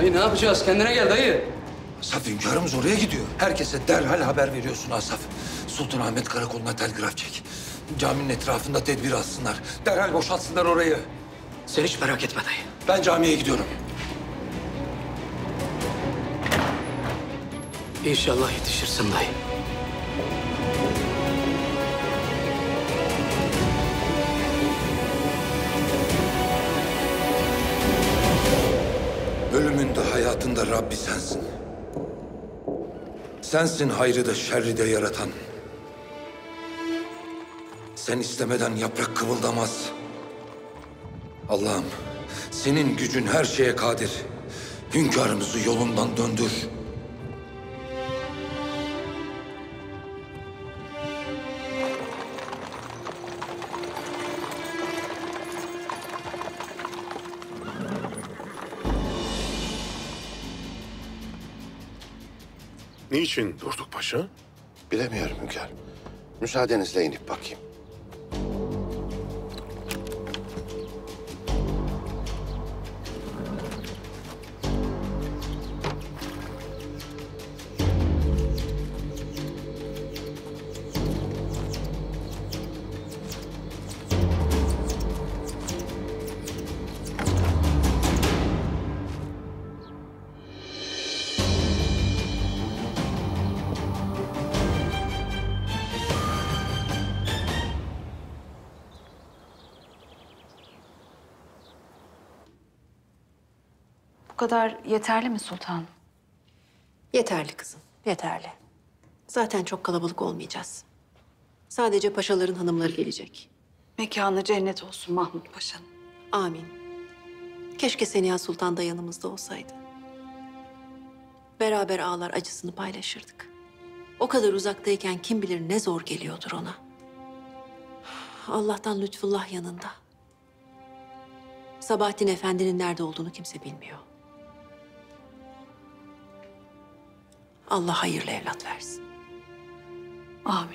Dayı ne yapacağız? Kendine gel dayı. Asaf, hünkârımız oraya gidiyor. Herkese derhal haber veriyorsun Asaf. Sultanahmet Karakolu'na telgraf çek. Caminin etrafında tedbir alsınlar. Derhal boşaltsınlar orayı. Sen hiç merak etme dayı. Ben camiye gidiyorum. İnşallah yetişirsin dayı. Ölümün de hayatın da Rabbi sensin. Sensin hayrı da şerri de yaratan. Sen istemeden yaprak kıvıldamaz. Allah'ım, senin gücün her şeye kadir. Hünkârımızı yolundan döndür. Niçin durduk paşa? Bilemiyorum hünkârım. Müsaadenizle inip bakayım. Bu kadar yeterli mi sultanım? Yeterli kızım, yeterli. Zaten çok kalabalık olmayacağız. Sadece paşaların hanımları gelecek. Mekanı cennet olsun Mahmut Paşa'nın. Amin. Keşke Seniha Sultan da yanımızda olsaydı. Beraber ağlar acısını paylaşırdık. O kadar uzaktayken kim bilir ne zor geliyordur ona. Allah'tan Lütfullah yanında. Sabahattin Efendi'nin nerede olduğunu kimse bilmiyor. Allah hayırlı evlat versin. Amin.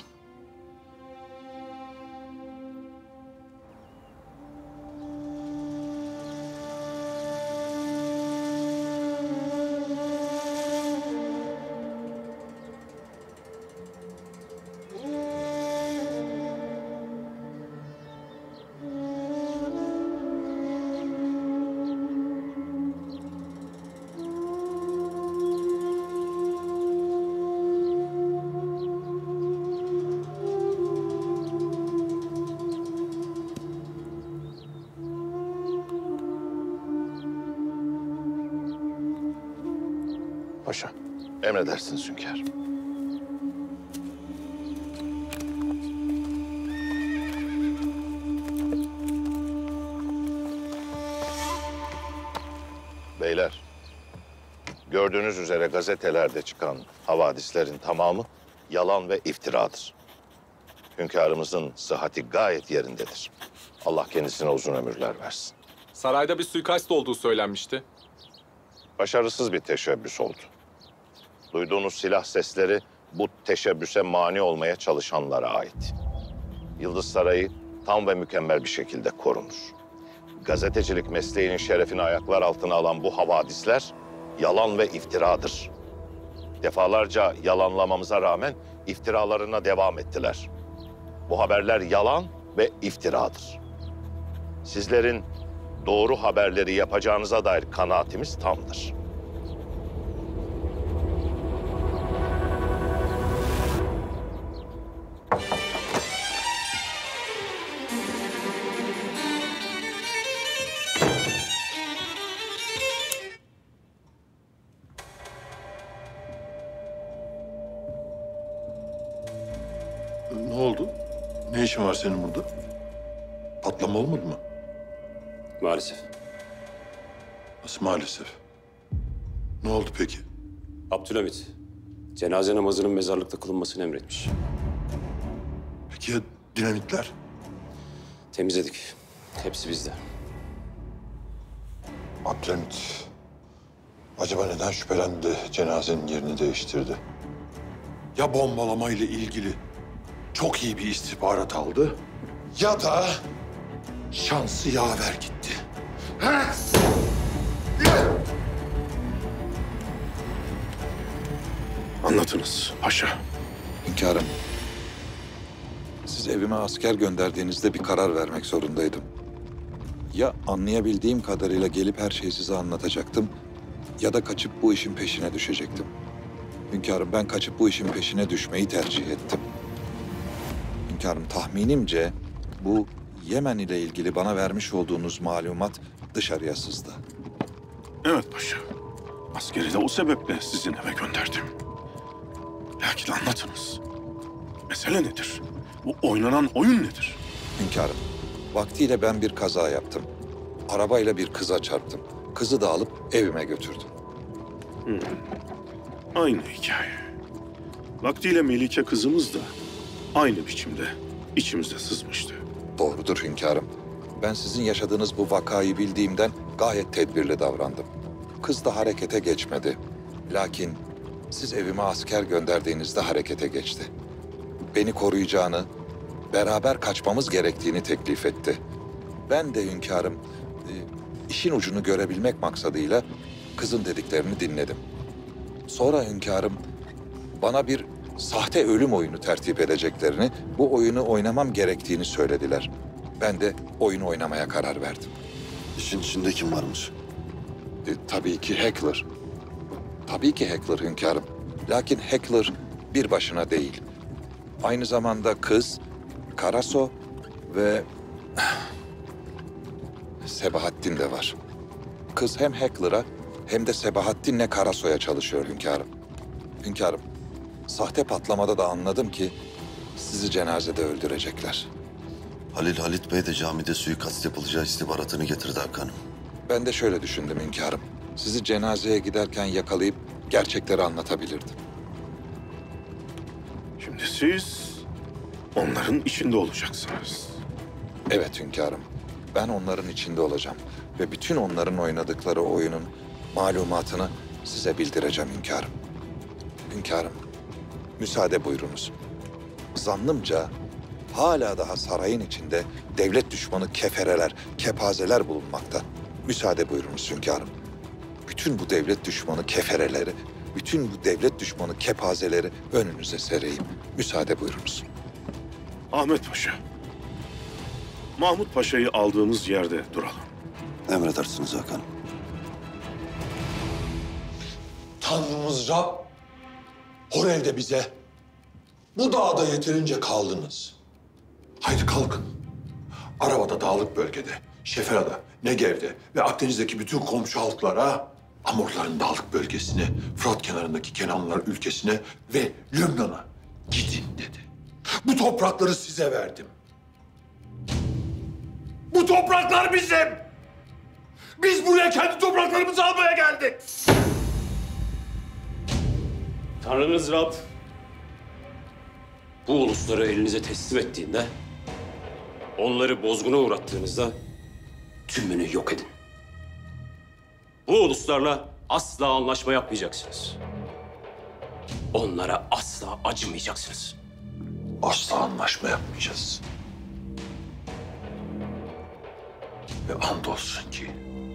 Paşa, emredersiniz hünkârım. Beyler, gördüğünüz üzere gazetelerde çıkan havadislerin tamamı yalan ve iftiradır. Hünkârımızın sıhhati gayet yerindedir. Allah kendisine uzun ömürler versin. Sarayda bir suikast olduğu söylenmişti. Başarısız bir teşebbüs oldu. Duyduğunuz silah sesleri bu teşebbüse mani olmaya çalışanlara ait. Yıldız Sarayı tam ve mükemmel bir şekilde korunur. Gazetecilik mesleğinin şerefini ayaklar altına alan bu havadisler yalan ve iftiradır. Defalarca yalanlamamıza rağmen iftiralarına devam ettiler. Bu haberler yalan ve iftiradır. Sizlerin doğru haberleri yapacağınıza dair kanaatimiz tamdır. Ne oldu? Ne işin var senin burada? Patlama olmadı mı? Maalesef. Nasıl maalesef? Ne oldu peki? Abdülhamit, cenaze namazının mezarlıkta kılınmasını emretmiş. Peki ya dinamitler? Temizledik. Hepsi bizde. Abdülhamit acaba neden şüphelendi, cenazenin yerini değiştirdi? Ya bombalama ile ilgili çok iyi bir istihbarat aldı ya da şansı yaver gitti. Anlatınız paşa. Hünkârım, siz evime asker gönderdiğinizde bir karar vermek zorundaydım. Ya anlayabildiğim kadarıyla gelip her şeyi size anlatacaktım ya da kaçıp bu işin peşine düşecektim. Hünkârım, ben kaçıp bu işin peşine düşmeyi tercih ettim. Hünkârım, tahminimce bu Yemen ile ilgili bana vermiş olduğunuz malumat dışarıya sızdı. Evet paşa. Askeri de o sebeple sizin eve gönderdim. Lakin anlatınız. Mesele nedir? Bu oynanan oyun nedir? Hünkârım, vaktiyle ben bir kaza yaptım. Arabayla bir kıza çarptım. Kızı da alıp evime götürdüm. Aynı hikaye. Vaktiyle Melike kızımız da aynı biçimde içimize sızmıştı. Doğrudur hünkârım. Ben sizin yaşadığınız bu vakayı bildiğimden gayet tedbirli davrandım. Kız da harekete geçmedi. Lakin siz evime asker gönderdiğinizde harekete geçti. Beni koruyacağını, beraber kaçmamız gerektiğini teklif etti. Ben de hünkârım, işin ucunu görebilmek maksadıyla kızın dediklerini dinledim. Sonra hünkârım bana bir sahte ölüm oyunu tertip edeceklerini, bu oyunu oynamam gerektiğini söylediler. Ben de oyunu oynamaya karar verdim. İşin içinde kim varmış? Tabii ki Heckler. Tabii ki Heckler hünkârım. Lakin Heckler bir başına değil. Aynı zamanda kız, Karaso ve Sebahattin de var. Kız hem Heckler'a hem de Sebahattin'le Karaso'ya çalışıyor hünkârım. Hünkârım, sahte patlamada da anladım ki sizi cenazede öldürecekler. Halil Halit Bey de camide suikast yapılacağı istihbaratını getirdi Hakan'ım. Ben de şöyle düşündüm hünkârım. Sizi cenazeye giderken yakalayıp gerçekleri anlatabilirdim. Şimdi siz onların içinde olacaksınız. Evet hünkârım. Ben onların içinde olacağım. Ve bütün onların oynadıkları oyunun malumatını size bildireceğim hünkârım. Hünkârım, müsaade buyurunuz. Zannımca hala daha sarayın içinde devlet düşmanı kefereler, kepazeler bulunmakta. Müsaade buyurunuz hünkârım. Bütün bu devlet düşmanı kefereleri, bütün bu devlet düşmanı kepazeleri önünüze sereyim. Müsaade buyurunuz. Ahmet Paşa. Mahmut Paşa'yı aldığımız yerde duralım. Emredersiniz Hakan'ım. Tanrımız Rab, Horev'de bize, bu dağda yeterince kaldınız. Haydi kalkın. Arabada dağlık bölgede, Şefera'da, Negev'de ve Akdeniz'deki bütün komşu halklara, Amorların dağlık bölgesine, Fırat kenarındaki Kenanlılar ülkesine ve Lübnan'a gidin dedi. Bu toprakları size verdim. Bu topraklar bizim. Biz buraya kendi topraklarımızı almaya geldik. Tanrınız Rab bu ulusları elinize teslim ettiğinde, onları bozguna uğrattığınızda tümünü yok edin. Bu uluslarla asla anlaşma yapmayacaksınız. Onlara asla acımayacaksınız. Asla anlaşma yapmayacağız. Ve andolsun ki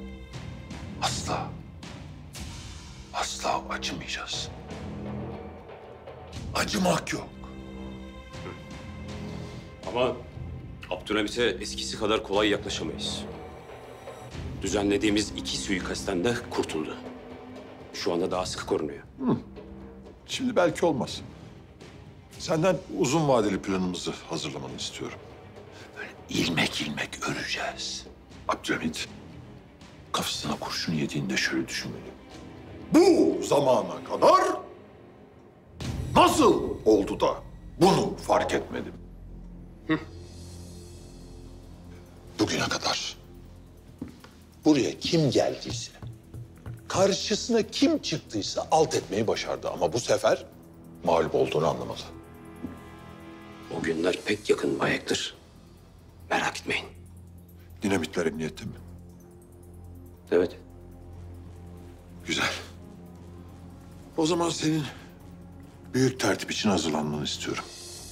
asla acımayacağız. Acımak yok. Ama Abdülhamit'e eskisi kadar kolay yaklaşamayız. Düzenlediğimiz 2 suikastten de kurtuldu. Şu anda daha sıkı korunuyor. Şimdi belki olmaz. Senden uzun vadeli planımızı hazırlamanı istiyorum. Böyle ilmek ilmek öreceğiz. Abdülhamit kafasına kurşun yediğinde şöyle düşünmeli. Bu zamana kadar nasıl oldu da bunu fark etmedim? Bugüne kadar buraya kim geldiyse, karşısına kim çıktıysa alt etmeyi başardı. Ama bu sefer mağlup olduğunu anlamalı. O günler pek yakın Bay Hector. Merak etmeyin. Dinamitler emniyette mi? Evet. Güzel. O zaman senin büyük tertip için hazırlanmanı istiyorum.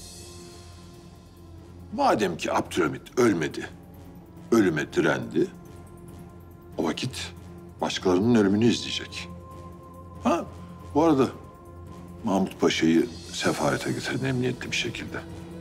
Madem ki Abdülhamit ölmedi, ölüme direndi, o vakit başkalarının ölümünü izleyecek. Ha, bu arada Mahmut Paşa'yı sefarete getirin emniyetli bir şekilde.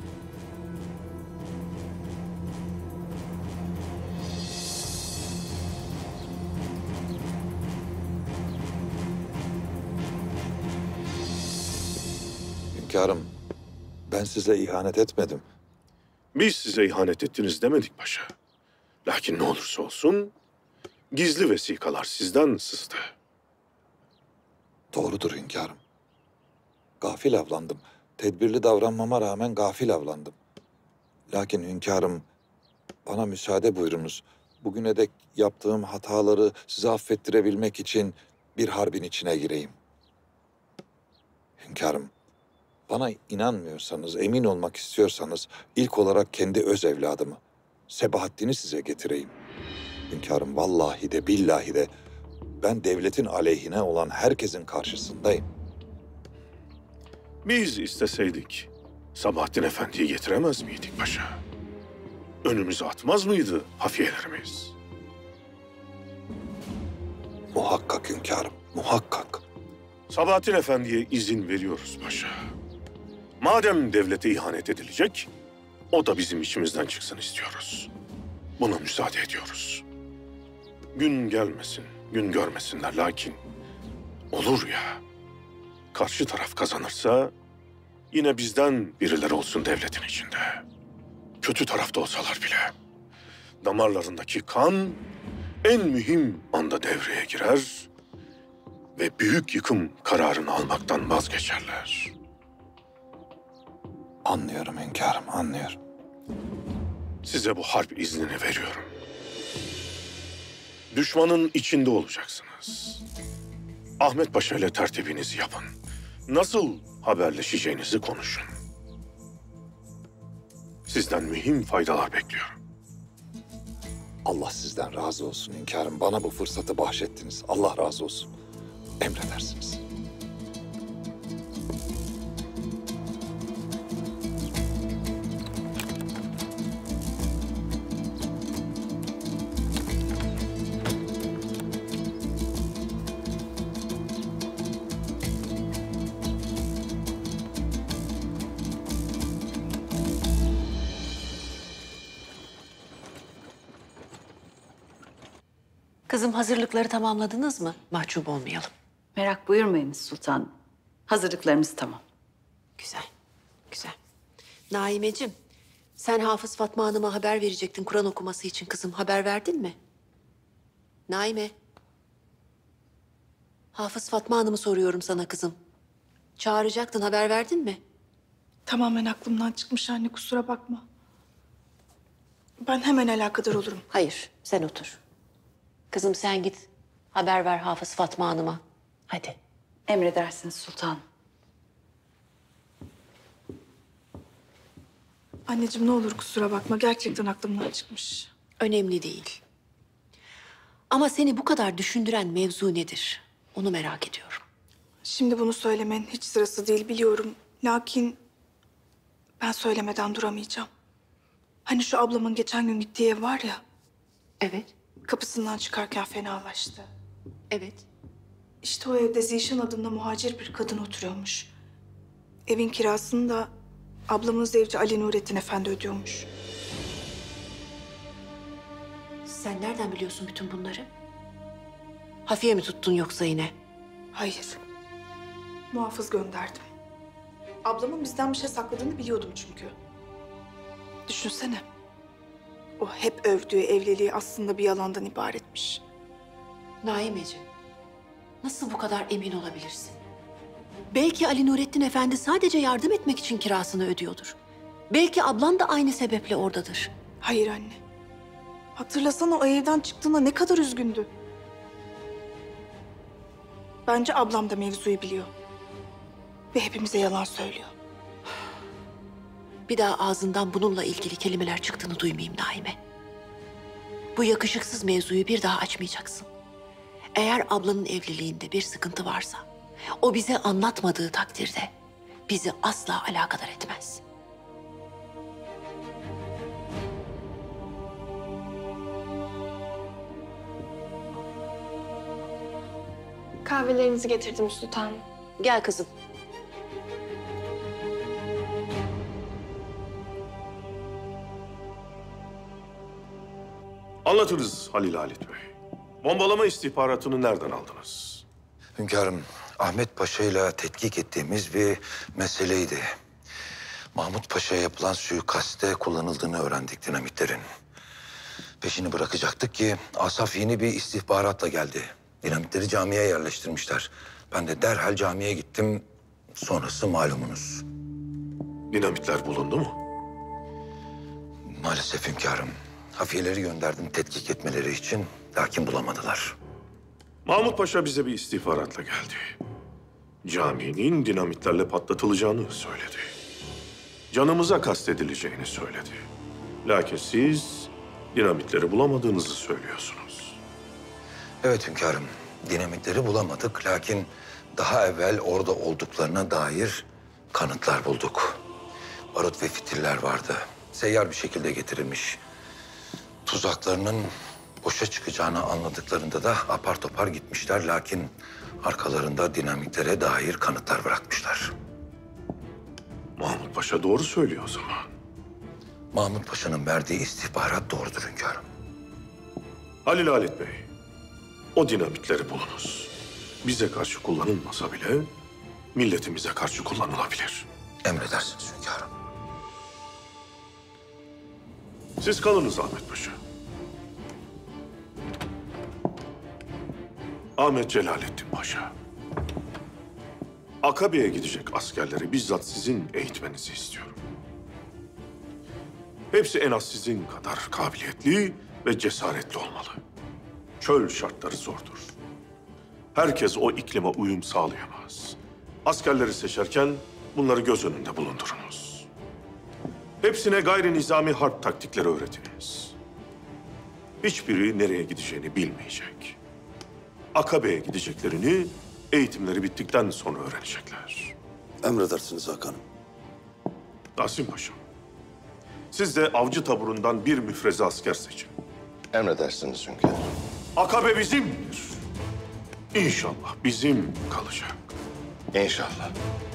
Hünkârım, ben size ihanet etmedim. Biz size ihanet ettiniz demedik paşa. Lakin ne olursa olsun gizli vesikalar sizden sızdı. Doğrudur hünkârım. Gafil avlandım. Tedbirli davranmama rağmen gafil avlandım. Lakin hünkârım, bana müsaade buyurunuz. Bugüne dek yaptığım hataları size affettirebilmek için bir harbin içine gireyim. Hünkârım, bana inanmıyorsanız, emin olmak istiyorsanız ilk olarak kendi öz evladımı, Sebahattin'i size getireyim. Hünkârım, vallahi de billahi de ben devletin aleyhine olan herkesin karşısındayım. Biz isteseydik Sabahattin Efendi'yi getiremez miydik paşa? Önümüze atmaz mıydı hafiyelerimiz? Muhakkak hünkârım, muhakkak. Sabahattin Efendi'ye izin veriyoruz paşa. Madem devlete ihanet edilecek, o da bizim içimizden çıksın istiyoruz. Buna müsaade ediyoruz. Gün gelmesin, gün görmesinler lakin olur ya, karşı taraf kazanırsa yine bizden birileri olsun devletin içinde. Kötü tarafta olsalar bile damarlarındaki kan en mühim anda devreye girer ve büyük yıkım kararını almaktan vazgeçerler. Anlıyorum hünkârım, anlıyorum. Size bu harp iznini veriyorum. Düşmanın içinde olacaksınız. Ahmet Paşa ile tertibinizi yapın. Nasıl haberleşeceğinizi konuşun. Sizden mühim faydalar bekliyorum. Allah sizden razı olsun hünkârım. Bana bu fırsatı bahşettiniz. Allah razı olsun. Emredersiniz. Kızım hazırlıkları tamamladınız mı? Mahcup olmayalım. Merak buyurmayınız sultanım. Hazırlıklarımız tamam. Güzel, güzel. Naimeciğim, sen Hafız Fatma Hanım'a haber verecektin Kur'an okuması için kızım. Haber verdin mi? Naime. Hafız Fatma Hanım'ı soruyorum sana kızım. Çağıracaktın, haber verdin mi? Tamamen aklımdan çıkmış anne, kusura bakma. Ben hemen alakadar olurum. Hayır, sen otur. Kızım sen git, haber ver Hafız Fatma Hanım'a. Hadi. Emredersiniz sultanım. Anneciğim ne olur kusura bakma, gerçekten aklımdan çıkmış. Önemli değil. Ama seni bu kadar düşündüren mevzu nedir? Onu merak ediyorum. Şimdi bunu söylemenin hiç sırası değil biliyorum. Lakin ben söylemeden duramayacağım. Hani şu ablamın geçen gün gittiği ev var ya. Evet. Kapısından çıkarken fenalaştı. Evet. İşte o evde Zişan adında muhacir bir kadın oturuyormuş. Evin kirasını da ablamın zevci Ali Nurettin Efendi ödüyormuş. Sen nereden biliyorsun bütün bunları? Hafiye mi tuttun yoksa yine? Hayır. Muhafız gönderdim. Ablamın bizden bir şey sakladığını biliyordum çünkü. Düşünsene. O hep övdüğü evliliği aslında bir yalandan ibaretmiş. Naimeciğim, nasıl bu kadar emin olabilirsin? Belki Ali Nurettin Efendi sadece yardım etmek için kirasını ödüyordur. Belki ablan da aynı sebeple oradadır. Hayır anne. Hatırlasana o evden çıktığında ne kadar üzgündü. Bence ablam da mevzuyu biliyor. Ve hepimize yalan söylüyor. Bir daha ağzından bununla ilgili kelimeler çıktığını duymayayım Naime. Bu yakışıksız mevzuyu bir daha açmayacaksın. Eğer ablanın evliliğinde bir sıkıntı varsa, o bize anlatmadığı takdirde bizi asla alakadar etmez. Kahvelerinizi getirdim sultanım. Gel kızım. Anlatınız Halil Halit Bey. Bombalama istihbaratını nereden aldınız? Hünkârım, Ahmet Paşa ile tetkik ettiğimiz bir meseleydi. Mahmut Paşa'ya yapılan suikaste kullanıldığını öğrendik dinamitlerin. Peşini bırakacaktık ki Asaf yeni bir istihbaratla geldi. Dinamitleri camiye yerleştirmişler. Ben de derhal camiye gittim. Sonrası malumunuz. Dinamitler bulundu mu? Maalesef hünkârım. Hafiyeleri gönderdim tetkik etmeleri için. Lakin bulamadılar. Mahmut Paşa bize bir istihbaratla geldi. Caminin dinamitlerle patlatılacağını söyledi. Canımıza kastedileceğini söyledi. Lakin siz dinamitleri bulamadığınızı söylüyorsunuz. Evet hünkârım. Dinamitleri bulamadık. Lakin daha evvel orada olduklarına dair kanıtlar bulduk. Barut ve fitiller vardı. Seyyar bir şekilde getirilmiş. Tuzaklarının boşa çıkacağını anladıklarında da apar topar gitmişler. Lakin arkalarında dinamitlere dair kanıtlar bırakmışlar. Mahmut Paşa doğru söylüyor o zaman. Mahmut Paşa'nın verdiği istihbarat doğrudur hünkârım. Halil Halit Bey, o dinamitleri bulunuz. Bize karşı kullanılmasa bile milletimize karşı kullanılabilir. Emredersiniz hünkârım. Siz kalınız Ahmet Paşa. Ahmet Celalettin Paşa. Akabe'ye gidecek askerleri bizzat sizin eğitmenizi istiyorum. Hepsi en az sizin kadar kabiliyetli ve cesaretli olmalı. Çöl şartları zordur. Herkes o iklime uyum sağlayamaz. Askerleri seçerken bunları göz önünde bulundurunuz. Hepsine gayri nizami harp taktikleri öğretiniz. Hiçbiri nereye gideceğini bilmeyecek. Akabe'ye gideceklerini eğitimleri bittikten sonra öğrenecekler. Emredersiniz Hakan'ım. Nasim Paşa, siz de avcı taburundan bir müfreze asker seçin. Emredersiniz hünkârım. Akabe bizimdir. İnşallah bizim kalacak. İnşallah.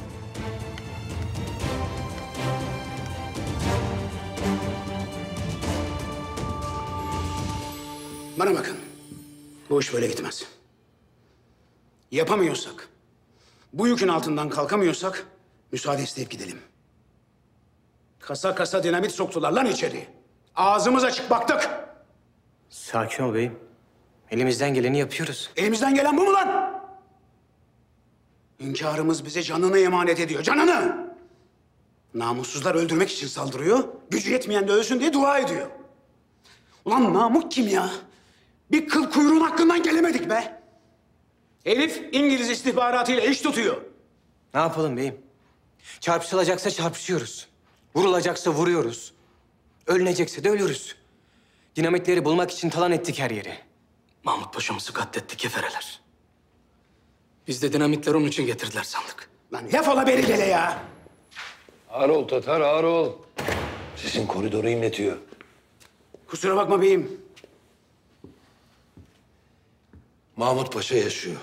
Bana bakın. Bu iş böyle gitmez. Yapamıyorsak, bu yükün altından kalkamıyorsak müsaade isteyip gidelim. Kasa kasa dinamit soktular lan içeri. Ağzımız açık baktık. Sakin ol beyim. Elimizden geleni yapıyoruz. Elimizden gelen bu mu lan? Hünkârımız bize canını emanet ediyor, canını! Namussuzlar öldürmek için saldırıyor, gücü yetmeyen de ölsün diye dua ediyor. Ulan Namık kim ya? Bir kıl kuyruğun hakkından gelemedik be. Herif İngiliz istihbaratıyla iş tutuyor. Ne yapalım beyim? Çarpışılacaksa çarpışıyoruz. Vurulacaksa vuruyoruz. Ölünecekse de ölürüz. Dinamitleri bulmak için talan ettik her yeri. Mahmut Paşa'mızı katletti kefereler. Biz de dinamitleri onun için getirdiler sandık. Lan laf ola beri gele ya. Ağır ol Tatar, ağır ol. Sizin koridoru inletiyor. Kusura bakma beyim. Mahmut Paşa yaşıyor.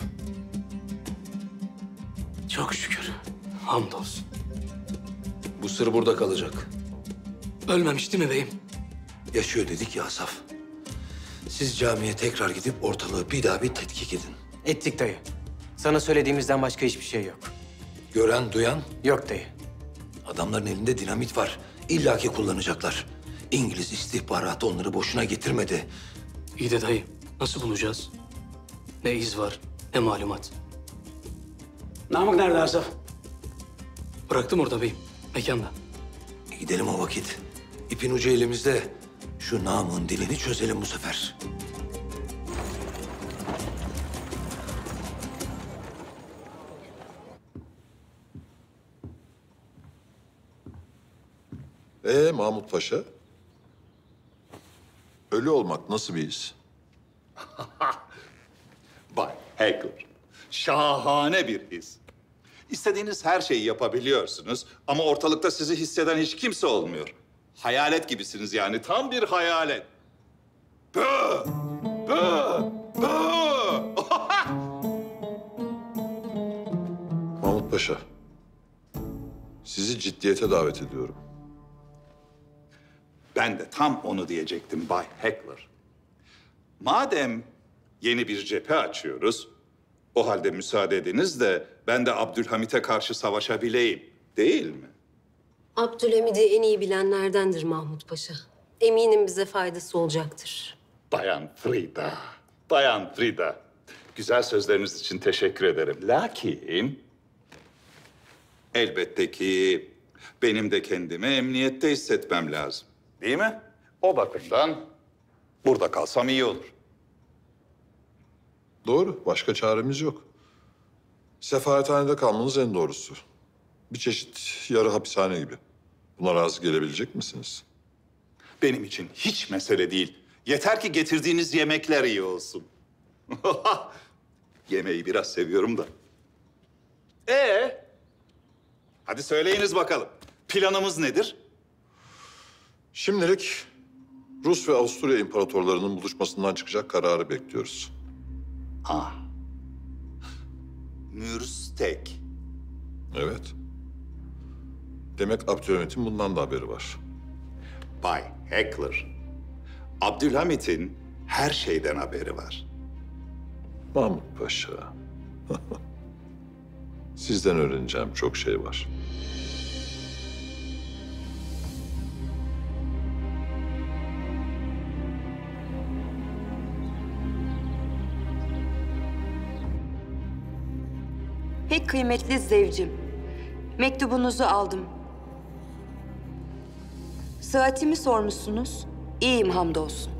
Çok şükür. Hamdolsun. Bu sır burada kalacak. Ölmemiş değil mi beyim? Yaşıyor dedik ya Asaf. Siz camiye tekrar gidip ortalığı bir daha bir tetkik edin. Ettik dayı. Sana söylediğimizden başka hiçbir şey yok. Gören, duyan, Yok dayı. adamların elinde dinamit var. İlla ki kullanacaklar. İngiliz istihbaratı onları boşuna getirmedi. İyi de dayı, nasıl bulacağız? Ne iz var, ne malumat. Namık nerede Asaf? Bıraktım orada beyim, mekanda. Gidelim o vakit. İpin ucu elimizde. Şu Namık'ın dilini çözelim bu sefer. Mahmut Paşa? Ölü olmak nasıl bir his? Bay Hacker, şahane bir his. İstediğiniz her şeyi yapabiliyorsunuz ama ortalıkta sizi hisseden hiç kimse olmuyor. Hayalet gibisiniz yani, tam bir hayalet. Bı! Bı! Bı! Mahmut Paşa, sizi ciddiyete davet ediyorum. Ben de tam onu diyecektim Bay Hackler. Madem yeni bir cephe açıyoruz, o halde müsaade ediniz de ben de Abdülhamit'e karşı savaşabileyim, değil mi? Abdülhamid'i en iyi bilenlerdendir Mahmut Paşa. Eminim bize faydası olacaktır. Bayan Frida, Bayan Frida. Güzel sözleriniz için teşekkür ederim. Lakin elbette ki benim de kendimi emniyette hissetmem lazım. Değil mi? O bakımdan burada kalsam iyi olur. Doğru. Başka çaremiz yok. Sefarethanede kalmanız en doğrusu. Bir çeşit yarı hapishane gibi. Buna razı gelebilecek misiniz? Benim için hiç mesele değil. Yeter ki getirdiğiniz yemekler iyi olsun. Yemeği biraz seviyorum da. Hadi söyleyiniz bakalım. Planımız nedir? Şimdilik Rus ve Avusturya imparatorlarının buluşmasından çıkacak kararı bekliyoruz. Mürstek. Evet. Demek Abdülhamit'in bundan da haberi var. Bay Heckler, Abdülhamit'in her şeyden haberi var. Mahmut Paşa. Sizden öğreneceğim çok şey var. Pek kıymetli zevcim, mektubunuzu aldım. Sıhhatimi sormuşsunuz, iyiyim hamdolsun.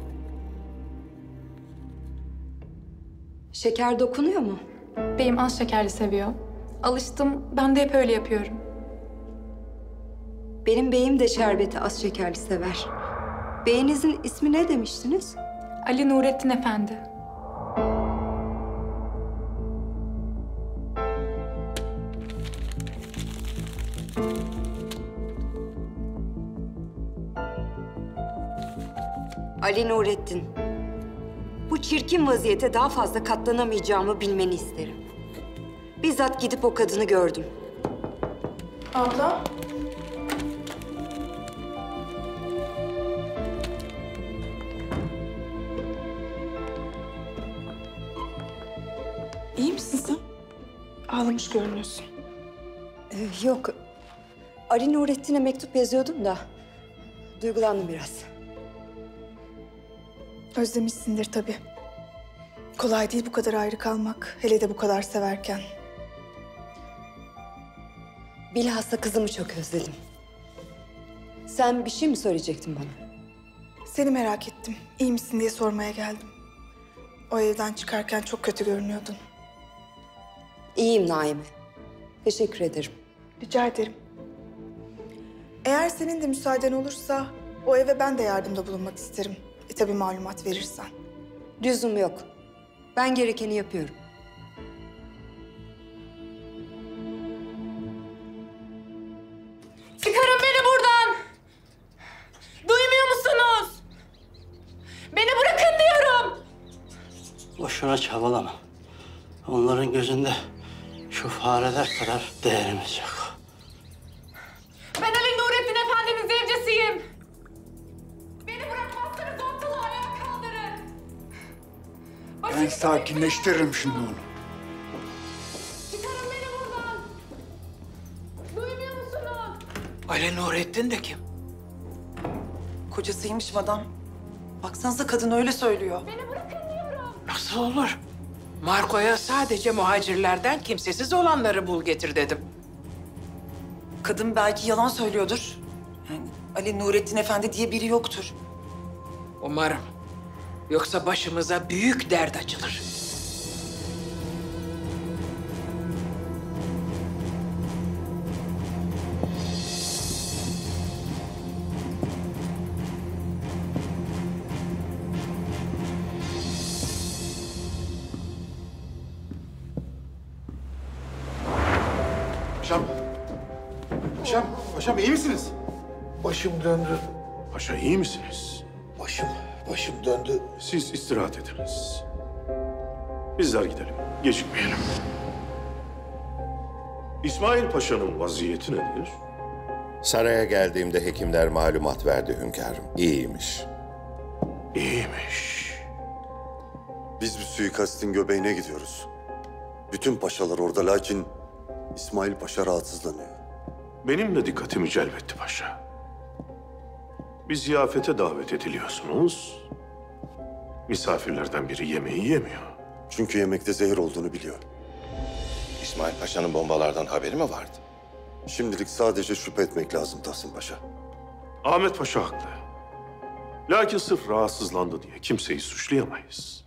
Şeker dokunuyor mu? Beyim az şekerli seviyor. Alıştım, ben de hep öyle yapıyorum. Benim beyim de şerbeti az şekerli sever. Beyinizin ismi ne demiştiniz? Ali Nurettin Efendi. Ali Nurettin. Bu çirkin vaziyete daha fazla katlanamayacağımı bilmeni isterim. Bizzat gidip o kadını gördüm. Abla. İyi misin sen? Ağlamış görünüyorsun. Yok. Ali Nurettin'e mektup yazıyordum da duygulandım biraz. Özlemişsindir tabii. Kolay değil bu kadar ayrı kalmak. Hele de bu kadar severken. Bilhassa kızımı çok özledim. Sen bir şey mi söyleyecektin bana? Seni merak ettim. İyi misin diye sormaya geldim. O evden çıkarken çok kötü görünüyordun. İyiyim Naime. Teşekkür ederim. Rica ederim. Eğer senin de müsaaden olursa o eve ben de yardımda bulunmak isterim. Tabii malumat verirsen. Lüzum yok. Ben gerekeni yapıyorum. Çıkarın beni buradan! Duymuyor musunuz? Beni bırakın diyorum! Boşuna çabalama. Onların gözünde şu fareler kadar değerimiz yok. Ben Ali Nurettin Efendi'nin zevcesiyim. Beni bırakmazsanız ortalığı ayağa kaldırın. Ben sakinleştiririm şimdi onu. Çıkarın beni buradan! Duymuyor musunuz? Ali Nurettin de kim? Kocasıymış madam. Baksanıza kadın öyle söylüyor. Beni bırakın diyorum. Nasıl olur? Marco'ya sadece muhacirlerden kimsesiz olanları bul getir dedim. Kadın belki yalan söylüyordur. Yani Ali Nurettin Efendi diye biri yoktur. Umarım. Yoksa başımıza büyük dert açılır. Paşam. Paşam, paşam iyi misiniz? Başım döndü. Paşa iyi misiniz? Başım döndü. Siz istirahat ediniz. Bizler gidelim, gecikmeyelim. İsmail Paşa'nın vaziyeti nedir? Saraya geldiğimde hekimler malumat verdi hünkârım. İyiymiş. İyiymiş. Biz bir suikastin göbeğine gidiyoruz. Bütün paşalar orada lakin İsmail Paşa rahatsızlanıyor. Benim de dikkatimi celbetti paşa. Bir ziyafete davet ediliyorsunuz. Misafirlerden biri yemeği yemiyor. Çünkü yemekte zehir olduğunu biliyor. İsmail Paşa'nın bombalardan haberi mi vardı? Şimdilik sadece şüphe etmek lazım Tahsin Paşa. Ahmet Paşa haklı. Lakin sırf rahatsızlandı diye kimseyi suçlayamayız.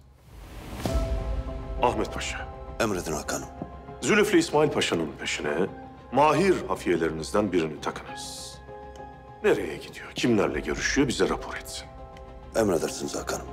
Ahmet Paşa. Emredin Hakan'ım. Zülüflü İsmail Paşa'nın peşine mahir hafiyelerinizden birini takınız. Nereye gidiyor, kimlerle görüşüyor bize rapor etsin. Emredersiniz Hakan'ım.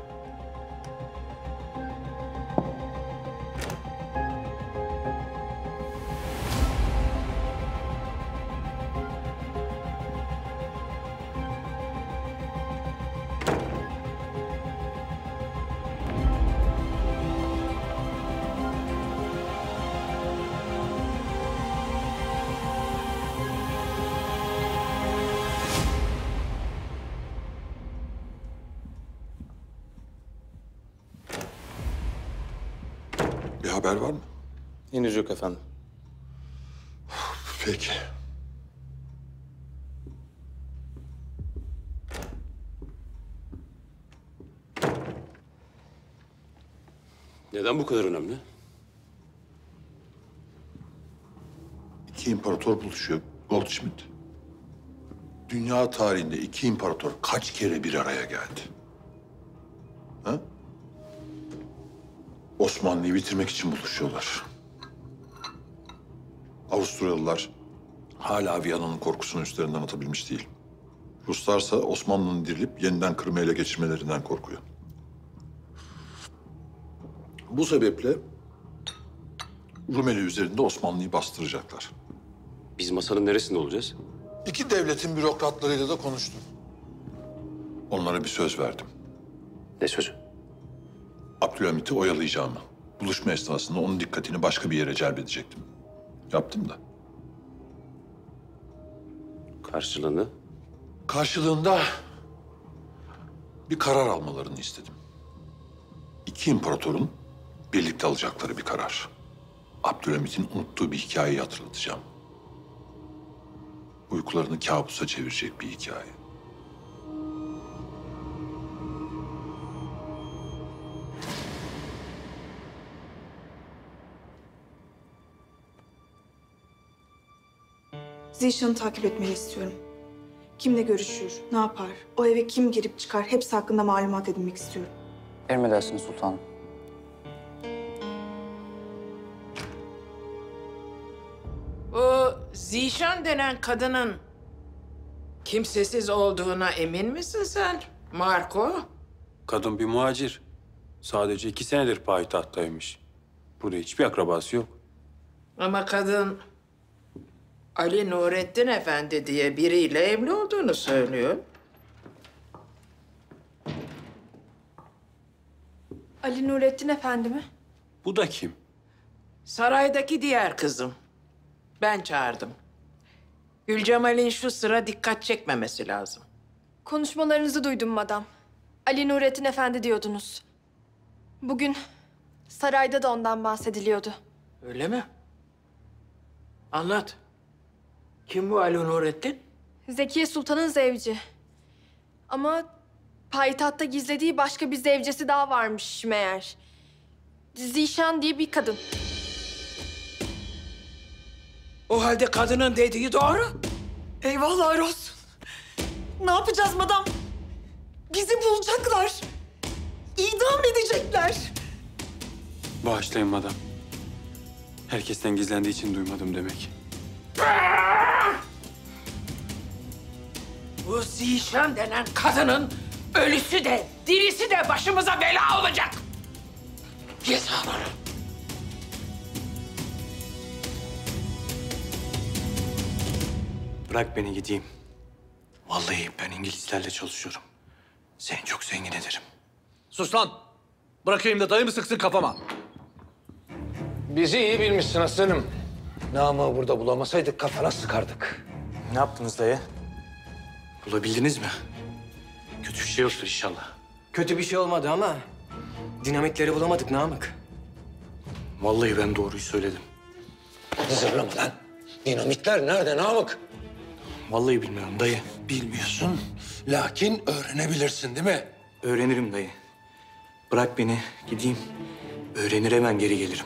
Bir haber var mı? Henüz yok efendim. Peki. Neden bu kadar önemli? İki imparator buluşuyor. Goldschmidt. Dünya tarihinde iki imparator kaç kere bir araya geldi? Ha? Osmanlı'yı bitirmek için buluşuyorlar. Avusturyalılar hala Viyana'nın korkusunu üstlerinden atabilmiş değil. Ruslarsa Osmanlı'nın dirilip yeniden Kırım'ı ele geçirmelerinden korkuyor. Bu sebeple Rumeli üzerinde Osmanlı'yı bastıracaklar. Biz masanın neresinde olacağız? İki devletin bürokratlarıyla da konuştum. Onlara bir söz verdim. Ne sözü? Abdülhamit'i oyalayacağımı. Buluşma esnasında onun dikkatini başka bir yere celbedecektim. Yaptım da. Karşılığında? Karşılığında bir karar almalarını istedim. İki imparatorun birlikte alacakları bir karar. Abdülhamit'in unuttuğu bir hikayeyi hatırlatacağım. Uykularını kabusa çevirecek bir hikaye. Zişan'ı takip etmeni istiyorum. Kimle görüşür, ne yapar, o eve kim girip çıkar hepsi hakkında malumat edinmek istiyorum. Emredersiniz sultanım. O Zişan denen kadının kimsesiz olduğuna emin misin sen Marco? Kadın bir muhacir. Sadece 2 senedir payitahttaymış. Burada hiçbir akrabası yok. Ama kadın Ali Nurettin Efendi diye biriyle evli olduğunu söylüyor. Ali Nurettin Efendi mi? Bu da kim? Saraydaki diğer kızım. Ben çağırdım. Gülcemal'in şu sıra dikkat çekmemesi lazım. Konuşmalarınızı duydum madam. Ali Nurettin Efendi diyordunuz. Bugün sarayda da ondan bahsediliyordu. Öyle mi? Anlat. Kim bu Ali Nurettin? Zekiye Sultan'ın zevci. Ama payitahtta gizlediği başka bir zevcesi daha varmış meğer. Zişan diye bir kadın. O halde kadının dediği doğru. Eyvahlar olsun. Ne yapacağız madam? Bizi bulacaklar. İdam edecekler. Bağışlayın madam. Herkesten gizlendiği için duymadım demek. Bu Zişan denen kadının ölüsü de dirisi de başımıza bela olacak. Cezaları. Bırak beni gideyim. Vallahi ben İngilizlerle çalışıyorum. Seni çok zengin ederim. Sus lan! Bırakayım da dayımı sıksın kafama. Bizi iyi bilmişsin aslanım. Namı burada bulamasaydık kafana sıkardık. Ne yaptınız dayı? Bulabildiniz mi? Kötü bir şey yoktur inşallah. Kötü bir şey olmadı ama Dinamitleri bulamadık Namık. Vallahi ben doğruyu söyledim. Zırlama lan. Dinamitler nerede Namık? Vallahi bilmiyorum dayı. Bilmiyorsun. Lakin öğrenebilirsin değil mi? Öğrenirim dayı. Bırak beni gideyim. Öğrenir hemen geri gelirim.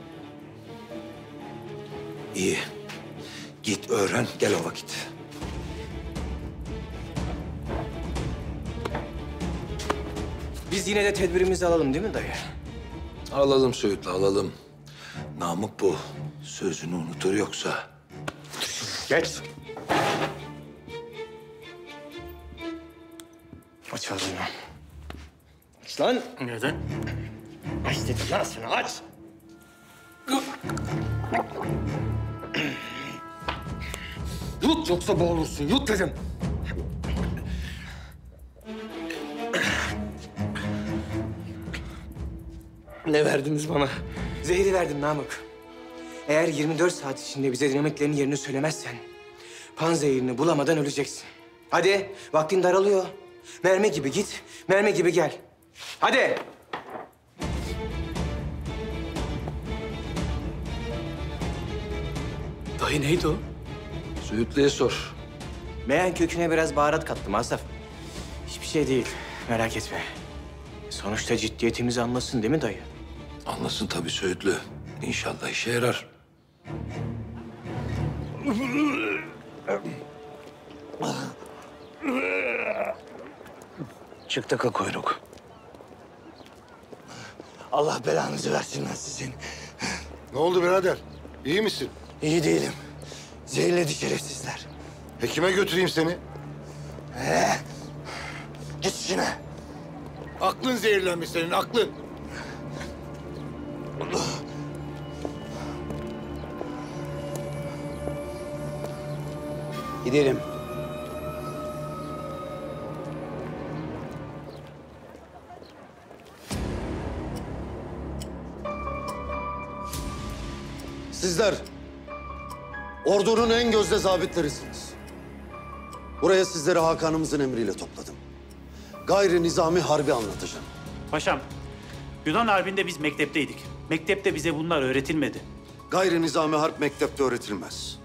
İyi. Git öğren, gel o vakit. Biz yine de tedbirimizi alalım değil mi dayı? Alalım Söğütlü, alalım. Namık bu. Sözünü unutur yoksa. Geç. Aç ağzını. Aç lan. Neden? Aç dedim lan sana, aç. Yut yoksa boğulursun, yut dedim. Ne verdiniz bana? Zehri verdim Namık. Eğer 24 saat içinde bize dinamitlerin yerini söylemezsen... ...panzehirini bulamadan öleceksin. Hadi, vaktin daralıyor. Mermi gibi git, mermi gibi gel. Hadi! Dayı neydi o? Söğütlü'ye sor. Meğen köküne biraz baharat kattım Asaf. Hiçbir şey değil, merak etme. Sonuçta ciddiyetimizi anlasın değil mi dayı? Anlasın tabii Söğütlü. İnşallah işe yarar. Çık taka kuyruk. Allah belanızı versin lan sizin. Ne oldu birader? İyi misin? İyi değilim. Zehirledi şerefsizler. Hekime götüreyim seni. Git işine. Aklın zehirlenmiş senin, aklın. Gidelim. Sizler ordunun en gözde zabitlerisiniz. Buraya sizleri Hakan'ımızın emriyle topladım. Gayri nizami harbi anlatacağım. Paşam, Yunan Harbi'nde biz mektepteydik. Mektepte bize bunlar öğretilmedi. Gayri nizami harp mektepte öğretilmez.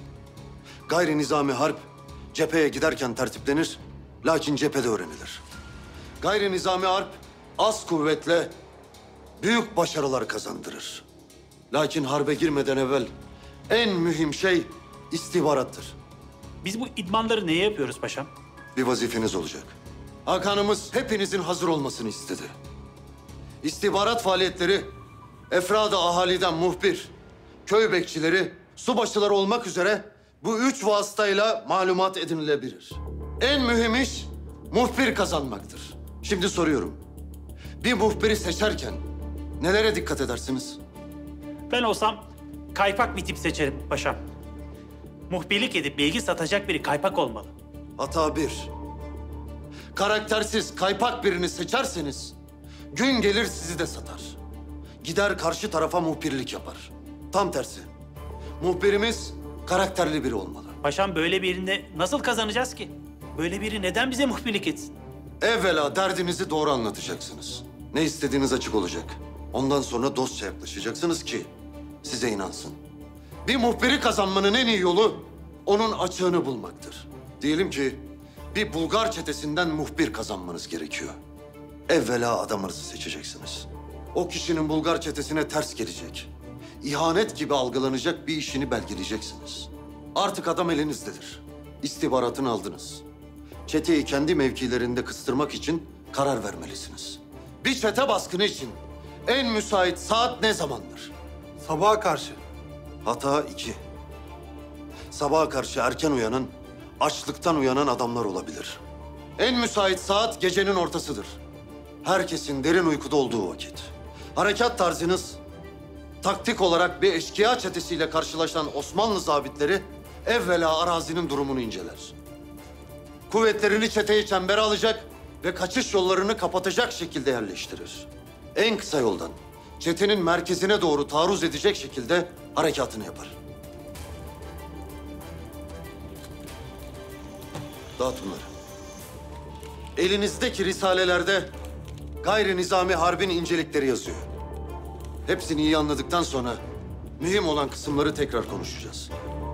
Gayri nizami harp cepheye giderken tertiplenir, lakin cephede öğrenilir. Gayri nizami harp az kuvvetle büyük başarılar kazandırır. Lakin harbe girmeden evvel en mühim şey istihbarattır. Biz bu idmanları neye yapıyoruz paşam? Bir vazifeniz olacak. Hakan'ımız hepinizin hazır olmasını istedi. İstihbarat faaliyetleri, efrad-ı ahaliden muhbir, köy bekçileri, subaşıları olmak üzere bu 3 vasıtayla malumat edinilebilir. En mühim iş muhbir kazanmaktır. Şimdi soruyorum. Bir muhbiri seçerken nelere dikkat edersiniz? Ben olsam kaypak bir tip seçerim paşam. Muhbirlik edip bilgi satacak biri kaypak olmalı. Hata bir. Karaktersiz, kaypak birini seçerseniz gün gelir sizi de satar. Gider karşı tarafa muhbirlik yapar. Tam tersi. Muhbirimiz karakterli biri olmalı. Paşam böyle birini nasıl kazanacağız ki? Böyle biri neden bize muhbirlik etsin? Evvela derdinizi doğru anlatacaksınız. Ne istediğiniz açık olacak. Ondan sonra dostça yaklaşacaksınız ki size inansın. Bir muhbiri kazanmanın en iyi yolu onun açığını bulmaktır. Diyelim ki bir Bulgar çetesinden muhbir kazanmanız gerekiyor. Evvela adamınızı seçeceksiniz. O kişinin Bulgar çetesine ters gelecek, İhanet gibi algılanacak bir işini belgeleyeceksiniz. Artık adam elinizdedir. İstihbaratını aldınız. Çeteyi kendi mevkilerinde kıstırmak için karar vermelisiniz. Bir çete baskını için en müsait saat ne zamandır? Sabaha karşı. Hata 2. Sabaha karşı erken uyanan, açlıktan uyanan adamlar olabilir. En müsait saat gecenin ortasıdır. Herkesin derin uykuda olduğu vakit. Harekat tarzınız, taktik olarak bir eşkıya çetesiyle karşılaşan Osmanlı zabitleri evvela arazinin durumunu inceler. Kuvvetlerini çeteyi çembere alacak ve kaçış yollarını kapatacak şekilde yerleştirir. En kısa yoldan çetenin merkezine doğru taarruz edecek şekilde harekatını yapar. Dağıt bunları. Elinizdeki risalelerde gayri nizami harbin incelikleri yazıyor. Hepsini iyi anladıktan sonra mühim olan kısımları tekrar konuşacağız.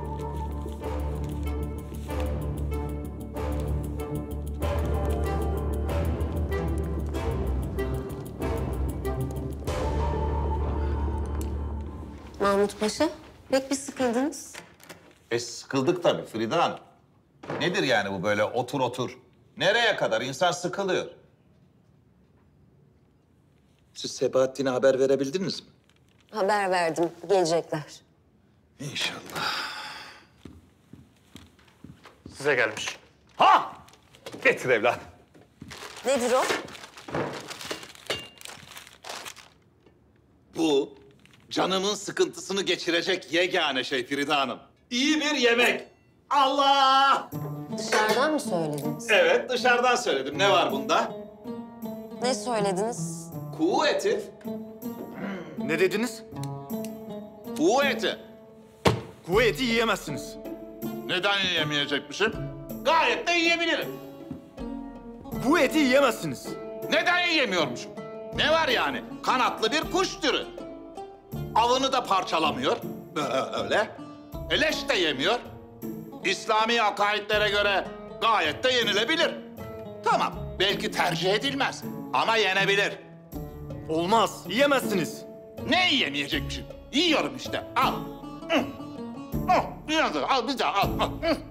Mahmut Paşa, pek bir sıkıldınız. Sıkıldık tabii Frida Hanım. Nedir yani bu böyle otur otur? Nereye kadar? İnsan sıkılıyor. Siz Sebahattin'e haber verebildiniz mi? Haber verdim, gelecekler. İnşallah. Size gelmiş. Ha! Getir evlat. Nedir o? Bu canımın sıkıntısını geçirecek yegane şey Frida Hanım. İyi bir yemek. Allah! Dışarıdan mı söylediniz? Evet, dışarıdan söyledim. Ne var bunda? Ne söylediniz? Kuğu eti. Ne dediniz? Kuğu eti. Kuğu eti yiyemezsiniz. Neden yiyemeyecekmişim? Gayet de yiyebilirim. Kuğu eti yiyemezsiniz. Neden yiyemiyormuşum? Ne var yani? Kanatlı bir kuş türü. Avını da parçalamıyor. Öyle. Leş de yemiyor. İslami akaidlere göre gayet de yenilebilir. Tamam, belki tercih edilmez ama yenebilir. Olmaz, yiyemezsiniz. Ne yiyemeyecekmişim? Yiyorum işte, al. Biraz daha, al bir daha, al.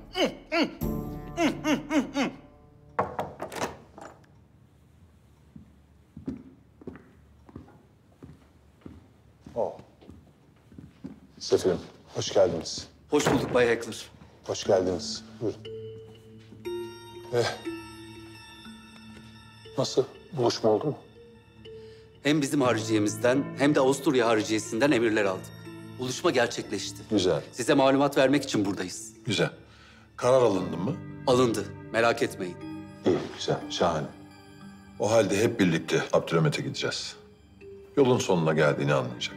Sefirim, hoş geldiniz. Hoş bulduk Bay Heckler. Hoş geldiniz. Buyurun. Nasıl? Buluşma oldu mu? Hem bizim hariciyemizden hem de Avusturya hariciyesinden emirler aldık. Buluşma gerçekleşti. Güzel, Size malumat vermek için buradayız. güzel. Karar alındı mı? Alındı. Merak etmeyin. İyi, güzel, şahane. O halde hep birlikte Abdülhamit'e gideceğiz. Yolun sonuna geldiğini anlayacak.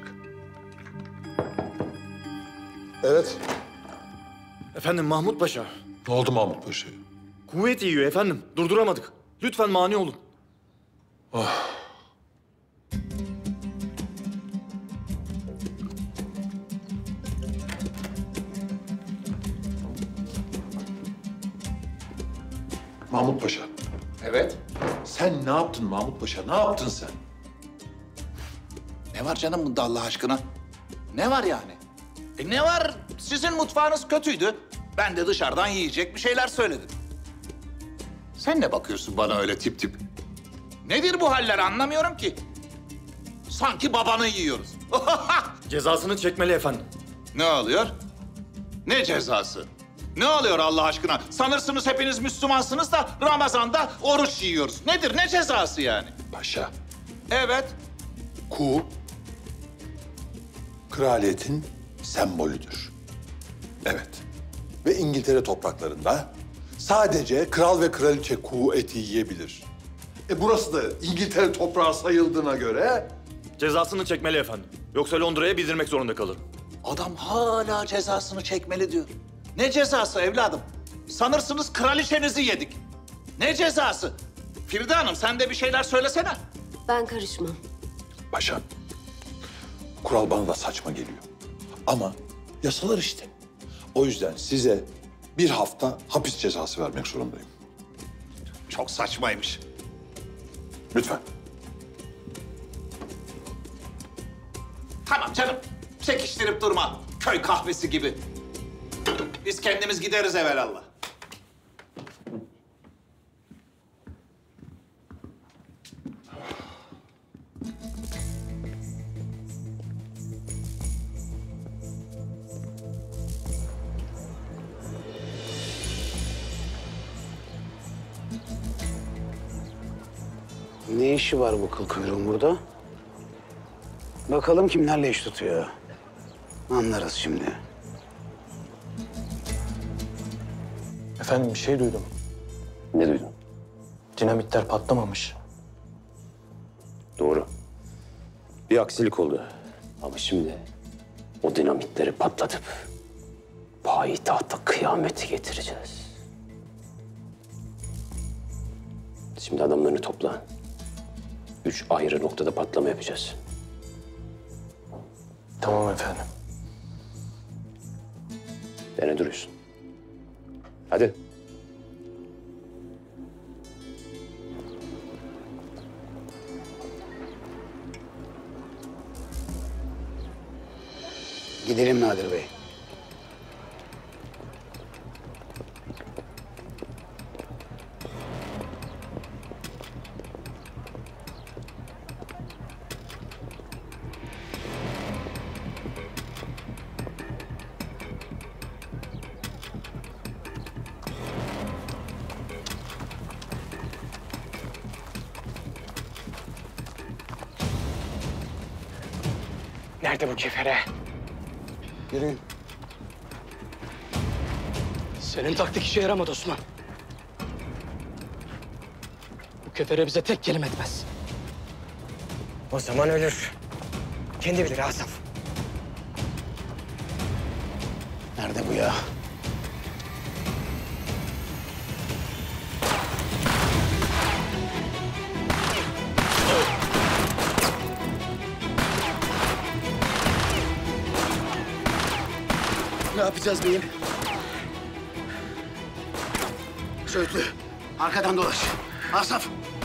Evet. Efendim Mahmut Paşa. Ne oldu Mahmut Paşa'ya? Kuğu eti yiyor efendim. Durduramadık. Lütfen mani olun. Mahmut Paşa. Evet. Sen ne yaptın Mahmut Paşa? Ne yaptın sen? Ne var canım bunda Allah aşkına? Ne var yani? Ne var? Sizin mutfağınız kötüydü. Ben de dışarıdan yiyecek bir şeyler söyledim. Sen ne bakıyorsun bana öyle tip tip? Nedir bu haller anlamıyorum ki. Sanki babanı yiyoruz. Cezasını çekmeli efendim. Ne oluyor? Ne cezası? Ne oluyor Allah aşkına? Sanırsınız hepiniz Müslümansınız da Ramazan'da oruç yiyoruz. Nedir? Ne cezası yani? Paşa. Evet. Kuğu, kraliyetin sembolüdür. Evet. Ve İngiltere topraklarında sadece kral ve kraliçe kuğu eti yiyebilir. Burası da İngiltere toprağı sayıldığına göre... Cezasını çekmeli efendim. Yoksa Londra'ya bildirmek zorunda kalırım. Adam hala cezasını çekmeli diyor. Ne cezası evladım? Sanırsınız kraliçenizi yedik. Ne cezası? Feride Hanım sen de bir şeyler söylesene. Ben karışmam. Paşa, kural bana da saçma geliyor. Ama yasalar işte. O yüzden size 1 hafta hapis cezası vermek zorundayım. Çok saçmaymış. Lütfen. Tamam canım. Çekiştirip durma. Köy kahvesi gibi. Biz kendimiz gideriz evelallah. Ne işi var bu kıl kuyruğun burada? Bakalım kimlerle iş tutuyor. Anlarız şimdi. Efendim bir şey duydum. Ne duydun? Dinamitler patlamamış. Doğru. Bir aksilik oldu. Ama şimdi o dinamitleri patlatıp payitahta kıyameti getireceğiz. Şimdi adamlarını topla. 3 ayrı noktada patlama yapacağız. Tamam efendim. Ne duruyorsun? Hadi. Gidelim Nadir Bey. Nerede bu kefere? Yürüyün. Senin taktik işe yaramadı Osman. Bu kefere bize tek kelime etmez. O zaman ölür. Kendi bilir Asaf. Nerede bu ya? Ne yapacağız beyim? Söğütlü, arkadan dolaş. Asaf.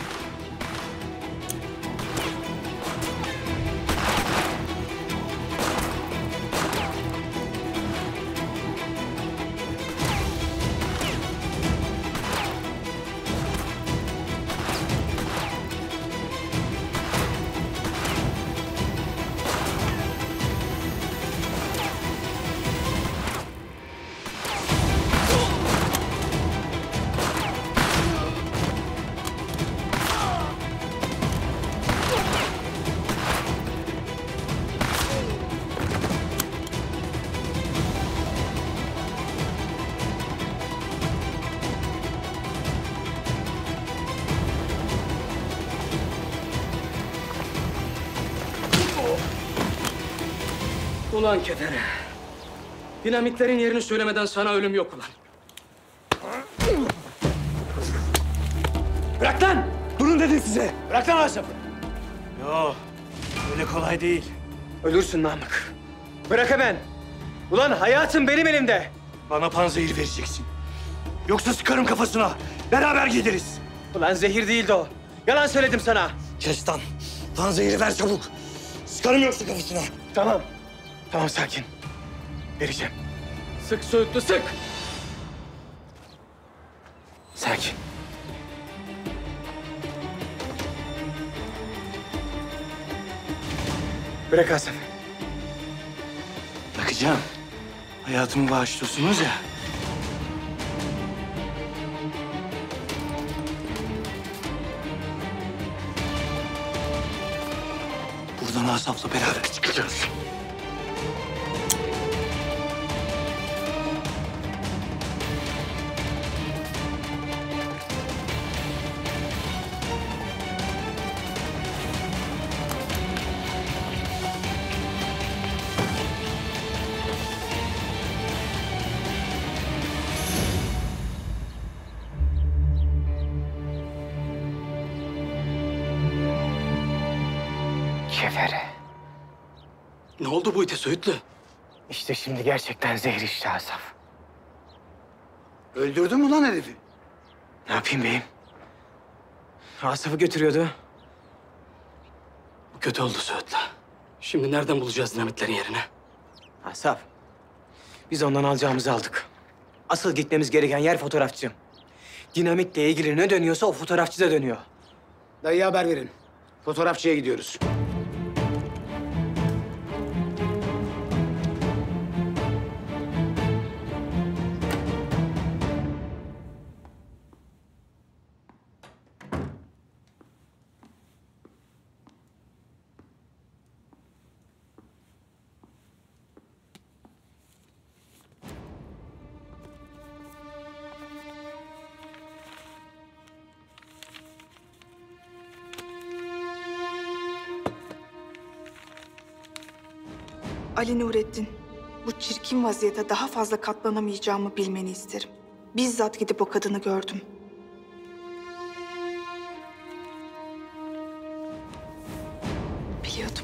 Ulan kefere. Dinamitlerin yerini söylemeden sana ölüm yok ulan. Bırak lan! Durun dedim size. Bırak lan Asaf'ı. Yo, öyle kolay değil. Ölürsün Namık. Bırak hemen. Ulan hayatım benim elimde. Bana panzehir vereceksin. Yoksa sıkarım kafasına. Beraber gideriz. Ulan zehir değildi o. Yalan söyledim sana. Kes lan. Panzehiri ver çabuk. Sıkarım yoksa kafasına. Tamam. Tamam sakin. Vereceğim. Sık Söğütlü sık. Sakin. Bırak Asaf. Bakacağım. Hayatımı bağışlıyorsunuz ya. Buradan Asaf'la beraber çıkacağız. Kefere. Ne oldu bu ite Söğütlü? İşte şimdi gerçekten zehir içti Asaf. Öldürdün mü lan herifi? Ne yapayım beyim? Asaf'ı götürüyordu. Bu kötü oldu Söğütlü. Şimdi nereden bulacağız dinamitlerin yerini? Asaf, biz ondan alacağımızı aldık. Asıl gitmemiz gereken yer fotoğrafçı. Dinamitle ilgili ne dönüyorsa o fotoğrafçı da dönüyor. Dayıya haber verin. Fotoğrafçıya gidiyoruz. Ali Nurettin, bu çirkin vaziyete daha fazla katlanamayacağımı bilmeni isterim. Bizzat gidip o kadını gördüm. Biliyordum.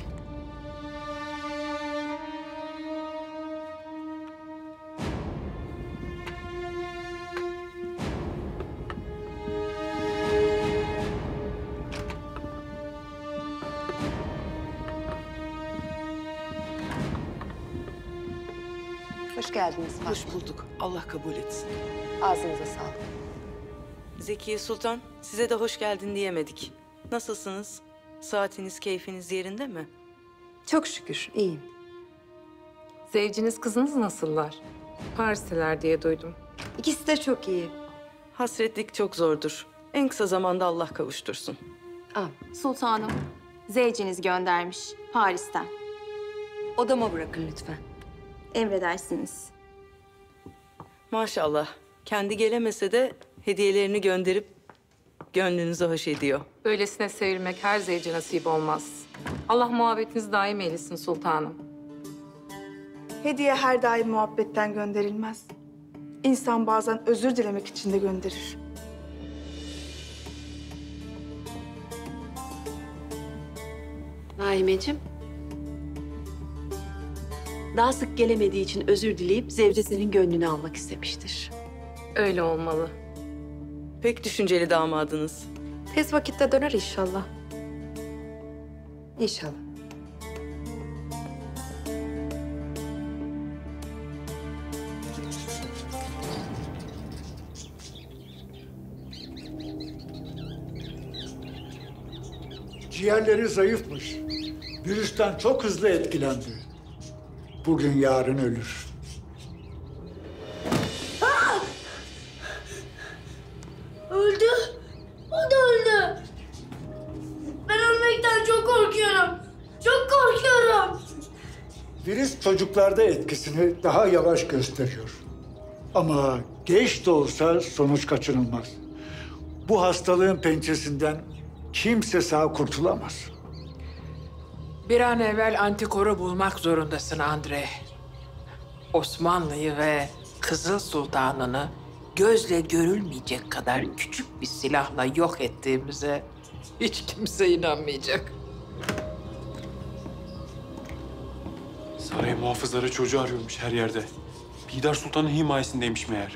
Hoş geldiniz. Hoş bulduk. Allah kabul etsin. Ağzınıza sağlık. Zekiye Sultan, size de hoş geldin diyemedik. Nasılsınız? Saatiniz, keyfiniz yerinde mi? Çok şükür, iyiyim. Zevciniz, kızınız nasıllar? Paris'teler diye duydum. İkisi de çok iyi. Hasretlik çok zordur. En kısa zamanda Allah kavuştursun. Sultanım, zevciniz göndermiş Paris'ten. Odama bırakın lütfen. Emredersiniz. Maşallah. Kendi gelemese de hediyelerini gönderip gönlünüzü hoş ediyor. Böylesine sevilmek her zevce nasip olmaz. Allah muhabbetinizi daim eylesin sultanım. Hediye her daim muhabbetten gönderilmez. İnsan bazen özür dilemek için de gönderir. Naimeciğim. Daha sık gelemediği için özür dileyip zevcesinin gönlünü almak istemiştir. Öyle olmalı. Pek düşünceli damadınız. Tez vakitte döner inşallah. İnşallah. Ciğerleri zayıfmış. Virüsten çok hızlı etkilendi. Bugün yarın ölür. Öldü. O da öldü. Ben ölmekten çok korkuyorum. Çok korkuyorum. Virüs çocuklarda etkisini daha yavaş gösteriyor. Ama geç de olsa sonuç kaçınılmaz. Bu hastalığın pençesinden kimse sağ kurtulamaz. Bir an evvel antikoru bulmak zorundasın Andre. Osmanlı'yı ve Kızıl Sultan'ını gözle görülmeyecek kadar küçük bir silahla yok ettiğimize hiç kimse inanmayacak. Saray muhafızları çocuğu arıyormuş her yerde. Bidar Sultan'ın himayesindeymiş meğer.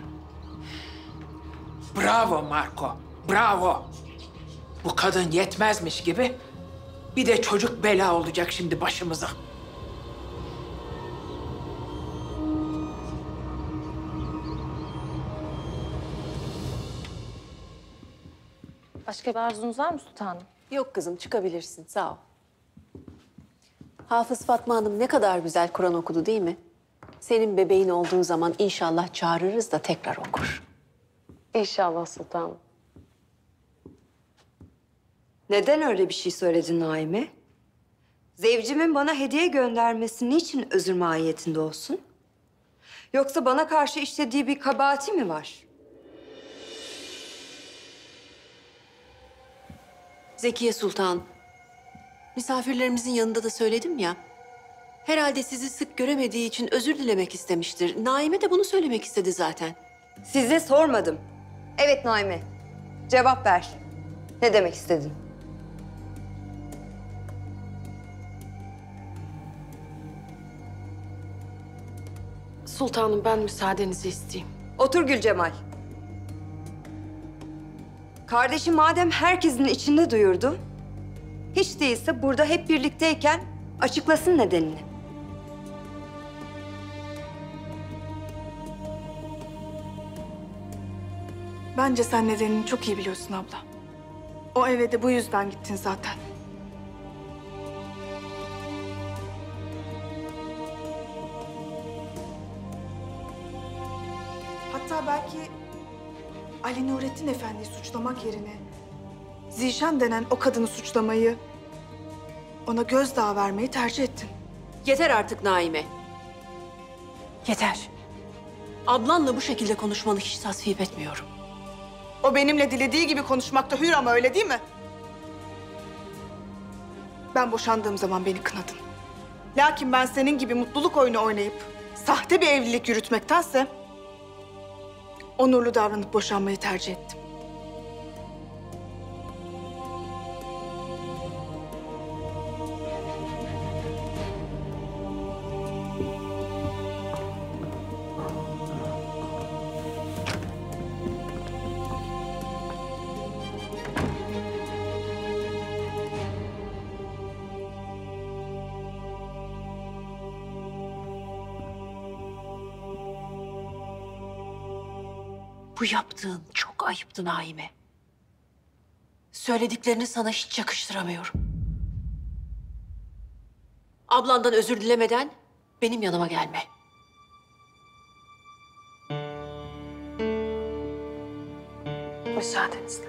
Bravo Marco, bravo. Bu kadın yetmezmiş gibi bir de çocuk bela olacak şimdi başımıza. Başka bir arzunuz var mı sultanım? Yok kızım, çıkabilirsin. Sağ ol. Hafız Fatma Hanım ne kadar güzel Kur'an okudu değil mi? Senin bebeğin olduğun zaman inşallah çağırırız da tekrar okur. İnşallah sultanım. Neden öyle bir şey söyledin Naime? Zevcimin bana hediye göndermesi niçin özür mahiyetinde olsun? Yoksa bana karşı işlediği bir kabahati mi var? Zekiye Sultan, misafirlerimizin yanında da söyledim ya. Herhalde sizi sık göremediği için özür dilemek istemiştir. Naime de bunu söylemek istedi zaten. Size sormadım. Evet Naime. Cevap ver. Ne demek istedin? Sultanım, ben müsaadenizi isteyeyim. Otur Gülcemal. Kardeşim madem herkesin içinde duyurdu, hiç değilse burada hep birlikteyken açıklasın nedenini. Bence sen nedenini çok iyi biliyorsun abla. O eve de bu yüzden gittin zaten. Hatta belki Ali Nurettin Efendi'yi suçlamak yerine Zişan denen o kadını suçlamayı, ona gözdağı vermeyi tercih ettin. Yeter artık Naime. Yeter. Ablanla bu şekilde konuşmanı hiç tasvip etmiyorum. O benimle dilediği gibi konuşmakta hür ama öyle değil mi? Ben boşandığım zaman beni kınadın. Lakin ben senin gibi mutluluk oyunu oynayıp sahte bir evlilik yürütmektense onurlu davranıp boşanmayı tercih ettim. Bu yaptığın çok ayıptı Naime. Söylediklerini sana hiç yakıştıramıyorum. Ablandan özür dilemeden benim yanıma gelme. Müsaadenizle.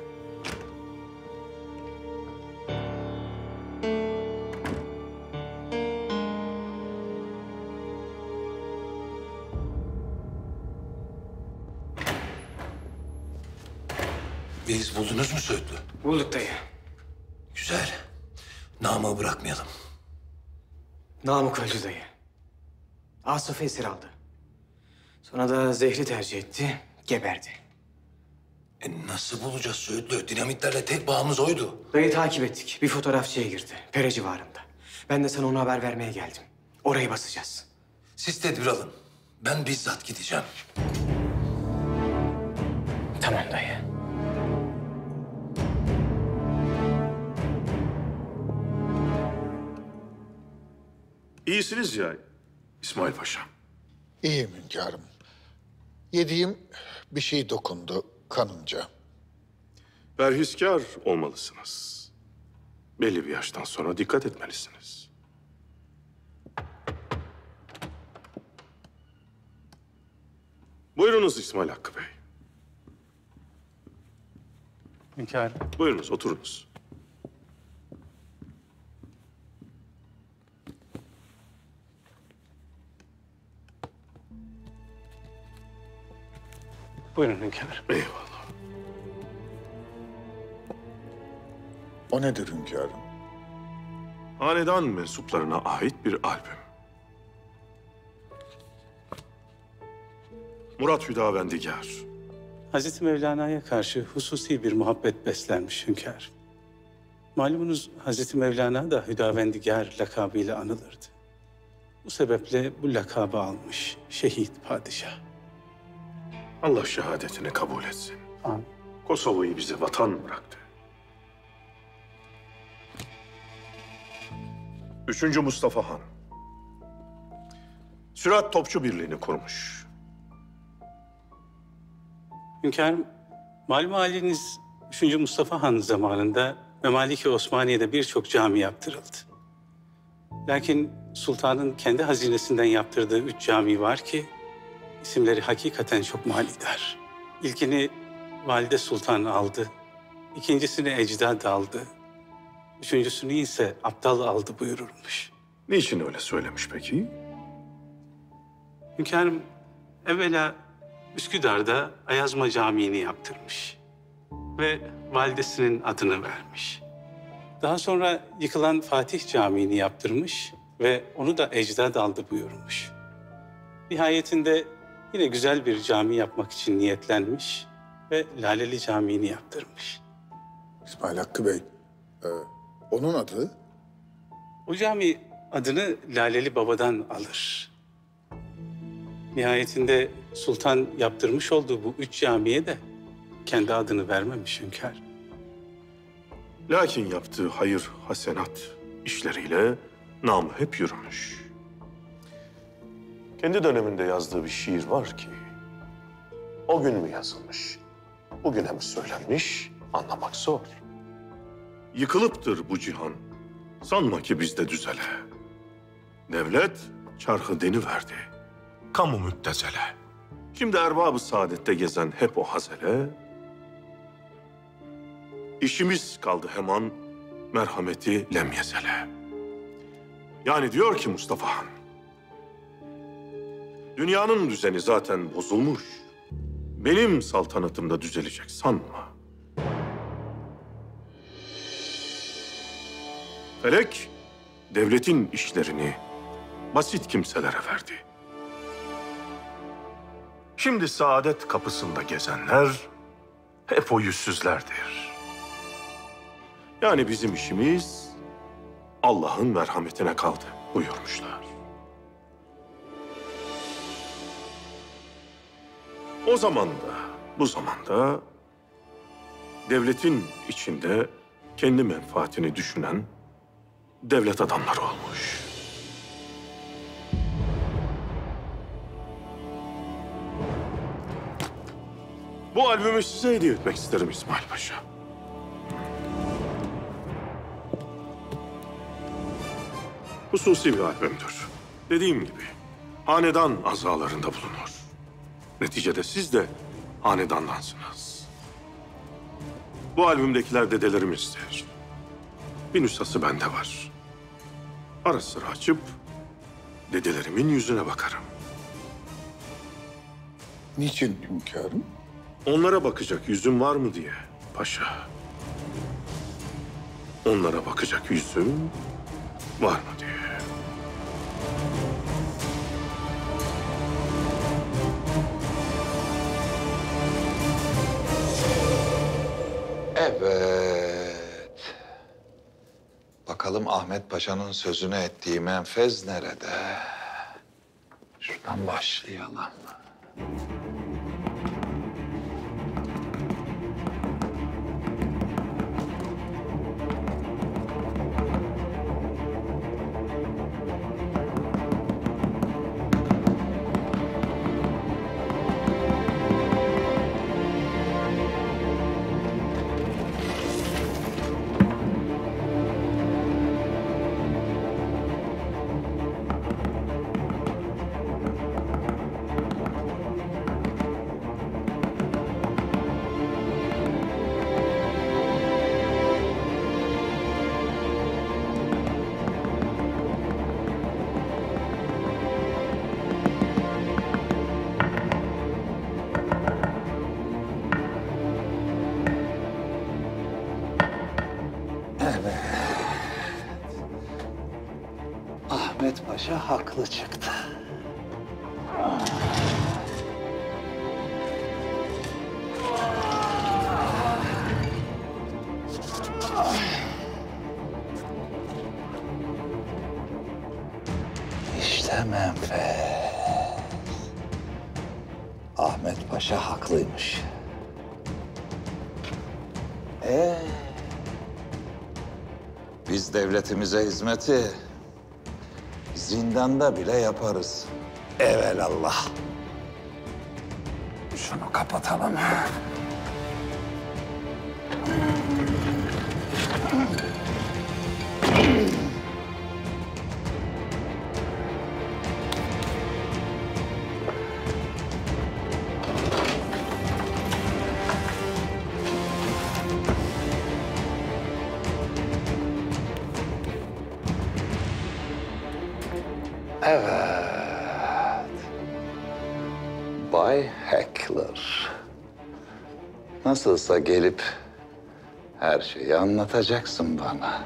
Bir iz buldunuz mu Söğütlü? Bulduk dayı. Güzel. Namık'ı bırakmayalım. Namık öldü dayı. Asaf'ı esir aldı. Sonra da zehri tercih etti, geberdi. Nasıl bulacağız Söğütlü? Dinamitlerle tek bağımız oydu. Dayı takip ettik. Bir fotoğrafçıya girdi. Pere civarında. Ben de sana onu haber vermeye geldim. Orayı basacağız. Siz tedbir alın. Ben bizzat gideceğim. Tamam dayı. İyisiniz ya İsmail Paşa. İyiyim hünkârım. Yediğim bir şey dokundu kanımca. Perhiskar olmalısınız. Belli bir yaştan sonra dikkat etmelisiniz. Buyurunuz İsmail Hakkı Bey. Hünkârım. Buyurunuz, oturunuz. Buyurun hünkârım. Eyvallah. O nedir hünkârım? Hanedan mensuplarına ait bir albüm. Murat Hüdavendigar. Hazreti Mevlana'ya karşı hususi bir muhabbet beslenmiş hünkârım. Malumunuz Hazreti Mevlana da Hüdavendigar lakabıyla anılırdı. Bu sebeple bu lakabı almış şehit padişah. Allah şehadetini kabul etsin. Amin. Kosova'yı bize vatan bıraktı. 3. Mustafa Han. Sürat Topçu Birliği'ni kurmuş. Hünkârım, malum haliniz 3. Mustafa Han zamanında Memaliki Osmaniye'de birçok cami yaptırıldı. Lakin sultanın kendi hazinesinden yaptırdığı 3 cami var ki isimleri hakikaten çok manidar. İlkini Valide Sultan aldı, ikincisini ecdad aldı, üçüncüsünü ise aptal aldı buyurulmuş. Niçin öyle söylemiş peki? Hünkârım, evvela Üsküdar'da Ayazma Camii'ni yaptırmış ve validesinin adını vermiş. Daha sonra yıkılan Fatih Camii'ni yaptırmış ve onu da ecdad aldı buyurmuş. Nihayetinde yine güzel bir cami yapmak için niyetlenmiş ve Laleli Camii'ni yaptırmış. İsmail Hakkı Bey, onun adı? O cami adını Laleli Baba'dan alır. Nihayetinde sultan yaptırmış olduğu bu 3 camiye de kendi adını vermemiş hünkâr. Lakin yaptığı hayır, hasenat işleriyle namı hep yürümüş. Kendi döneminde yazdığı bir şiir var ki, o gün mü yazılmış, bugüne mi söylenmiş anlamak zor. Yıkılıptır bu cihan, sanma ki bizde düzele. Devlet çarkı deniverdi, kamu müptezele. Şimdi erbab-ı saadette gezen hep o hazele. İşimiz kaldı hemen merhameti lemyezele. Yani diyor ki Mustafa Han, dünyanın düzeni zaten bozulmuş. Benim saltanatımda düzelecek sanma. Felek, devletin işlerini basit kimselere verdi. Şimdi saadet kapısında gezenler hep o yüzsüzlerdir. Yani bizim işimiz Allah'ın merhametine kaldı buyurmuşlar. O zaman da, bu zamanda devletin içinde kendi menfaatini düşünen devlet adamları olmuş. Bu albümü size hediye etmek isterim İsmail Paşa. Hususi bir albümdür. Dediğim gibi hanedan azalarında bulunur. Neticede siz de hanedandansınız. Bu albümdekiler dedelerimizdir. Bir nüshası bende var. Ara sıra açıp dedelerimin yüzüne bakarım. Niçin hünkârım? Onlara bakacak yüzüm var mı diye paşa. Onlara bakacak yüzüm var mı diye. Evet. Bakalım Ahmet Paşa'nın sözünü ettiği menfez nerede? Şuradan başlayalım. Ahmet Paşa haklı çıktı. İşte menfez. Ahmet Paşa haklıymış. Biz devletimize hizmeti zindanda bile yaparız. Evelallah. Şunu kapatalım. Evet. Bay Heckler. Nasılsa gelip her şeyi anlatacaksın bana.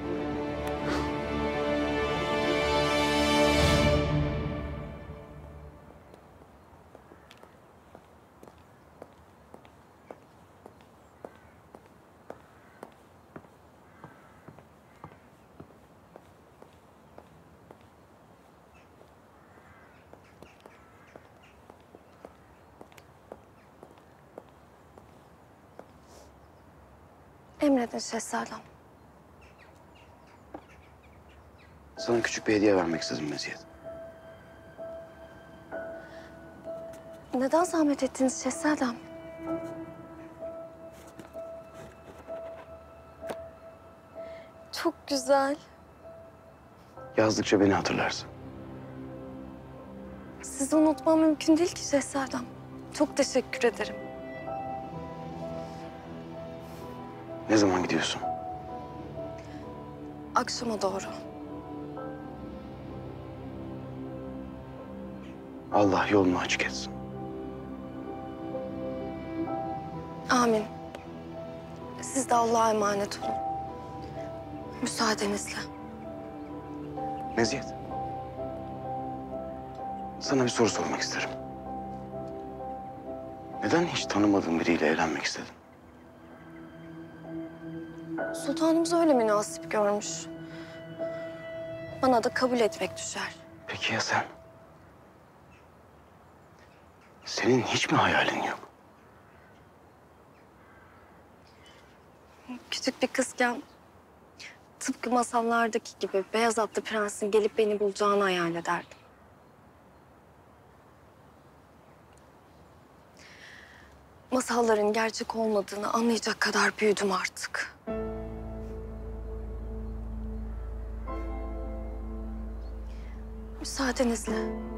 Emredin şehzadem. Sana küçük bir hediye vermek istedim Meziyet. Neden zahmet ettiniz şehzadem? Çok güzel. Yazdıkça beni hatırlarsın. Sizi unutmam mümkün değil ki şehzadem. Çok teşekkür ederim. Ne zaman gidiyorsun? Akşama doğru. Allah yolunu açık etsin. Amin. Siz de Allah'a emanet olun. Müsaadenizle. Meziyet. Sana bir soru sormak isterim. Neden hiç tanımadığın biriyle evlenmek istedin? Sultanımız öyle münasip görmüş. Bana da kabul etmek düşer. Peki ya sen? Senin hiç mi hayalin yok? Küçük bir kızken tıpkı masallardaki gibi beyaz atlı prensin gelip beni bulacağını hayal ederdim. Masalların gerçek olmadığını anlayacak kadar büyüdüm artık. Müsaadenizle.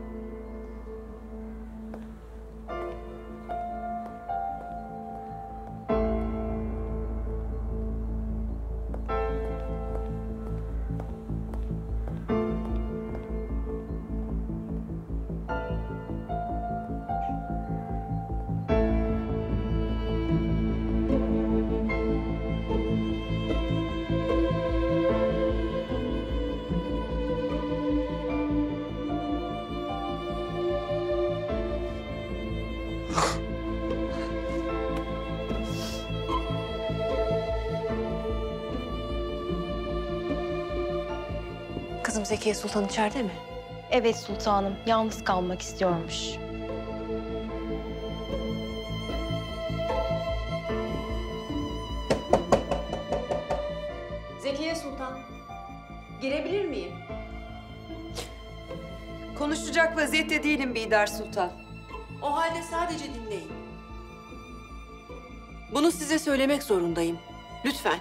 Kızım Zekiye Sultan içeride mi? Evet sultanım, yalnız kalmak istiyormuş. Zekiye Sultan, girebilir miyim? Konuşacak vaziyette değilim Bidar Sultan. O halde sadece dinleyin. Bunu size söylemek zorundayım. Lütfen.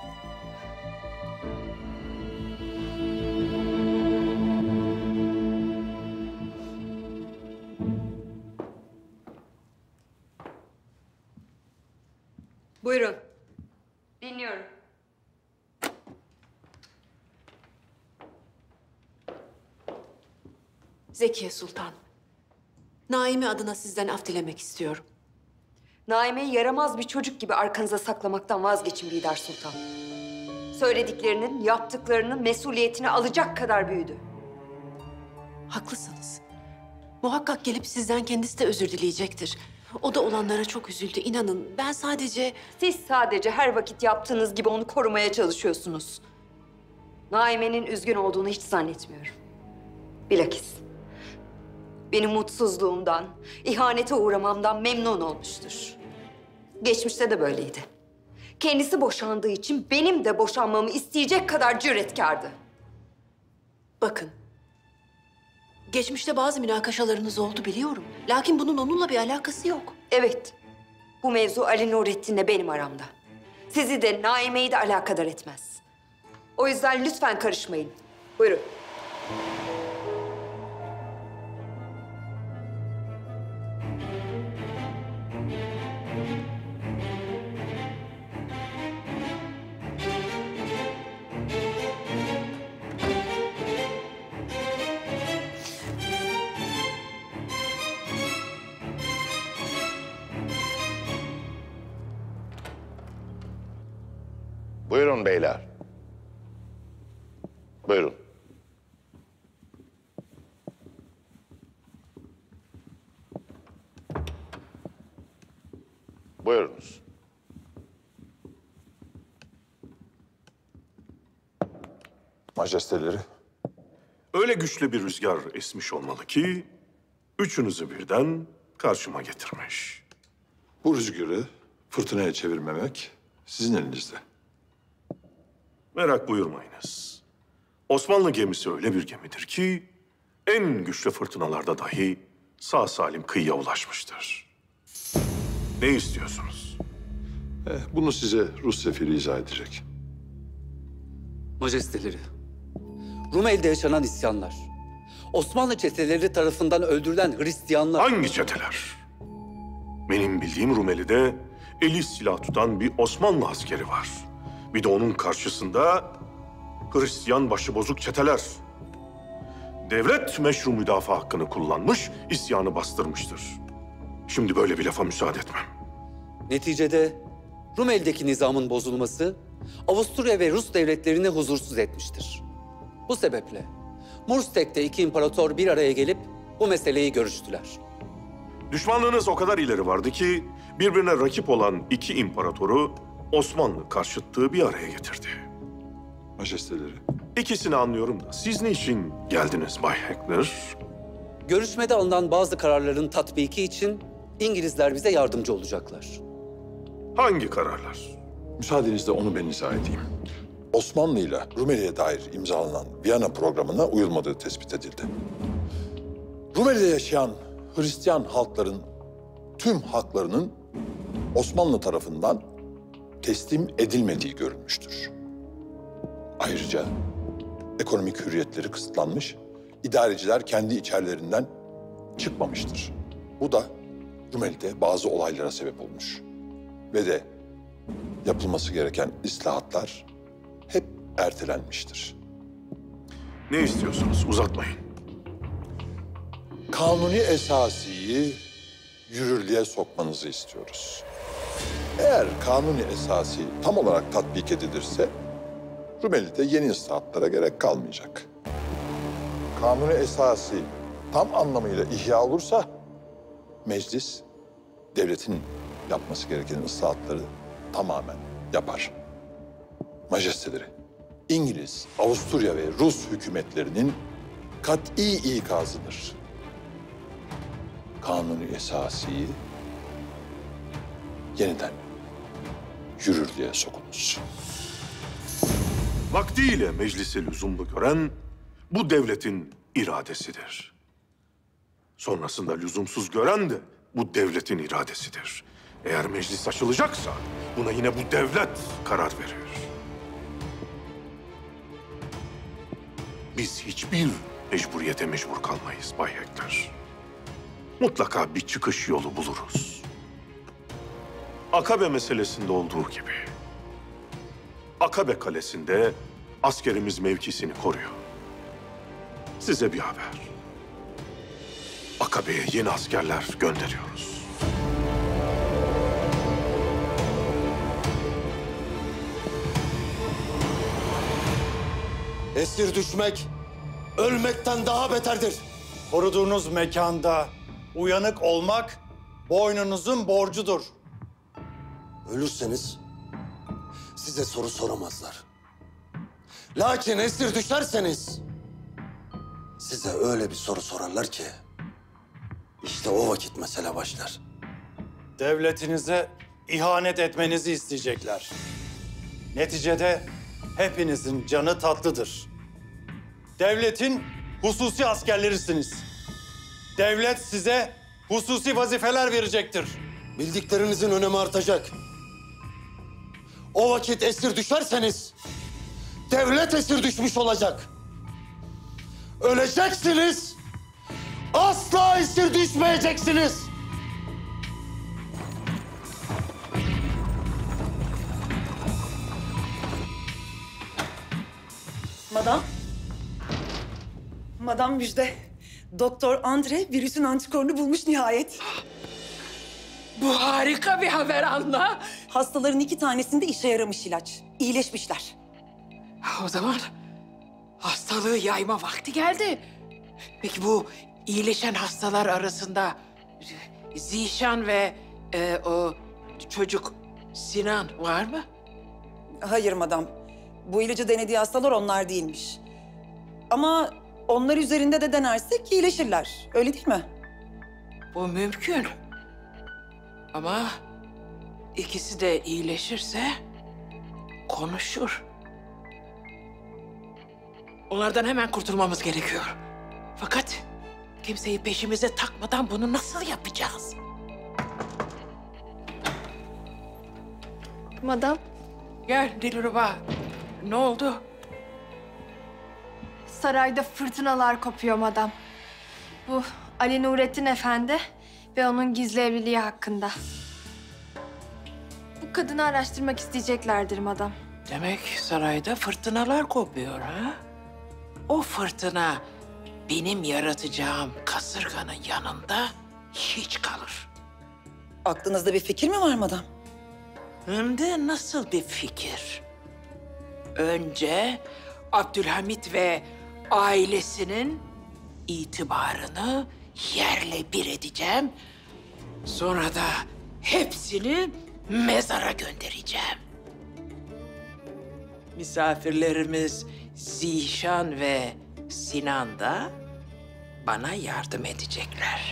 Buyurun. Dinliyorum. Zekiye Sultan, Naime adına sizden af dilemek istiyorum. Naime'yi yaramaz bir çocuk gibi arkanıza saklamaktan vazgeçin Bidar Sultan. Söylediklerinin, yaptıklarının mesuliyetini alacak kadar büyüdü. Haklısınız. Muhakkak gelip sizden kendisi de özür dileyecektir. O da olanlara çok üzüldü. İnanın ben sadece... Siz sadece her vakit yaptığınız gibi onu korumaya çalışıyorsunuz. Naime'nin üzgün olduğunu hiç zannetmiyorum. Bilakis benim mutsuzluğumdan, ihanete uğramamdan memnun olmuştur. Geçmişte de böyleydi. Kendisi boşandığı için benim de boşanmamı isteyecek kadar cüretkardı. Bakın, geçmişte bazı münakaşalarınız oldu biliyorum. Lakin bunun onunla bir alakası yok. Evet, bu mevzu Ali Nurettin'le benim aramda. Sizi de Naime'yi de alakadar etmez. O yüzden lütfen karışmayın. Buyurun. Buyurun beyler. Buyurun. Buyurunuz. Majesteleri. Öyle güçlü bir rüzgar esmiş olmalı ki üçünüzü birden karşıma getirmiş. Bu rüzgarı fırtınaya çevirmemek sizin elinizde. Merak buyurmayınız. Osmanlı gemisi öyle bir gemidir ki en güçlü fırtınalarda dahi sağ salim kıyıya ulaşmıştır. Ne istiyorsunuz? Bunu size Rus sefiri izah edecek. Majesteleri, Rumeli'de yaşanan isyanlar, Osmanlı çeteleri tarafından öldürülen Hristiyanlar... Hangi çeteler? Benim bildiğim Rumeli'de eli silah tutan bir Osmanlı askeri var. Bir de onun karşısında Hristiyan başıbozuk çeteler. Devlet meşru müdafaa hakkını kullanmış, isyanı bastırmıştır. Şimdi böyle bir lafa müsaade etmem. Neticede Rumeli'deki nizamın bozulması Avusturya ve Rus devletlerini huzursuz etmiştir. Bu sebeple Murstek'te iki imparator bir araya gelip bu meseleyi görüştüler. Düşmanlığınız o kadar ileri vardı ki birbirine rakip olan iki imparatoru Osmanlı karşıtlığı bir araya getirdi. Majesteleri. İkisini anlıyorum da siz niçin geldiniz Bay Heckler? Görüşmede alınan bazı kararların tatbiki için İngilizler bize yardımcı olacaklar. Hangi kararlar? Müsaadenizle onu ben izah edeyim. Osmanlı ile Rumeli'ye dair imzalanan Viyana programına uyulmadığı tespit edildi. Rumeli'de yaşayan Hristiyan halkların tüm haklarının Osmanlı tarafından teslim edilmediği görülmüştür. Ayrıca ekonomik hürriyetleri kısıtlanmış, idareciler kendi içerilerinden çıkmamıştır. Bu da Rumeli'de bazı olaylara sebep olmuş. Ve de yapılması gereken islahatlar hep ertelenmiştir. Ne istiyorsunuz? Uzatmayın. Kanuni esasiyi yürürlüğe sokmanızı istiyoruz. Eğer kanuni esası tam olarak tatbik edilirse Rumeli'de yeni ıslahatlara gerek kalmayacak. Kanuni esası tam anlamıyla ihya olursa meclis devletin yapması gereken ıslahatları tamamen yapar. Majesteleri, İngiliz, Avusturya ve Rus hükümetlerinin kat'i ikazıdır. Kanuni esasıyı yeniden yürürlüğe sokunuz. Vaktiyle meclisi lüzumlu gören bu devletin iradesidir. Sonrasında lüzumsuz gören de bu devletin iradesidir. Eğer meclis açılacaksa buna yine bu devlet karar verir. Biz hiçbir mecburiyete mecbur kalmayız Bay Hekler. Mutlaka bir çıkış yolu buluruz. Akabe meselesinde olduğu gibi. Akabe Kalesi'nde askerimiz mevkisini koruyor. Size bir haber. Akabe'ye yeni askerler gönderiyoruz. Esir düşmek ölmekten daha beterdir. Koruduğunuz mekanda uyanık olmak boynunuzun borcudur. Ölürseniz size soru soramazlar. Lakin esir düşerseniz size öyle bir soru sorarlar ki işte o vakit mesele başlar. Devletinize ihanet etmenizi isteyecekler. Neticede hepinizin canı tatlıdır. Devletin hususi askerlerisiniz. Devlet size hususi vazifeler verecektir. Bildiklerinizin önemi artacak. O vakit esir düşerseniz devlet esir düşmüş olacak. Öleceksiniz. Asla esir düşmeyeceksiniz. Madam. Madam müjde. Doktor Andre virüsün antikorunu bulmuş nihayet. Bu harika bir haber Anna. Hastaların 2 tanesinde işe yaramış ilaç. İyileşmişler. O zaman hastalığı yayma vakti geldi. Peki bu iyileşen hastalar arasında Zişan ve o çocuk Sinan var mı? Hayır madam. Bu ilacı denediği hastalar onlar değilmiş. Ama onlar üzerinde de denersek iyileşirler. Öyle değil mi? Bu mümkün. Ama ikisi de iyileşirse konuşur. Onlardan hemen kurtulmamız gerekiyor. Fakat kimseyi peşimize takmadan bunu nasıl yapacağız? Madam. Gel Dilruba. Ne oldu? Sarayda fırtınalar kopuyor madam. Bu Ali Nurettin Efendi ve onun gizli evliliği hakkında. Bu kadını araştırmak isteyeceklerdir madam. Demek sarayda fırtınalar kopuyor ha? O fırtına benim yaratacağım kasırganın yanında hiç kalır. Aklınızda bir fikir mi var madam? Hem de nasıl bir fikir? Önce Abdülhamit ve ailesinin itibarını yerle bir edeceğim. Sonra da hepsini mezara göndereceğim. Misafirlerimiz Zişan ve Sinan da bana yardım edecekler.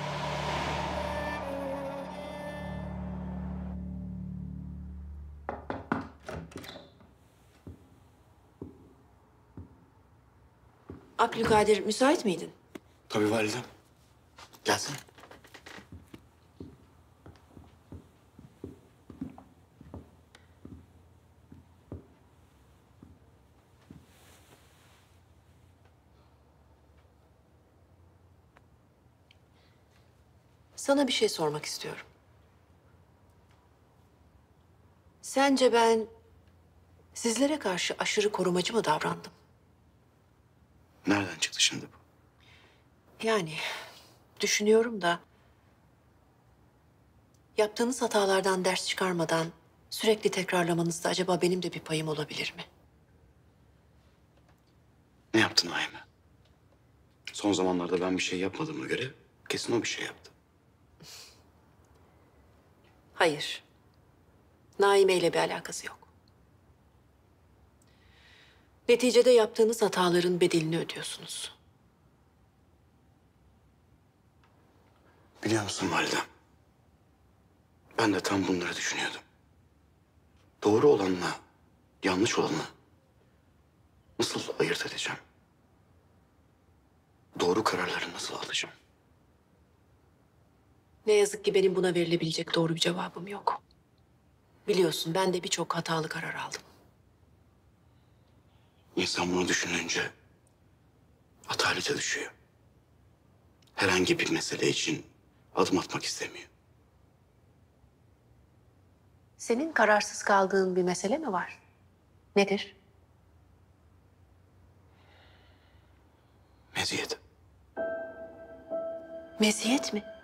Abdülkadir müsait miydin? Tabii validem. Gelsin. Sana bir şey sormak istiyorum. Sence ben sizlere karşı aşırı korumacı mı davrandım? Nereden çıktı şimdi bu? Yani düşünüyorum da yaptığınız hatalardan ders çıkarmadan sürekli tekrarlamanızda acaba benim de bir payım olabilir mi? Ne yaptın Naime? Son zamanlarda ben bir şey yapmadığıma göre kesin o bir şey yaptı. Hayır. Naime ile bir alakası yok. Neticede yaptığınız hataların bedelini ödüyorsunuz. Biliyor musun validem? Ben de tam bunları düşünüyordum. Doğru olanla yanlış olanı nasıl ayırt edeceğim? Doğru kararları nasıl alacağım? Ne yazık ki benim buna verilebilecek doğru bir cevabım yok. Biliyorsun ben de birçok hatalı karar aldım. İnsan bunu düşününce atalete düşüyor. Herhangi bir mesele için adım atmak istemiyor. Senin kararsız kaldığın bir mesele mi var? Nedir? Meziyet. Meziyet mi?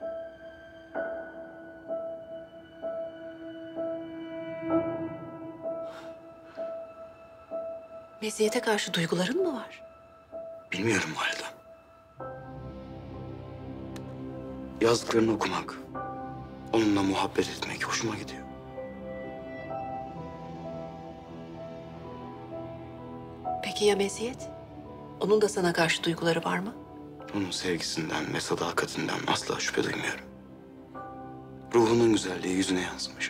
Meziyete karşı duyguların mı var? Bilmiyorum validem. Yazdıklarını okumak, onunla muhabbet etmek hoşuma gidiyor. Peki ya Meziyet? Onun da sana karşı duyguları var mı? Onun sevgisinden ve sadakatinden asla şüphe duymuyorum. Ruhunun güzelliği yüzüne yansımış.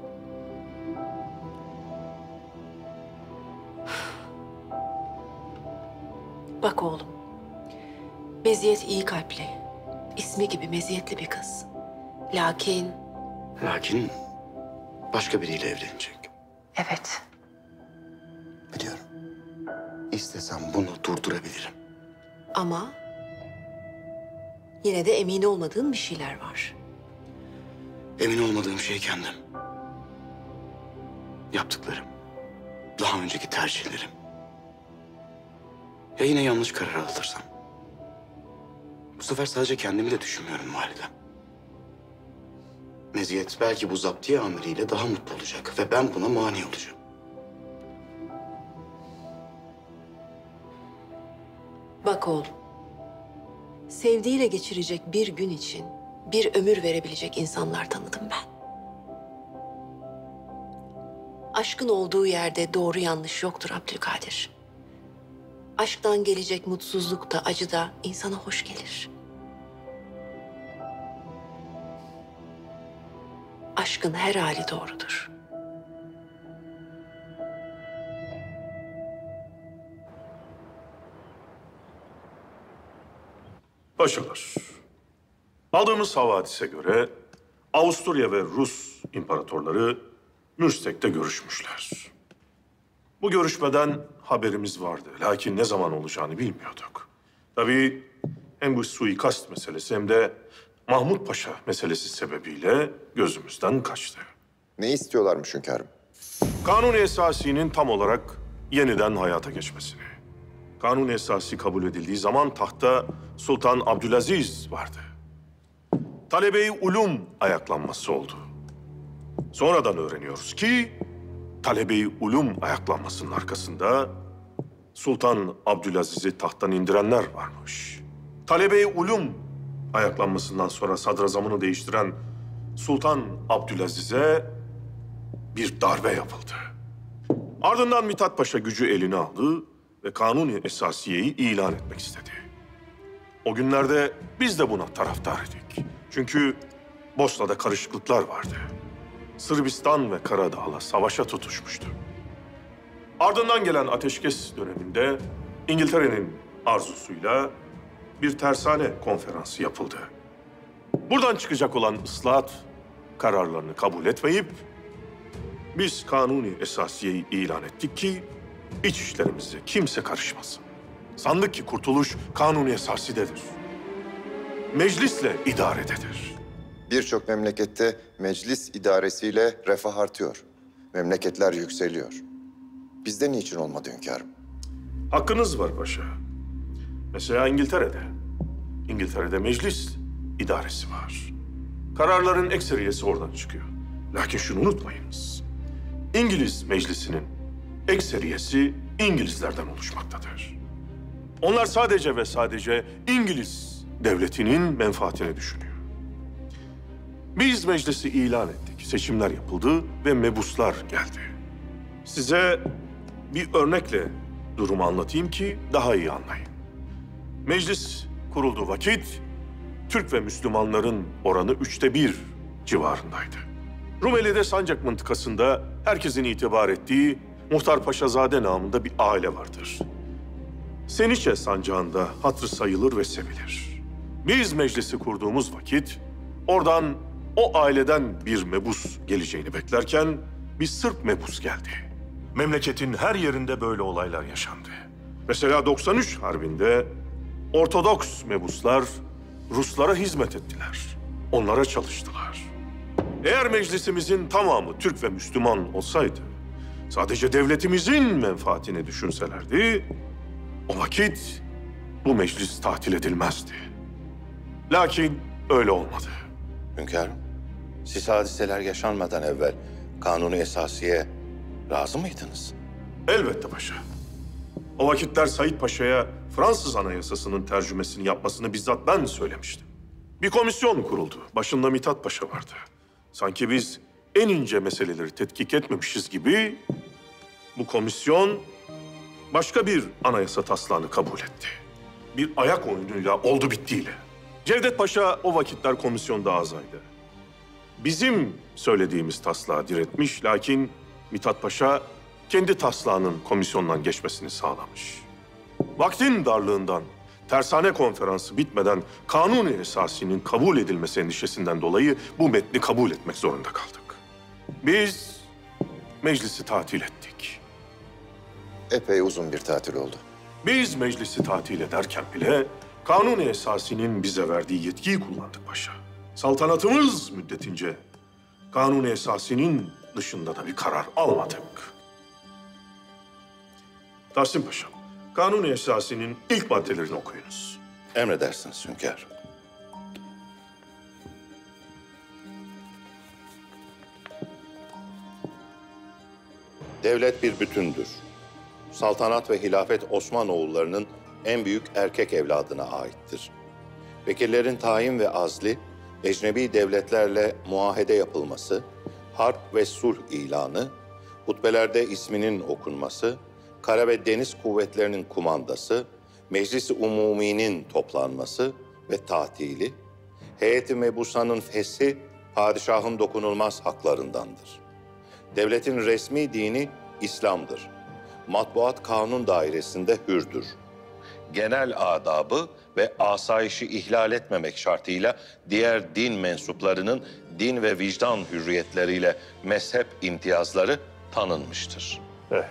Bak oğlum, Meziyet iyi kalpli, ismi gibi meziyetli bir kız. Lakin Lakin başka biriyle evlenecek. evet, Biliyorum. İstesem bunu durdurabilirim. ama yine de emin olmadığın bir şeyler var. Emin olmadığım şey kendim. Yaptıklarım. Daha önceki tercihlerim. Ya yine yanlış karar alırsam? Bu sefer sadece kendimi de düşünmüyorum validem. Meziyet belki bu zaptiye amiriyle daha mutlu olacak ve ben buna mani olacağım. Bak oğlum, sevdiğiyle geçirecek bir gün için bir ömür verebilecek insanlar tanıdım ben. Aşkın olduğu yerde doğru yanlış yoktur Abdülkadir. Aşktan gelecek mutsuzluk da acı da insana hoş gelir. Aşkın her hali doğrudur. Paşalar, aldığımız havadise göre Avusturya ve Rus imparatorları Mürstek'te görüşmüşler. Bu görüşmeden haberimiz vardı. Lakin ne zaman olacağını bilmiyorduk. Tabii hem bu suikast meselesi hem de Mahmut Paşa meselesi sebebiyle gözümüzden kaçtı. Ne istiyorlarmış hünkârım? Kanun-i Esasi'nin tam olarak yeniden hayata geçmesini. Kanun-i Esasi kabul edildiği zaman tahta Sultan Abdülaziz vardı. Talebe-i ulum ayaklanması oldu. Sonradan öğreniyoruz ki Talebe-i ulum ayaklanmasının arkasında Sultan Abdülaziz'i tahttan indirenler varmış. Talebe-i ulum ayaklanmasından sonra sadrazamını değiştiren Sultan Abdülaziz'e bir darbe yapıldı. Ardından Mithat Paşa gücü eline aldı ve Kanuni Esasiye'yi ilan etmek istedi. O günlerde biz de buna taraftar idik. Çünkü Bosna'da karışıklıklar vardı. Sırbistan ve Karadağ'la savaşa tutuşmuştu. Ardından gelen ateşkes döneminde İngiltere'nin arzusuyla bir tersane konferansı yapıldı. Buradan çıkacak olan ıslahat kararlarını kabul etmeyip biz Kanuni Esasiye'yi ilan ettik ki iç işlerimize kimse karışmasın. Sandık ki kurtuluş Kanuni Esasi'dedir. Meclisle idarededir. Birçok memlekette meclis idaresiyle refah artıyor. Memleketler yükseliyor. Bizde niçin olmadı hünkârım? Hakkınız var paşa. Mesela İngiltere'de. İngiltere'de meclis idaresi var. Kararların ekseriyesi oradan çıkıyor. Lakin şunu unutmayınız. İngiliz meclisinin ekseriyesi İngilizlerden oluşmaktadır. Onlar sadece ve sadece İngiliz devletinin menfaatini düşünüyor. Biz meclisi ilan ettik, seçimler yapıldı ve mebuslar geldi. Size bir örnekle durumu anlatayım ki daha iyi anlayın. Meclis kurulduğu vakit Türk ve Müslümanların oranı 1/3 civarındaydı. Rumeli'de Sancak mıntıkasında herkesin itibar ettiği Muhtar Paşazade namında bir aile vardır. Seniçe sancağında hatırı sayılır ve sevilir. Biz meclisi kurduğumuz vakit oradan o aileden bir mebus geleceğini beklerken bir Sırp mebus geldi. Memleketin her yerinde böyle olaylar yaşandı. Mesela 93 Harbi'nde Ortodoks mebuslar Ruslara hizmet ettiler. Onlara çalıştılar. Eğer meclisimizin tamamı Türk ve Müslüman olsaydı, sadece devletimizin menfaatini düşünselerdi, o vakit bu meclis tatil edilmezdi. Lakin öyle olmadı. Hünkârım, siz hadiseler yaşanmadan evvel Kanuni Esasiye razı mıydınız? Elbette paşa. O vakitler Said Paşa'ya Fransız Anayasası'nın tercümesini yapmasını bizzat ben söylemiştim. Bir komisyon kuruldu. Başında Mithat Paşa vardı. Sanki biz en ince meseleleri tetkik etmemişiz gibi bu komisyon başka bir anayasa taslağını kabul etti. Bir ayak oyunuyla oldu bittiyle. Cevdet Paşa o vakitler komisyonda azaydı. Bizim söylediğimiz taslağa diretmiş, lakin Mithat Paşa kendi taslağının komisyondan geçmesini sağlamış. Vaktin darlığından, tersane konferansı bitmeden Kanuni Esasi'nin kabul edilmesi endişesinden dolayı bu metni kabul etmek zorunda kaldık. Biz meclisi tatil ettik. Epey uzun bir tatil oldu. Biz meclisi tatil ederken bile Kanuni Esasi'nin bize verdiği yetkiyi kullandık paşa. Saltanatımız müddetince Kanuni Esasi'nin dışında da bir karar almadık. Tahsin Paşa, Kanuni Esasi'nin ilk maddelerini okuyunuz. Emredersiniz hünkârım. Devlet bir bütündür. Saltanat ve hilafet Osmanoğullarının en büyük erkek evladına aittir. Vekillerin tayin ve azli, ecnebi devletlerle muahede yapılması, harp ve sulh ilanı, hutbelerde isminin okunması, kara ve deniz kuvvetlerinin kumandası, Meclis-i Umumi'nin toplanması ve tatili, heyet-i mebusanın feshi, padişahın dokunulmaz haklarındandır. Devletin resmi dini İslam'dır. Matbuat kanun dairesinde hürdür. Genel adabı ve asayişi ihlal etmemek şartıyla diğer din mensuplarının din ve vicdan hürriyetleriyle mezhep imtiyazları tanınmıştır. Evet.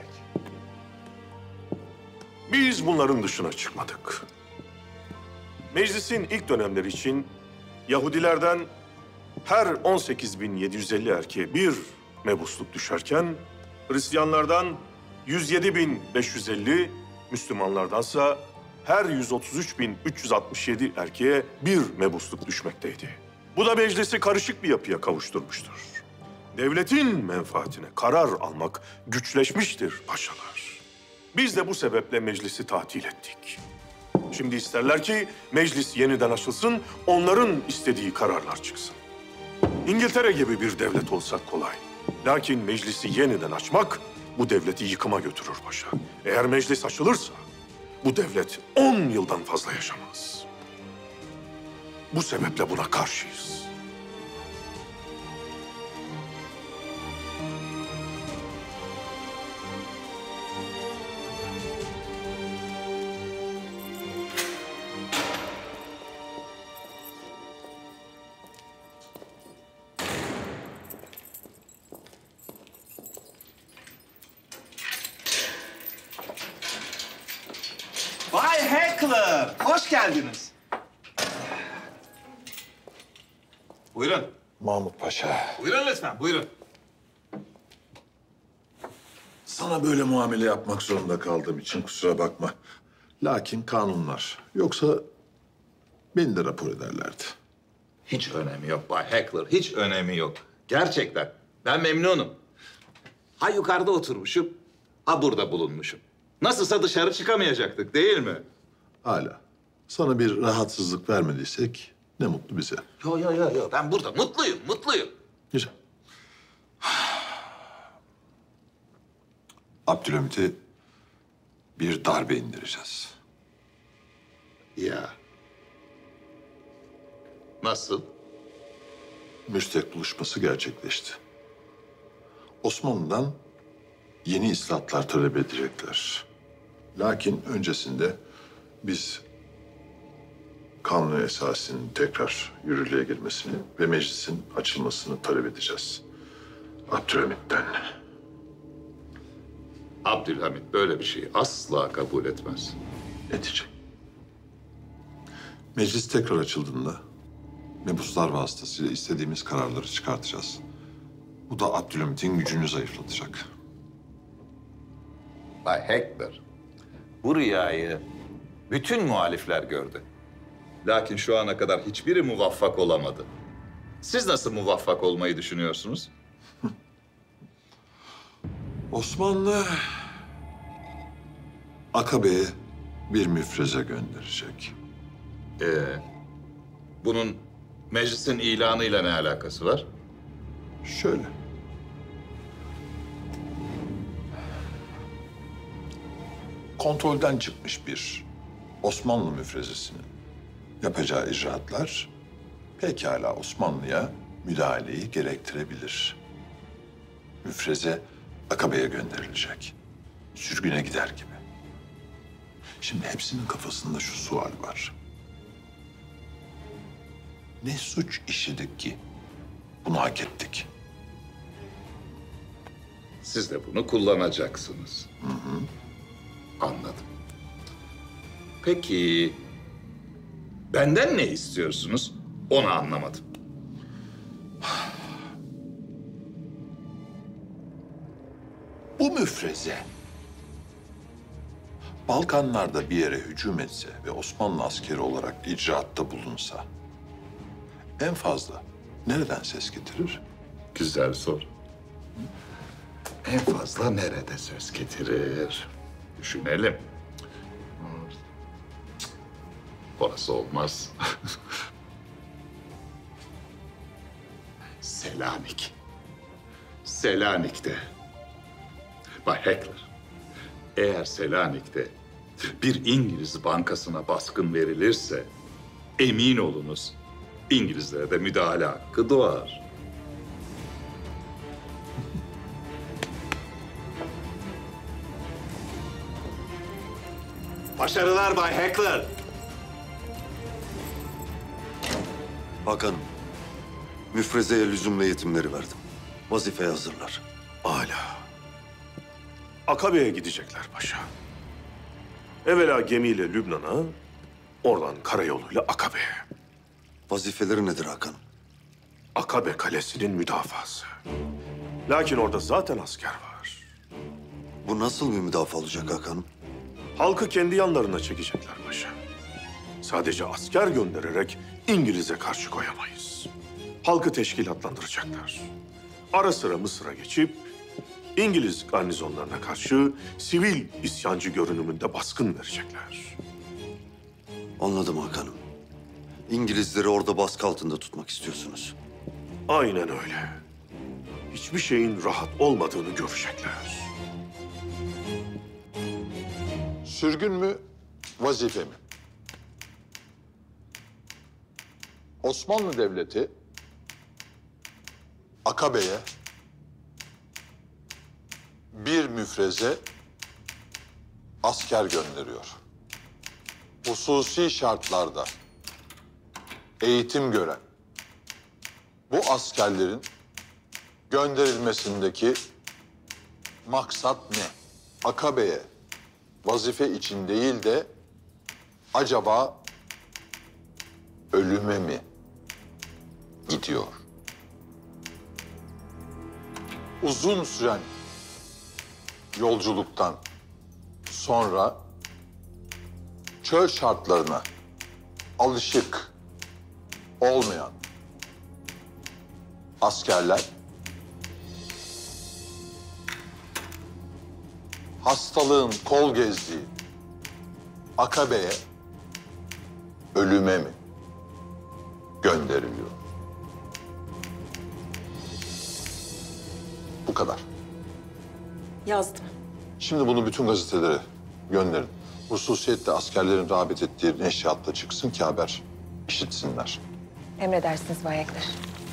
Biz bunların dışına çıkmadık. Meclisin ilk dönemleri için Yahudilerden her 18.750 erkeğe bir mebusluk düşerken Hristiyanlardan 107.550, Müslümanlardansa her 133.367 erkeğe bir mebusluk düşmekteydi. Bu da meclisi karışık bir yapıya kavuşturmuştur. Devletin menfaatine karar almak güçleşmiştir paşalar. Biz de bu sebeple meclisi tatil ettik. Şimdi isterler ki meclis yeniden açılsın, onların istediği kararlar çıksın. İngiltere gibi bir devlet olsak kolay. Lakin meclisi yeniden açmak bu devleti yıkıma götürür paşa. Eğer meclis açılırsa bu devlet 10 yıldan fazla yaşamaz. Bu sebeple buna karşıyız. Vay Heckler, hoş geldiniz. Buyurun. Mahmut Paşa. Buyurun lütfen, buyurun. Sana böyle muamele yapmak zorunda kaldığım için kusura bakma. Lakin kanunlar. Yoksa beni de rapor ederlerdi. Hiç önemi yok Bay Heckler, hiç önemi yok. Gerçekten. Ben memnunum. Ha yukarıda oturmuşum, ha burada bulunmuşum. Nasılsa dışarı çıkamayacaktık değil mi? Hala. Sana bir rahatsızlık vermediysek ne mutlu bize. Yo. Ben burada mutluyum, mutluyum. Güzel. Abdülhamit'e bir darbe indireceğiz. Ya. Nasıl? Müstek buluşması gerçekleşti. Osmanlı'dan yeni islahatlar talep edecekler. Lakin öncesinde biz kanun esasının tekrar yürürlüğe girmesini ve meclisin açılmasını talep edeceğiz. Abdülhamit'ten. Abdülhamit böyle bir şeyi asla kabul etmez. Edecek. Meclis tekrar açıldığında mebuslar vasıtasıyla istediğimiz kararları çıkartacağız. Bu da Abdülhamit'in gücünü zayıflatacak. Bay Heckler, bu rüyayı bütün muhalifler gördü. Lakin şu ana kadar hiçbiri muvaffak olamadı. Siz nasıl muvaffak olmayı düşünüyorsunuz? Osmanlı Akabe'ye bir müfreze gönderecek. Bunun meclisin ilanıyla ne alakası var? Şöyle. Kontrolden çıkmış bir Osmanlı müfrezesinin yapacağı icraatlar pekala Osmanlı'ya müdahaleyi gerektirebilir. Müfreze Akabe'ye gönderilecek. Sürgüne gider gibi. Şimdi hepsinin kafasında şu sual var. Ne suç işledik ki bunu hak ettik? Siz de bunu kullanacaksınız. Anladım. Peki benden ne istiyorsunuz? Onu anlamadım. Bu müfreze Balkanlarda bir yere hücum etse ve Osmanlı askeri olarak icraatta bulunsa en fazla nereden ses getirir? Güzel soru. En fazla nerede ses getirir? Düşünelim. Orası olmaz. Selanik. Selanik'te. Bay Heckler, eğer Selanik'te bir İngiliz bankasına baskın verilirse emin olunuz İngilizlere de müdahale hakkı doğar. Başarılar Bay Heckler. Hakan'ım, müfrezeye lüzumlu eğitimleri verdim. Vazifeye hazırlar. Âlâ. Akabe'ye gidecekler paşa. Evvela gemiyle Lübnan'a, oradan karayoluyla Akabe'ye. Vazifeleri nedir Hakan'ım? Akabe Kalesi'nin müdafası. Lakin orada zaten asker var. Bu nasıl bir müdafaa olacak Hakan'ım? Halkı kendi yanlarına çekecekler paşa. Sadece asker göndererek İngiliz'e karşı koyamayız. Halkı teşkilatlandıracaklar. Ara sıra Mısır'a geçip İngiliz garnizonlarına karşı sivil isyancı görünümünde baskın verecekler. Anladım Hakan'ım. İngilizleri orada baskı altında tutmak istiyorsunuz. Aynen öyle. Hiçbir şeyin rahat olmadığını görecekler. Sürgün mü, vazife mi? Osmanlı Devleti Akabe'ye bir müfreze asker gönderiyor. Hususi şartlarda eğitim gören bu askerlerin gönderilmesindeki maksat ne? Akabe'ye vazife için değil de acaba ölüme mi gidiyor? bitiyor. Uzun süren yolculuktan sonra çöl şartlarına alışık olmayan askerler hastalığın kol gezdiği Akabe'ye ölüme mi gönderiliyor? Bu kadar. Yazdım. Şimdi bunu bütün gazetelere gönderin. Hususiyetle askerlerin rağbet ettiği neşriyatta çıksın ki haber işitsinler. Emredersiniz Bay Hekler.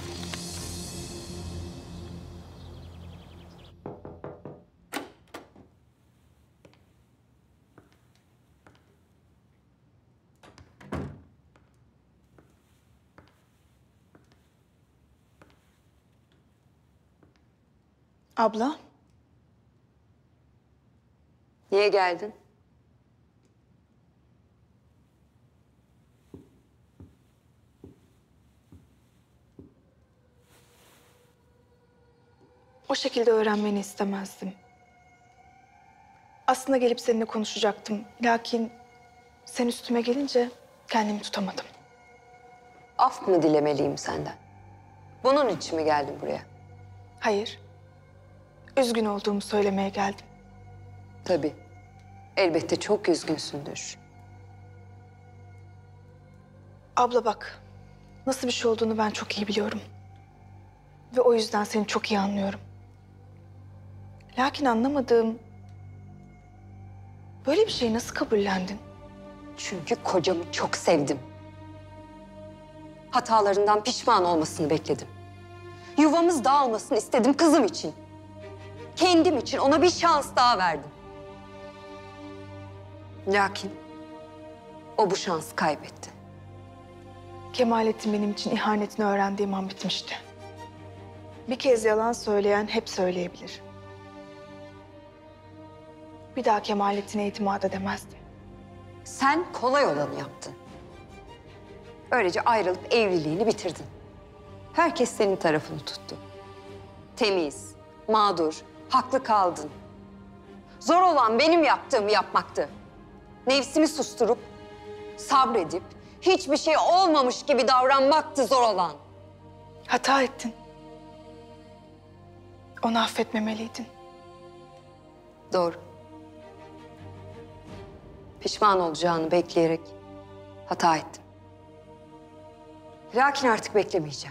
Abla, Niye geldin? o şekilde öğrenmeni istemezdim. Aslında gelip seninle konuşacaktım. Lakin sen üstüme gelince kendimi tutamadım. Af mı dilemeliyim senden? Bunun için mi geldin buraya? Hayır. Üzgün olduğumu söylemeye geldim. Tabii. Elbette çok üzgünsündür. Abla bak, nasıl bir şey olduğunu ben çok iyi biliyorum. Ve o yüzden seni çok iyi anlıyorum. Lakin anlamadığım... Böyle bir şeyi nasıl kabullendin? Çünkü kocamı çok sevdim. Hatalarından pişman olmasını bekledim. Yuvamız dağılmasını istedim kızım için. Kendim için ona bir şans daha verdim. Lakin o bu şansı kaybetti. Kemalettin benim için ihanetini öğrendiğim an bitmişti. Bir kez yalan söyleyen hep söyleyebilir. Bir daha Kemalettin'e itimat edemezdim. Sen kolay olanı yaptın. Öylece ayrılıp evliliğini bitirdin. Herkes senin tarafını tuttu. Temiz, mağdur, haklı kaldın. Zor olan benim yaptığımı yapmaktı. Nefsimi susturup, sabredip, hiçbir şey olmamış gibi davranmaktı zor olan. Hata ettin. Onu affetmemeliydin. Doğru. Pişman olacağını bekleyerek hata ettim. Lakin artık beklemeyeceğim.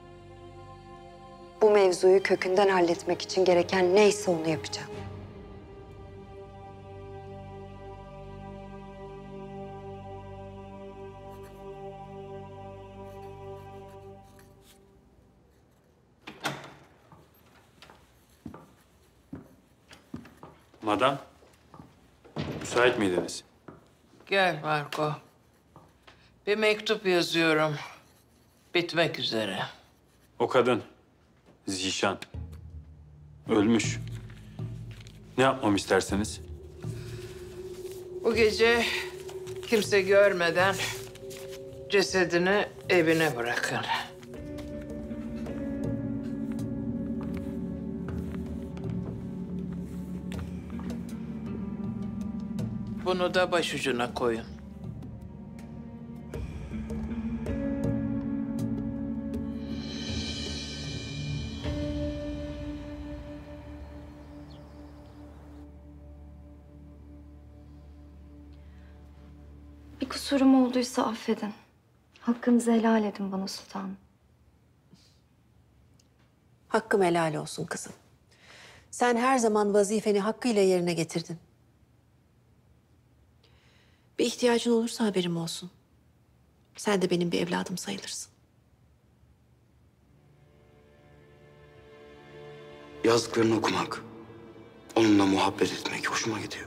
Bu mevzuyu kökünden halletmek için gereken neyse onu yapacağım. Madam, müsait miydiniz? Gel Marco. Bir mektup yazıyorum. Bitmek üzere. O kadın, Zişan, ölmüş. Ne yapmamı isterseniz? Bu gece kimse görmeden cesedini evine bırakın. Bunu da başucuna koyun. Bir kusurum olduysa affedin. Hakkınızı helal edin bana sultanım. Hakkım helal olsun kızım. Sen her zaman vazifeni hakkıyla yerine getirdin. Bir ihtiyacın olursa haberim olsun. Sen de benim bir evladım sayılırsın. Yazdıklarını okumak, onunla muhabbet etmek hoşuma gidiyor.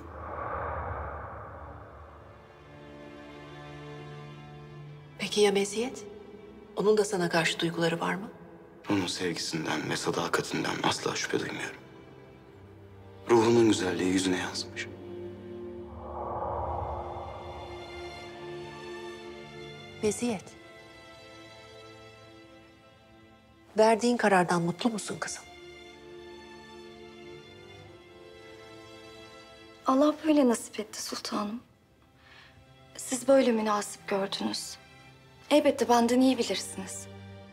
Peki ya Meziyet? Onun da sana karşı duyguları var mı? Onun sevgisinden ve sadakatinden asla şüphe duymuyorum. Ruhunun güzelliği yüzüne yansımış. Meziyet. Verdiğin karardan mutlu musun kızım? Allah böyle nasip etti sultanım. Siz böyle münasip gördünüz. Elbette benden iyi bilirsiniz.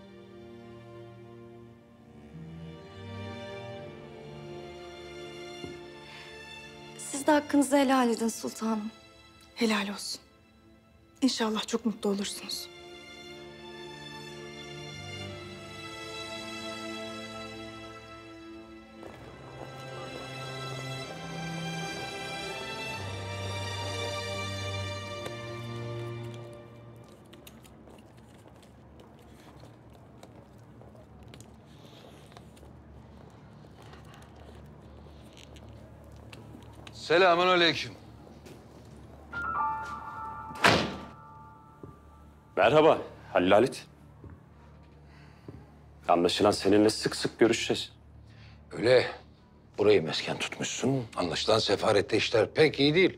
Siz de hakkınızı helal edin sultanım. Helal olsun. İnşallah çok mutlu olursunuz. Selamünaleyküm. Merhaba Halil Halit. Anlaşılan seninle sık sık görüşeceğiz. Öyle. Burayı mesken tutmuşsun. Anlaşılan sefarette işler pek iyi değil.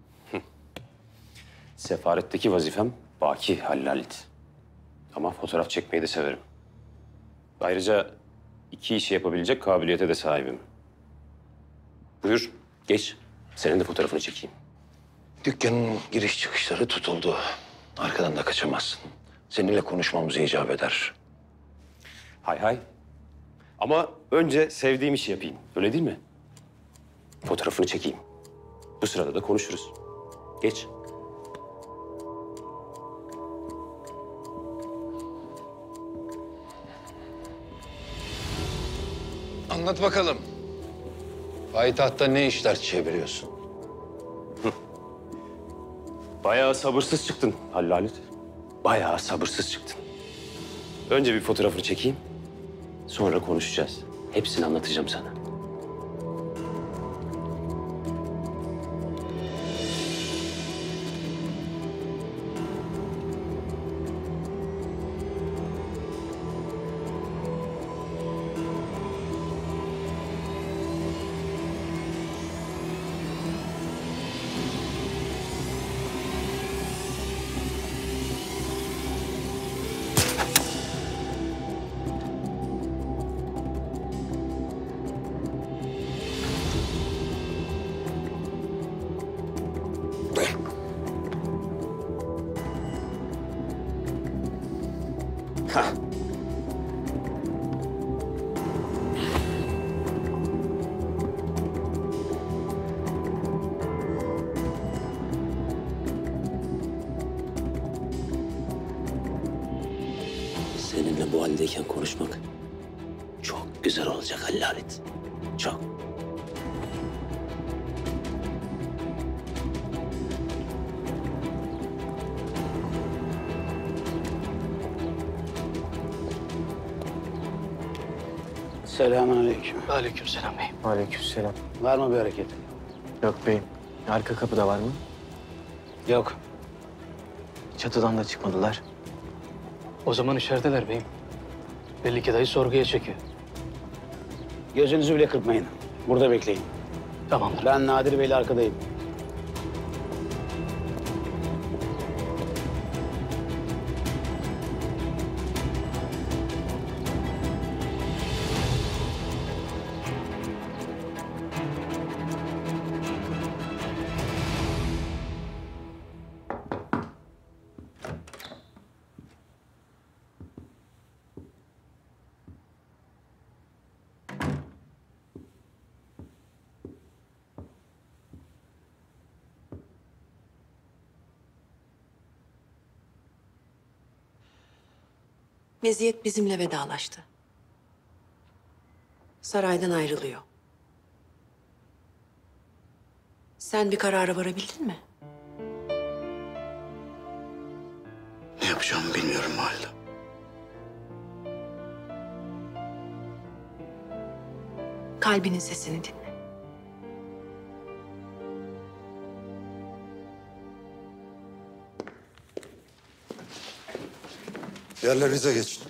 Sefaretteki vazifem baki Halil Halit. Ama fotoğraf çekmeyi de severim. Ayrıca iki işi yapabilecek kabiliyete de sahibim. Buyur, geç. Senin de fotoğrafını çekeyim. Dükkanın giriş çıkışları tutuldu. Arkadan da kaçamazsın. Seninle konuşmamız icap eder. Hay hay. Ama önce sevdiğim işi yapayım. Öyle değil mi? Fotoğrafını çekeyim. Bu sırada da konuşuruz. Geç. Anlat bakalım. Payitahtta ne işler çeviriyorsun? Bayağı sabırsız çıktın Halil Halit. Bayağı sabırsız çıktın. Önce bir fotoğrafını çekeyim. Sonra konuşacağız. Hepsini anlatacağım sana. Seninle bu haldeyken konuşmak çok güzel olacak Halil Halit. Çok. Selamünaleyküm. Aleykümselam beyim. Aleykümselam. Var mı bir hareket? Yok beyim. Arka kapıda var mı? Yok. Çatıdan da çıkmadılar. O zaman içerideler beyim. Belli ki dayı sorguya çekiyor. Gözünüzü bile kırpmayın. Burada bekleyin. Tamamdır. Ben Nadir Bey'le arkadayım. Meziyet bizimle vedalaştı. Saraydan ayrılıyor. Sen bir karara varabildin mi? Ne yapacağımı bilmiyorum Halide. Kalbinin sesini dinle. Yerlerinize geçin.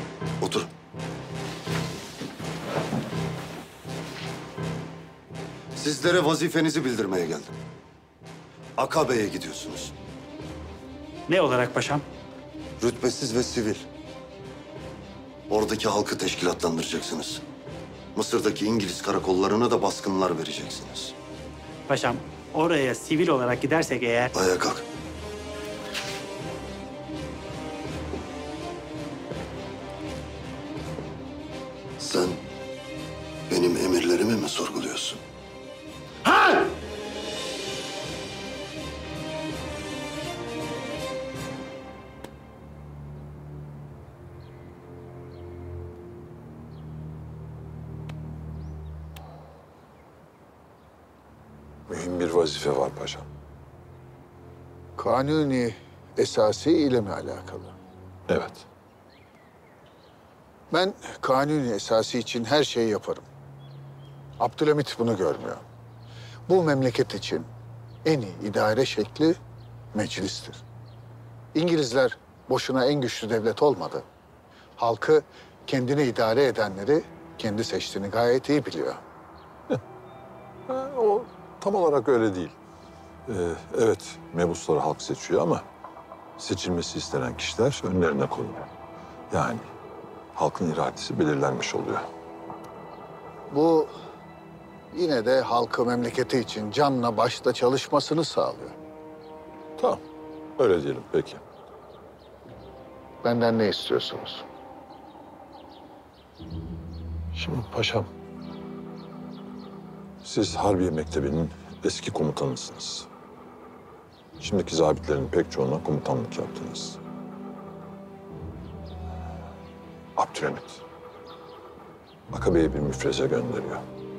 Oturun. Sizlere vazifenizi bildirmeye geldim. Akabe'ye gidiyorsunuz. Ne olarak paşam? Rütbesiz ve sivil. Oradaki halkı teşkilatlandıracaksınız. Mısır'daki İngiliz karakollarına da baskınlar vereceksiniz. Paşam, oraya sivil olarak gidersek eğer... Ayağa kalk. Sen benim emirlerimi mi sorguluyorsun? Ha! Mühim bir vazife var paşam. Kanuni esası ile mi alakalı? Evet. Ben kanuni esası için her şeyi yaparım. Abdülhamit bunu görmüyor. Bu memleket için en iyi idare şekli meclistir. İngilizler boşuna en güçlü devlet olmadı. Halkı kendini idare edenleri kendi seçtiğini gayet iyi biliyor. O tam olarak öyle değil. Evet, mebusları halk seçiyor ama seçilmesi istenen kişiler önlerine konuyor. Yani halkın iradesi belirlenmiş oluyor. Bu yine de halkı memleketi için canla başla çalışmasını sağlıyor. Tamam, öyle diyelim peki. Benden ne istiyorsunuz? Şimdi paşam, siz Harbiye Mektebi'nin eski komutanısınız. Şimdiki zabitlerin pek çoğuna komutanlık yaptınız. Abdülhamit, Akabe'ye bir müfreze gönderiyor.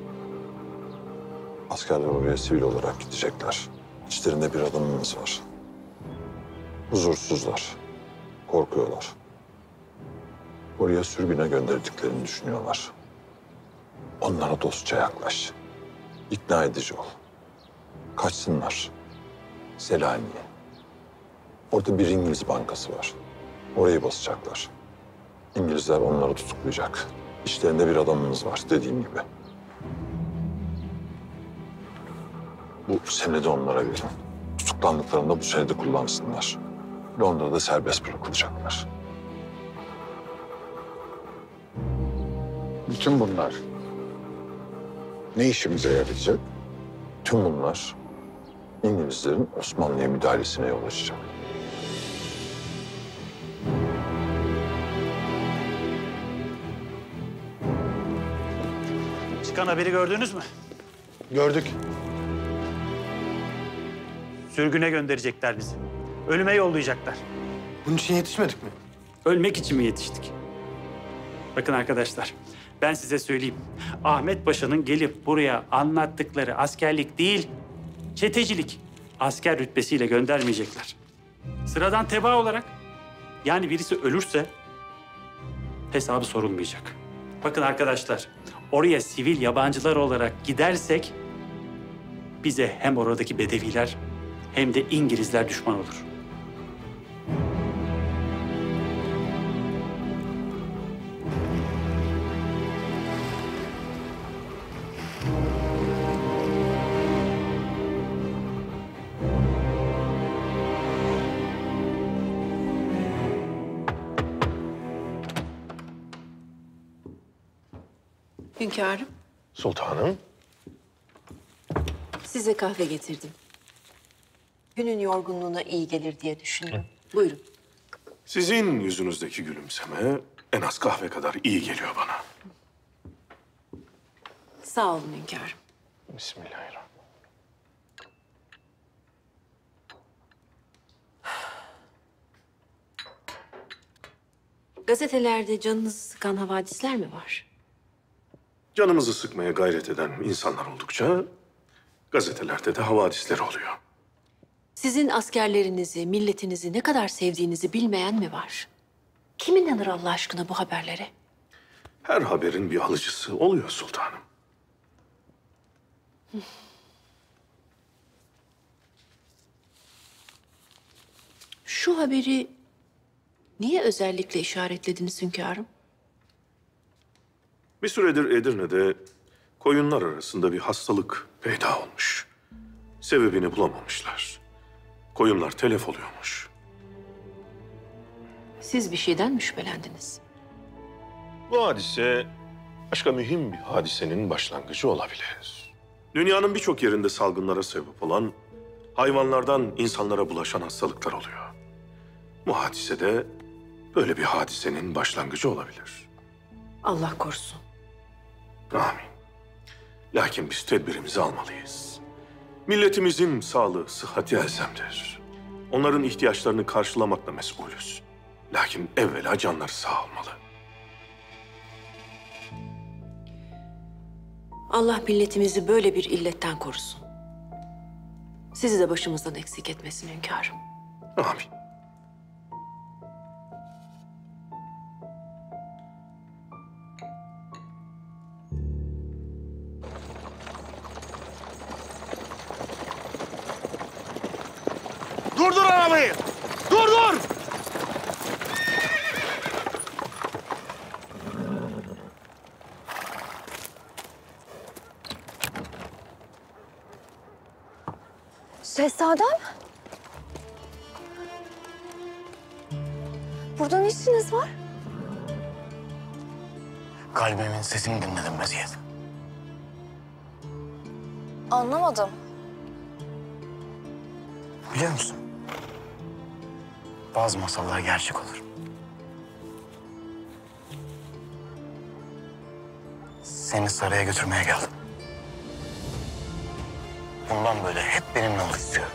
Askerler oraya sivil olarak gidecekler. İçlerinde bir adamımız var. Huzursuzlar, korkuyorlar. Oraya sürgüne gönderdiklerini düşünüyorlar. Onlara dostça yaklaş. İkna edici ol. Kaçsınlar. Selanik'e. Orada bir İngiliz bankası var. Orayı basacaklar. İngilizler onları tutuklayacak. İşlerinde bir adamımız var dediğim gibi. Bu senedi onlara verin. Tutuklandıklarında bu senedi kullansınlar. Londra'da serbest bırakılacaklar. Bütün bunlar ne işimize yarayacak? Tüm bunlar İngilizlerin Osmanlı'ya müdahalesine yol açacak. Çıkan haberi gördünüz mü? Gördük. Sürgüne gönderecekler bizi. Ölüme yollayacaklar. Bunun için yetişmedik mi? Ölmek için mi yetiştik? Bakın arkadaşlar, ben size söyleyeyim. Ahmet Paşa'nın gelip buraya anlattıkları askerlik değil, çetecilik. Asker rütbesiyle göndermeyecekler. Sıradan tebaa olarak. Yani birisi ölürse hesabı sorulmayacak. Bakın arkadaşlar, oraya sivil yabancılar olarak gidersek bize hem oradaki bedeviler hem de İngilizler düşman olur. Hünkârım, Sultanım. size kahve getirdim. Günün yorgunluğuna iyi gelir diye düşündüm. Buyurun. Sizin yüzünüzdeki gülümseme en az kahve kadar iyi geliyor bana. Sağ olun hünkârım. Bismillahirrahmanirrahim. Gazetelerde canınızı sıkan havadisler mi var? Canımızı sıkmaya gayret eden insanlar oldukça gazetelerde de havadisleri oluyor. Sizin askerlerinizi, milletinizi ne kadar sevdiğinizi bilmeyen mi var? Kim inanır Allah aşkına bu haberlere? Her haberin bir alıcısı oluyor sultanım. Şu haberi niye özellikle işaretlediniz hünkârım? Bir süredir Edirne'de Koyunlar arasında bir hastalık peyda olmuş. Sebebini bulamamışlar. Koyunlar telef oluyormuş. Siz bir şeyden mi şüphelendiniz? Bu hadise başka mühim bir hadisenin başlangıcı olabilir. Dünyanın birçok yerinde salgınlara sebep olan, hayvanlardan insanlara bulaşan hastalıklar oluyor. Bu hadise de böyle bir hadisenin başlangıcı olabilir. Allah korusun. Amin. Lakin biz tedbirimizi almalıyız. Milletimizin sağlığı, sıhhati elzemdir. Onların ihtiyaçlarını karşılamakla mesulüz. Lakin evvela canları sağ olmalı. Allah milletimizi böyle bir illetten korusun. Sizi de başımızdan eksik etmesin hünkârım. Amin. Durdur arabayı! Durdur! Şehzadem? Burada ne işiniz var? Kalbimin sesini dinledim Meziyet. Anlamadım. Biliyor musun? Bazı masallar gerçek olur. Seni saraya götürmeye geldim. Bundan böyle hep benimle ol istiyorum.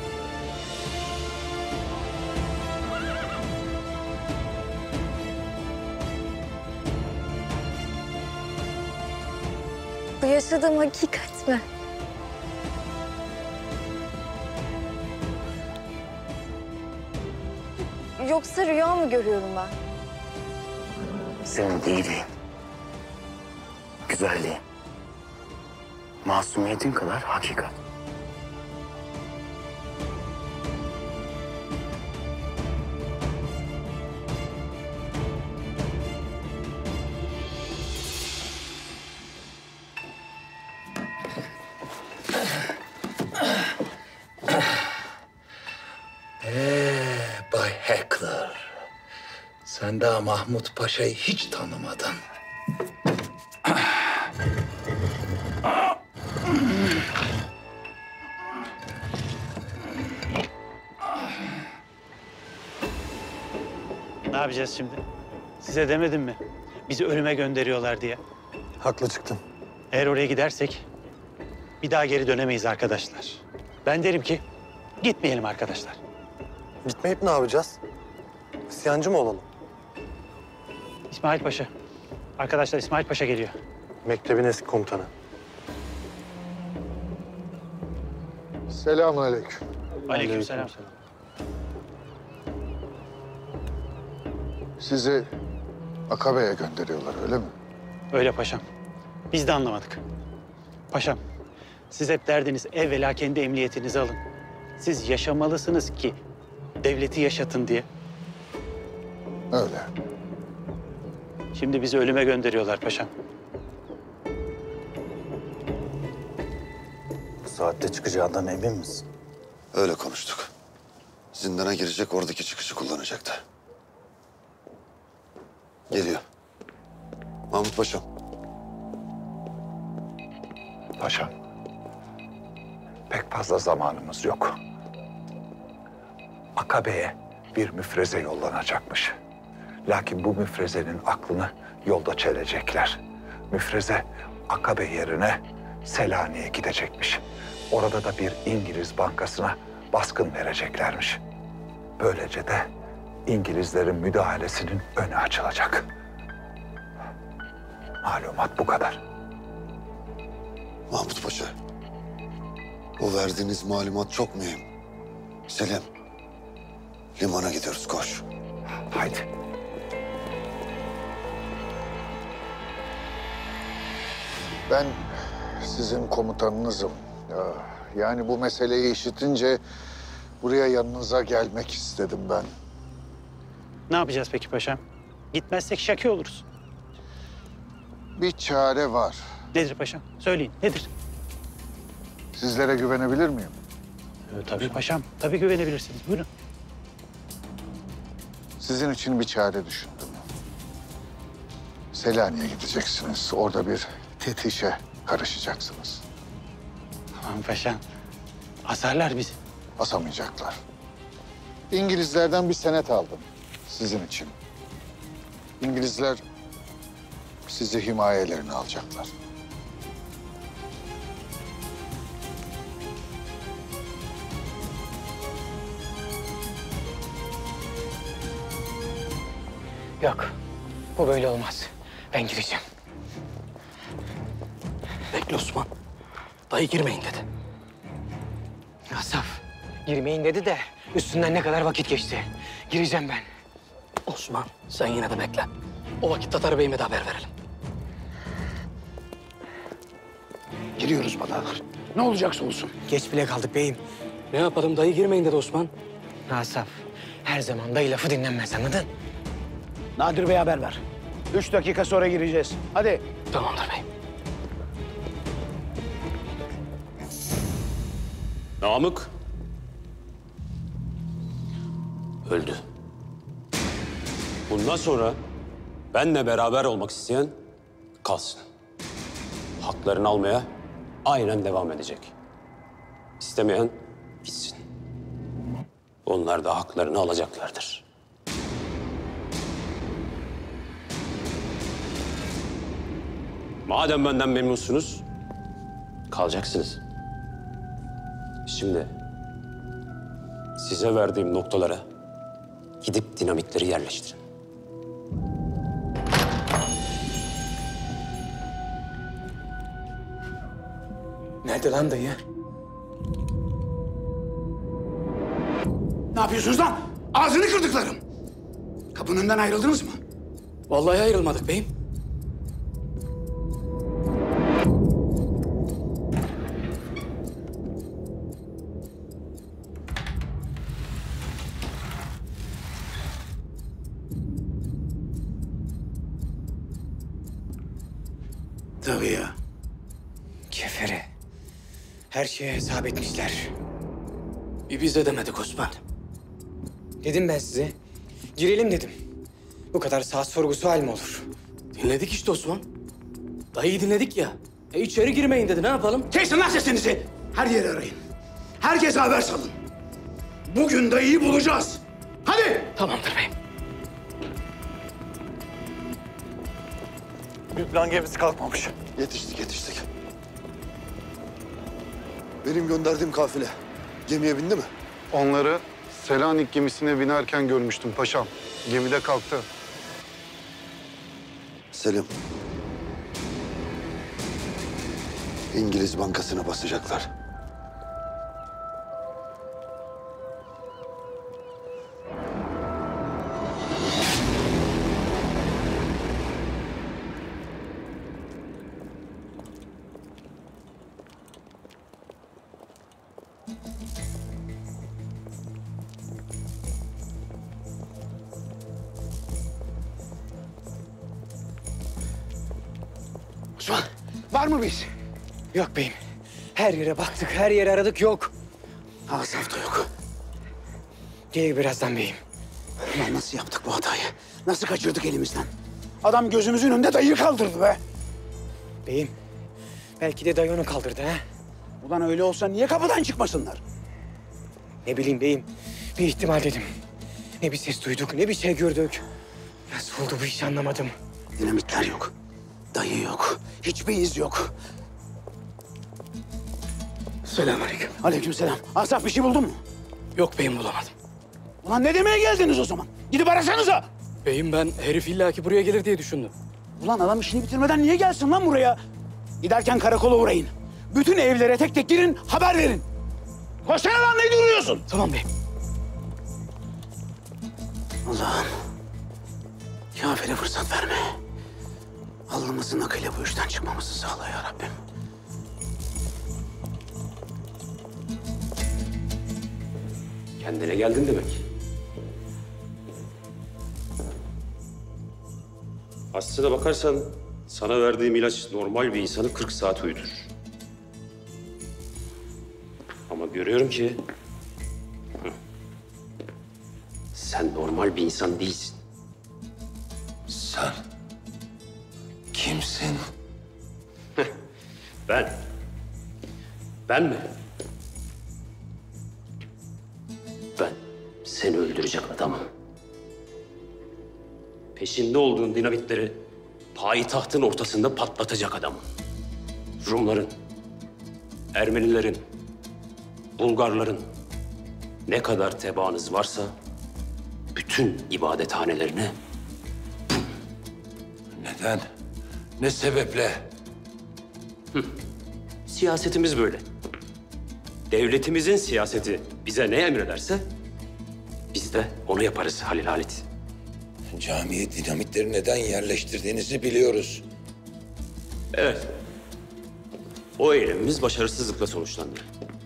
Bu yaşadığım hakikat mi? Yoksa rüya mı görüyorum ben? Senin iyiliğin, güzelliğin, masumiyetin kadar hakikat. Bay Heckler. Sen daha Mahmut Paşa'yı hiç tanımadın. Ne yapacağız şimdi? Size demedim mi? Bizi ölüme gönderiyorlar diye. Haklı çıktın. Eğer oraya gidersek bir daha geri dönemeyiz arkadaşlar. Ben derim ki gitmeyelim arkadaşlar. Gitmeyip ne yapacağız? İsyancı mı olalım? İsmail Paşa. Arkadaşlar İsmail Paşa geliyor. Mektebin eski komutanı. Selamünaleyküm. Aleykümselam. Sizi Akabe'ye gönderiyorlar öyle mi? Öyle paşam. Biz de anlamadık. Paşam, siz hep derdiniz evvela kendi emniyetinizi alın. Siz yaşamalısınız ki devleti yaşatın diye. Öyle. Şimdi bizi ölüme gönderiyorlar paşam. Bu saatte çıkacağından emin misin? Öyle konuştuk. Zindana girecek, oradaki çıkışı kullanacaktı. Geliyor. Mahmut Paşam. Paşam, pek fazla zamanımız yok. Akabe'ye bir müfreze yollanacakmış. Lakin bu müfrezenin aklını yolda çelecekler. Müfreze Akabe yerine Selanik'e gidecekmiş. Orada da bir İngiliz bankasına baskın vereceklermiş. Böylece de İngilizlerin müdahalesinin önü açılacak. Malumat bu kadar. Mahmut Paşa. O verdiğiniz malumat çok mühim. Selim. Limana gidiyoruz, koş. Haydi. Ben sizin komutanınızım. Yani bu meseleyi işitince buraya yanınıza gelmek istedim ben. Ne yapacağız peki paşam? Gitmezsek şaki oluruz. Bir çare var. Nedir paşam? Söyleyin, nedir? Sizlere güvenebilir miyim? Tabii paşam, tabii güvenebilirsiniz. Buyurun. Sizin için bir çare düşündüm. Selanik'e gideceksiniz. Orada bir teftişe karışacaksınız. Aman paşam, asarlar bizi. Asamayacaklar. İngilizlerden bir senet aldım sizin için. İngilizler sizi himayelerine alacaklar. Yok. Bu böyle olmaz. Ben gireceğim. Bekle Osman. Dayı girmeyin dedi. Asaf, girmeyin dedi de üstünden ne kadar vakit geçti. Gireceğim ben. Osman sen yine de bekle. O vakit Tatar Bey'ime de haber verelim. Giriyoruz badalar. Ne olacaksa olsun. Geç bile kaldık beyim. Ne yapalım dayı girmeyin dedi Osman. Asaf, her zaman dayı lafı dinlenmez anladın? Nadir Bey'e haber ver. 3 dakika sonra gireceğiz. Hadi. Tamamdır beyim. Namık öldü. Bundan sonra benle beraber olmak isteyen kalsın. Haklarını almaya aynen devam edecek. İstemeyen gitsin. Onlar da haklarını alacaklardır. Madem benden memnunsunuz, kalacaksınız. Şimdi size verdiğim noktalara gidip dinamitleri yerleştirin. Nerede lan dayı? Ne yapıyorsunuz lan? Ağzını kırdıklarım. Kapının önünden ayrıldınız mı? Vallahi ayrılmadık beyim. Tabii ya. Kefere. Her şeye hesap etmişler. Bir biz de demedik Osman. Dedim ben size. Girelim dedim. Bu kadar saat sorgusu hal mi olur? Dinledik işte Osman. Dayıyı dinledik ya. İçeri girmeyin dedi, ne yapalım? Kesin lan sesinizi! Her yeri arayın. Herkese haber salın. Bugün dayıyı bulacağız. Hadi! Tamamdır beyim. Lübnan gemisi kalkmamış. Yetiştik. Benim gönderdiğim kafile gemiye bindi mi? Onları Selanik gemisine binerken görmüştüm paşam. Gemide kalktı. Selim. İngiliz bankasına basacaklar. Osman, var mı biz? Yok beyim. Her yere baktık, her yere aradık, yok. Asaf da yok. Gelir birazdan beyim. Ulan nasıl yaptık bu hatayı? Nasıl kaçırdık elimizden? Adam gözümüzün önünde dayıyı kaldırdı be. Beyim, belki de dayı onu kaldırdı ha. Ulan öyle olsa niye kapıdan çıkmasınlar? Ne bileyim beyim, bir ihtimal dedim. Ne bir ses duyduk, ne bir şey gördük. Nasıl oldu bu iş anlamadım. Dinamitler yok. Dayı yok. Hiçbir iz yok. Selamünaleyküm. Aleykümselam. Asaf bir şey buldun mu? Yok beyim, bulamadım. Ulan ne demeye geldiniz o zaman? Gidip arasanıza. Beyim ben herif illaki buraya gelir diye düşündüm. Ulan adam işini bitirmeden niye gelsin lan buraya? Giderken karakola uğrayın. Bütün evlere tek tek girin, haber verin. Koşsana lan, ne duruyorsun? Tamam beyim. Allah'ım, kafire fırsat verme. Alnımızın akıyla bu işten çıkmamızı sağla ya Rabbim. Kendine geldin demek. Aslına bakarsan Sana verdiğim ilaç normal bir insanı 40 saat uyutur. Ama görüyorum ki sen normal bir insan değilsin. Sen kimsin? Ben mi? Ben seni öldürecek adamım. Peşinde olduğun dinamitleri payitahtın ortasında patlatacak adamım. Rumların, Ermenilerin, Bulgarların ne kadar tebaanız varsa bütün ibadethanelerini... Neden? Ne sebeple? Siyasetimiz böyle. Devletimizin siyaseti bize ne emrederse biz de onu yaparız Halil Halit. Camiye dinamitleri neden yerleştirdiğinizi biliyoruz. Evet. O eylemimiz başarısızlıkla sonuçlandı.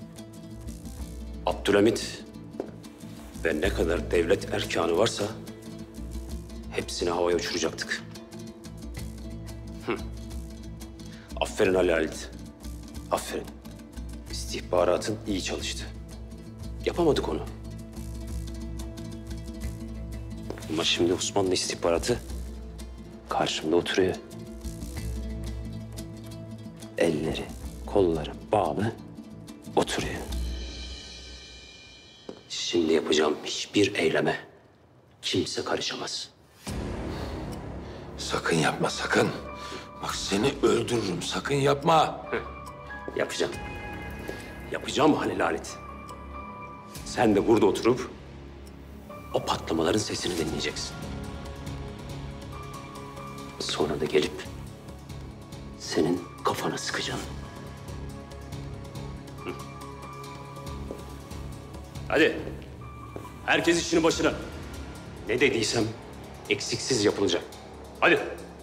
Abdülhamit ve ne kadar devlet erkanı varsa hepsini havaya uçuracaktık. Aferin Ali Halit. Aferin. İstihbaratın iyi çalıştı. Yapamadık onu. Ama şimdi Osmanlı istihbaratı karşımda oturuyor. Elleri, kolları bağlı oturuyor. Şimdi yapacağım hiçbir eyleme kimse karışamaz. Sakın yapma, sakın. Bak seni öldürürüm, sakın yapma. Yapacağım. Yapacağım Halil Halit. Sen de burada oturup o patlamaların sesini dinleyeceksin. Sonra da gelip senin kafana sıkacağım. Hadi. Herkes işinin başına. Ne dediysem eksiksiz yapılacak. Hadi.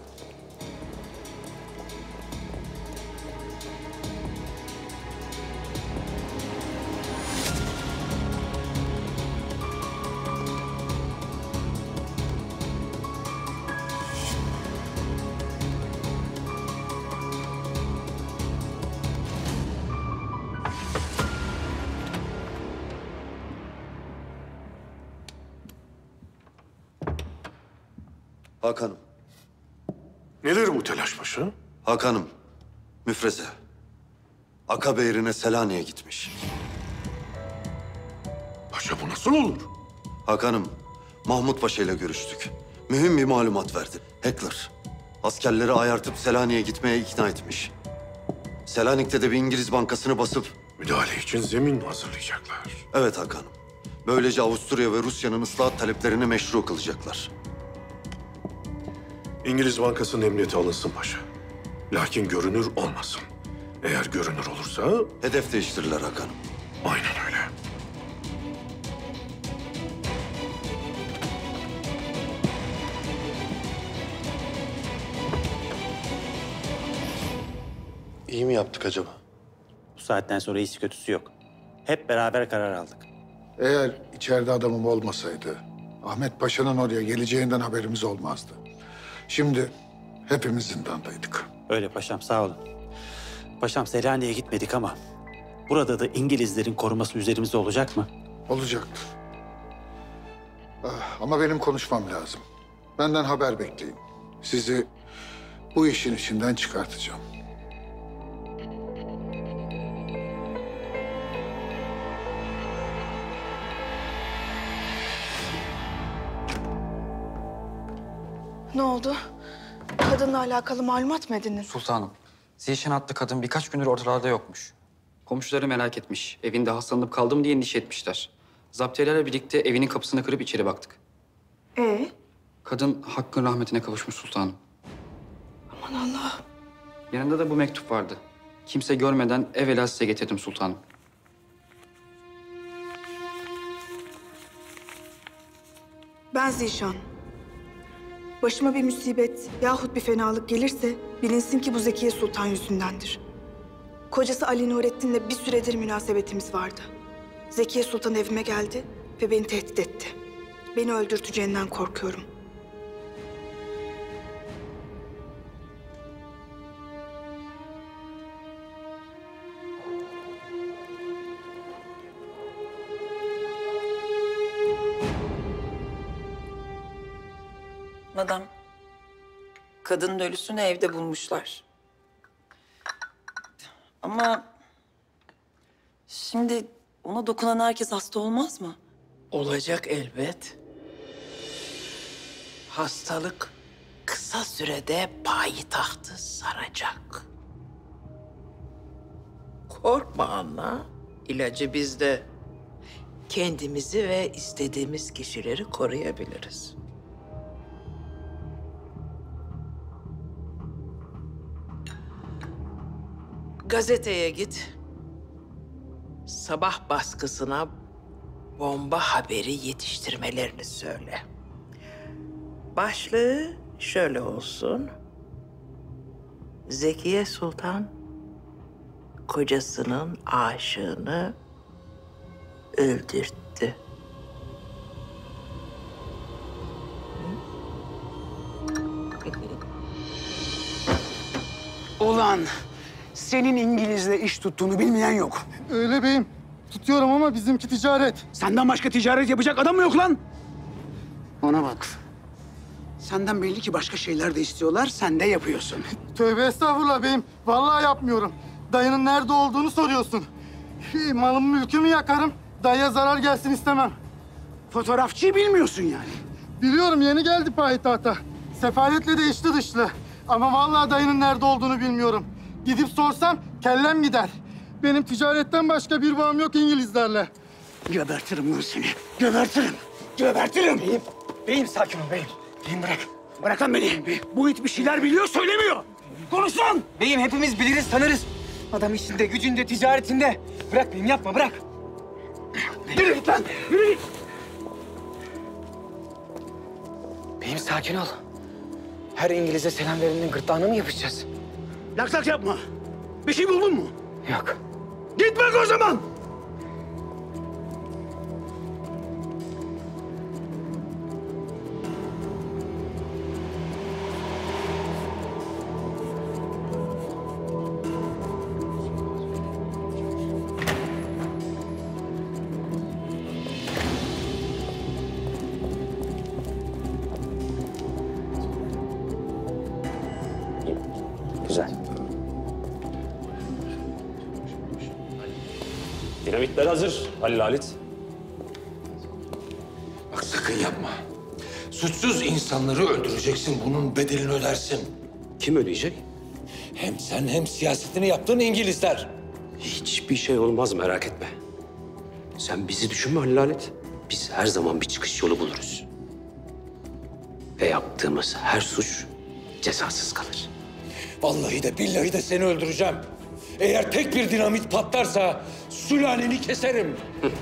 Hakan'ım. Nedir bu telaş paşa? Hakan'ım, müfreze. Akabe yerine Selanik'e gitmiş. Paşa bu nasıl olur? Hakan'ım, Mahmut Paşa ile görüştük. Mühim bir malumat verdi. Heckler, askerleri ayartıp Selanik'e gitmeye ikna etmiş. Selanik'te de bir İngiliz bankasını basıp... Müdahale için zemin hazırlayacaklar. Evet Hakan'ım. Böylece Avusturya ve Rusya'nın ıslahat taleplerini meşru kılacaklar. İngiliz Bankası'nın emniyeti alınsın paşa. Lakin görünür olmasın. Eğer görünür olursa... Hedef değiştirirler Hakan'ım. Aynen öyle. İyi mi yaptık acaba? Bu saatten sonra iyisi kötüsü yok. Hep beraber karar aldık. Eğer içeride adamım olmasaydı Ahmet Paşa'nın oraya geleceğinden haberimiz olmazdı. Şimdi hepimiz zindandaydık. Öyle paşam, sağ olun. Paşam, Selanik'e gitmedik ama burada da İngilizlerin koruması üzerimizde olacak mı? Olacaktır. Ama benim konuşmam lazım. Benden haber bekleyin. Sizi bu işin içinden çıkartacağım. Ne oldu? Kadınla alakalı malumat mı edindin? Sultanım, Zişan adlı kadın birkaç gündür ortalarda yokmuş. Komşuları merak etmiş. Evinde hastalanıp kaldım diye endişe etmişler. Zaptiyelerle birlikte evinin kapısını kırıp içeri baktık. Kadın Hakk'ın rahmetine kavuşmuş sultanım. Aman Allah. Yanında da bu mektup vardı. Kimse görmeden evvela size getirdim sultanım. Ben Zişan. Başıma bir musibet yahut bir fenalık gelirse bilinsin ki bu Zekiye Sultan yüzündendir. Kocası Ali Nurettin'le bir süredir münasebetimiz vardı. Zekiye Sultan evime geldi ve beni tehdit etti. Beni öldürteceğinden korkuyorum. Madam, kadının ölüsünü evde bulmuşlar. Ama şimdi ona dokunan herkes hasta olmaz mı? Olacak elbet. Hastalık kısa sürede payitahtı saracak. Korkma Anna, ilacı bizde. Kendimizi ve istediğimiz kişileri koruyabiliriz. Gazeteye git. Sabah baskısına bomba haberi yetiştirmelerini söyle. Başlığı şöyle olsun. Zekiye Sultan kocasının aşığını öldürttü. Ulan senin İngiliz'le iş tuttuğunu bilmeyen yok. Öyle beyim. Tutuyorum ama bizimki ticaret. Senden başka ticaret yapacak adam mı yok lan? Ona bak. Senden belli ki başka şeyler de istiyorlar, sen de yapıyorsun. Tövbe estağfurullah beyim. Vallahi yapmıyorum. Dayının nerede olduğunu soruyorsun. Malımı mülkümü yakarım. Dayıya zarar gelsin istemem. Fotoğrafçıyı bilmiyorsun yani. Biliyorum, yeni geldi payitahta. Sefaletle de içli dışlı. Ama vallahi dayının nerede olduğunu bilmiyorum. Gidip sorsam kellem gider. Benim ticaretten başka bir bağım yok İngilizlerle. Gebertirim lan seni. Gebertirim. Gebertirim. Beyim sakin ol beyim. Beyim bırak. Bırak lan beni. Bu it bir şeyler biliyor söylemiyor. Konuş lan. Beyim hepimiz biliriz, tanırız. Adam işinde, gücünde, ticaretinde. Bırak beyim, yapma, bırak. Yürü git lan. Yürü git. Beyim sakin ol. Her İngiliz'e selam verenin gırtlağına mı yapışacağız? Lak lak yapma. Bir şey buldun mu? Yok. Git bak o zaman. Güzel. Dinamitler hazır Halil Halit. Bak sakın yapma. Suçsuz insanları öldüreceksin. Bunun bedelini ödersin. Kim ödeyecek? Hem sen hem siyasetini yaptığın İngilizler. Hiçbir şey olmaz, merak etme. Sen bizi düşünme Halil Halit. Biz her zaman bir çıkış yolu buluruz. Ve yaptığımız her suç cezasız kalır. Vallahi de billahi de seni öldüreceğim. Eğer tek bir dinamit patlarsa sülaleni keserim.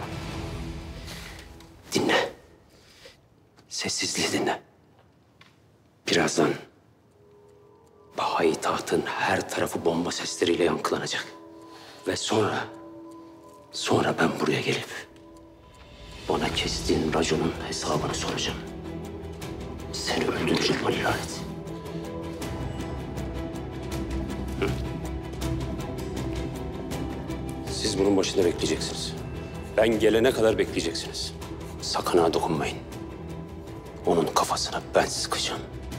Dinle. Sessizliği dinle. Birazdan payitahtın her tarafı bomba sesleriyle yankılanacak. Ve sonra ben buraya gelip bana kestiğin raconun hesabını soracağım. Seni öldüreceğim Halil Halit. Siz bunun başında bekleyeceksiniz. Ben gelene kadar bekleyeceksiniz. Sakın ha dokunmayın. Onun kafasına ben sıkacağım.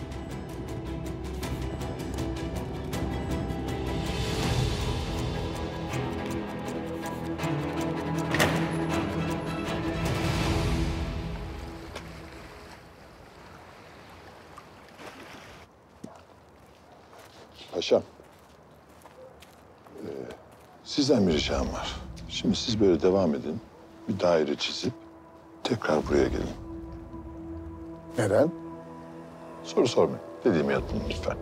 Paşam, sizden bir ricam var. Şimdi siz böyle devam edin. Bir daire çizip tekrar buraya gelin. Neden? Soru sormayın. Dediğimi yapın lütfen.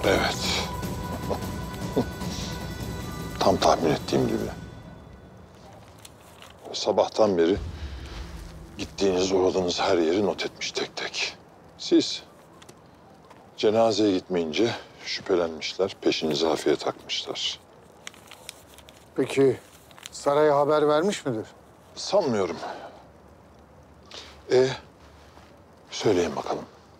Evet. Tam tahmin ettiğim gibi. Sabahtan beri gittiğiniz, uğradığınız her yeri not etmiş tek tek. Siz cenazeye gitmeyince şüphelenmişler, peşinize hafiye takmışlar. Peki saraya haber vermiş midir? Sanmıyorum. Söyleyin bakalım.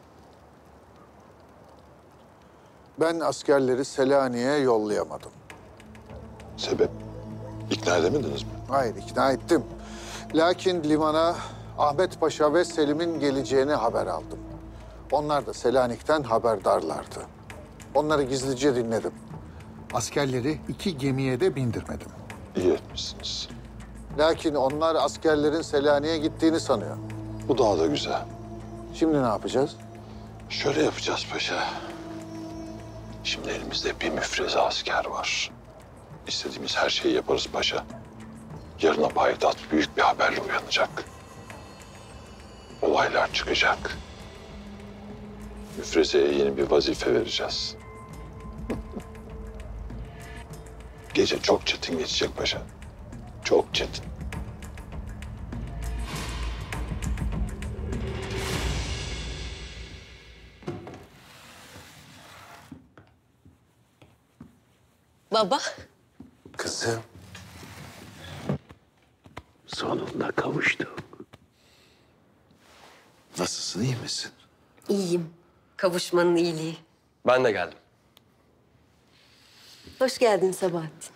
Ben askerleri Selanik'e yollayamadım. Sebep? İkna edemediniz mi? Hayır, ikna ettim. Lakin limana Ahmet Paşa ve Selim'in geleceğini haber aldım. Onlar da Selanik'ten haberdarlardı. Onları gizlice dinledim. Askerleri 2 gemiye de bindirmedim. İyi etmişsiniz. Lakin onlar askerlerin Selanik'e gittiğini sanıyor. Bu daha da güzel. Şimdi ne yapacağız? Şöyle yapacağız paşa. Şimdi elimizde bir müfreze asker var. İstediğimiz her şeyi yaparız paşa. Yarına payitaht büyük bir haberle uyanacak. Olaylar çıkacak. Müfrezeye yeni bir vazife vereceğiz. Gece çok çetin geçecek paşa. Çok çetin. Baba. Kızım. Sonunda kavuştuk. Nasılsın, iyi misin? İyiyim. Kavuşmanın iyiliği. Ben de geldim. Hoş geldin Sabahattin.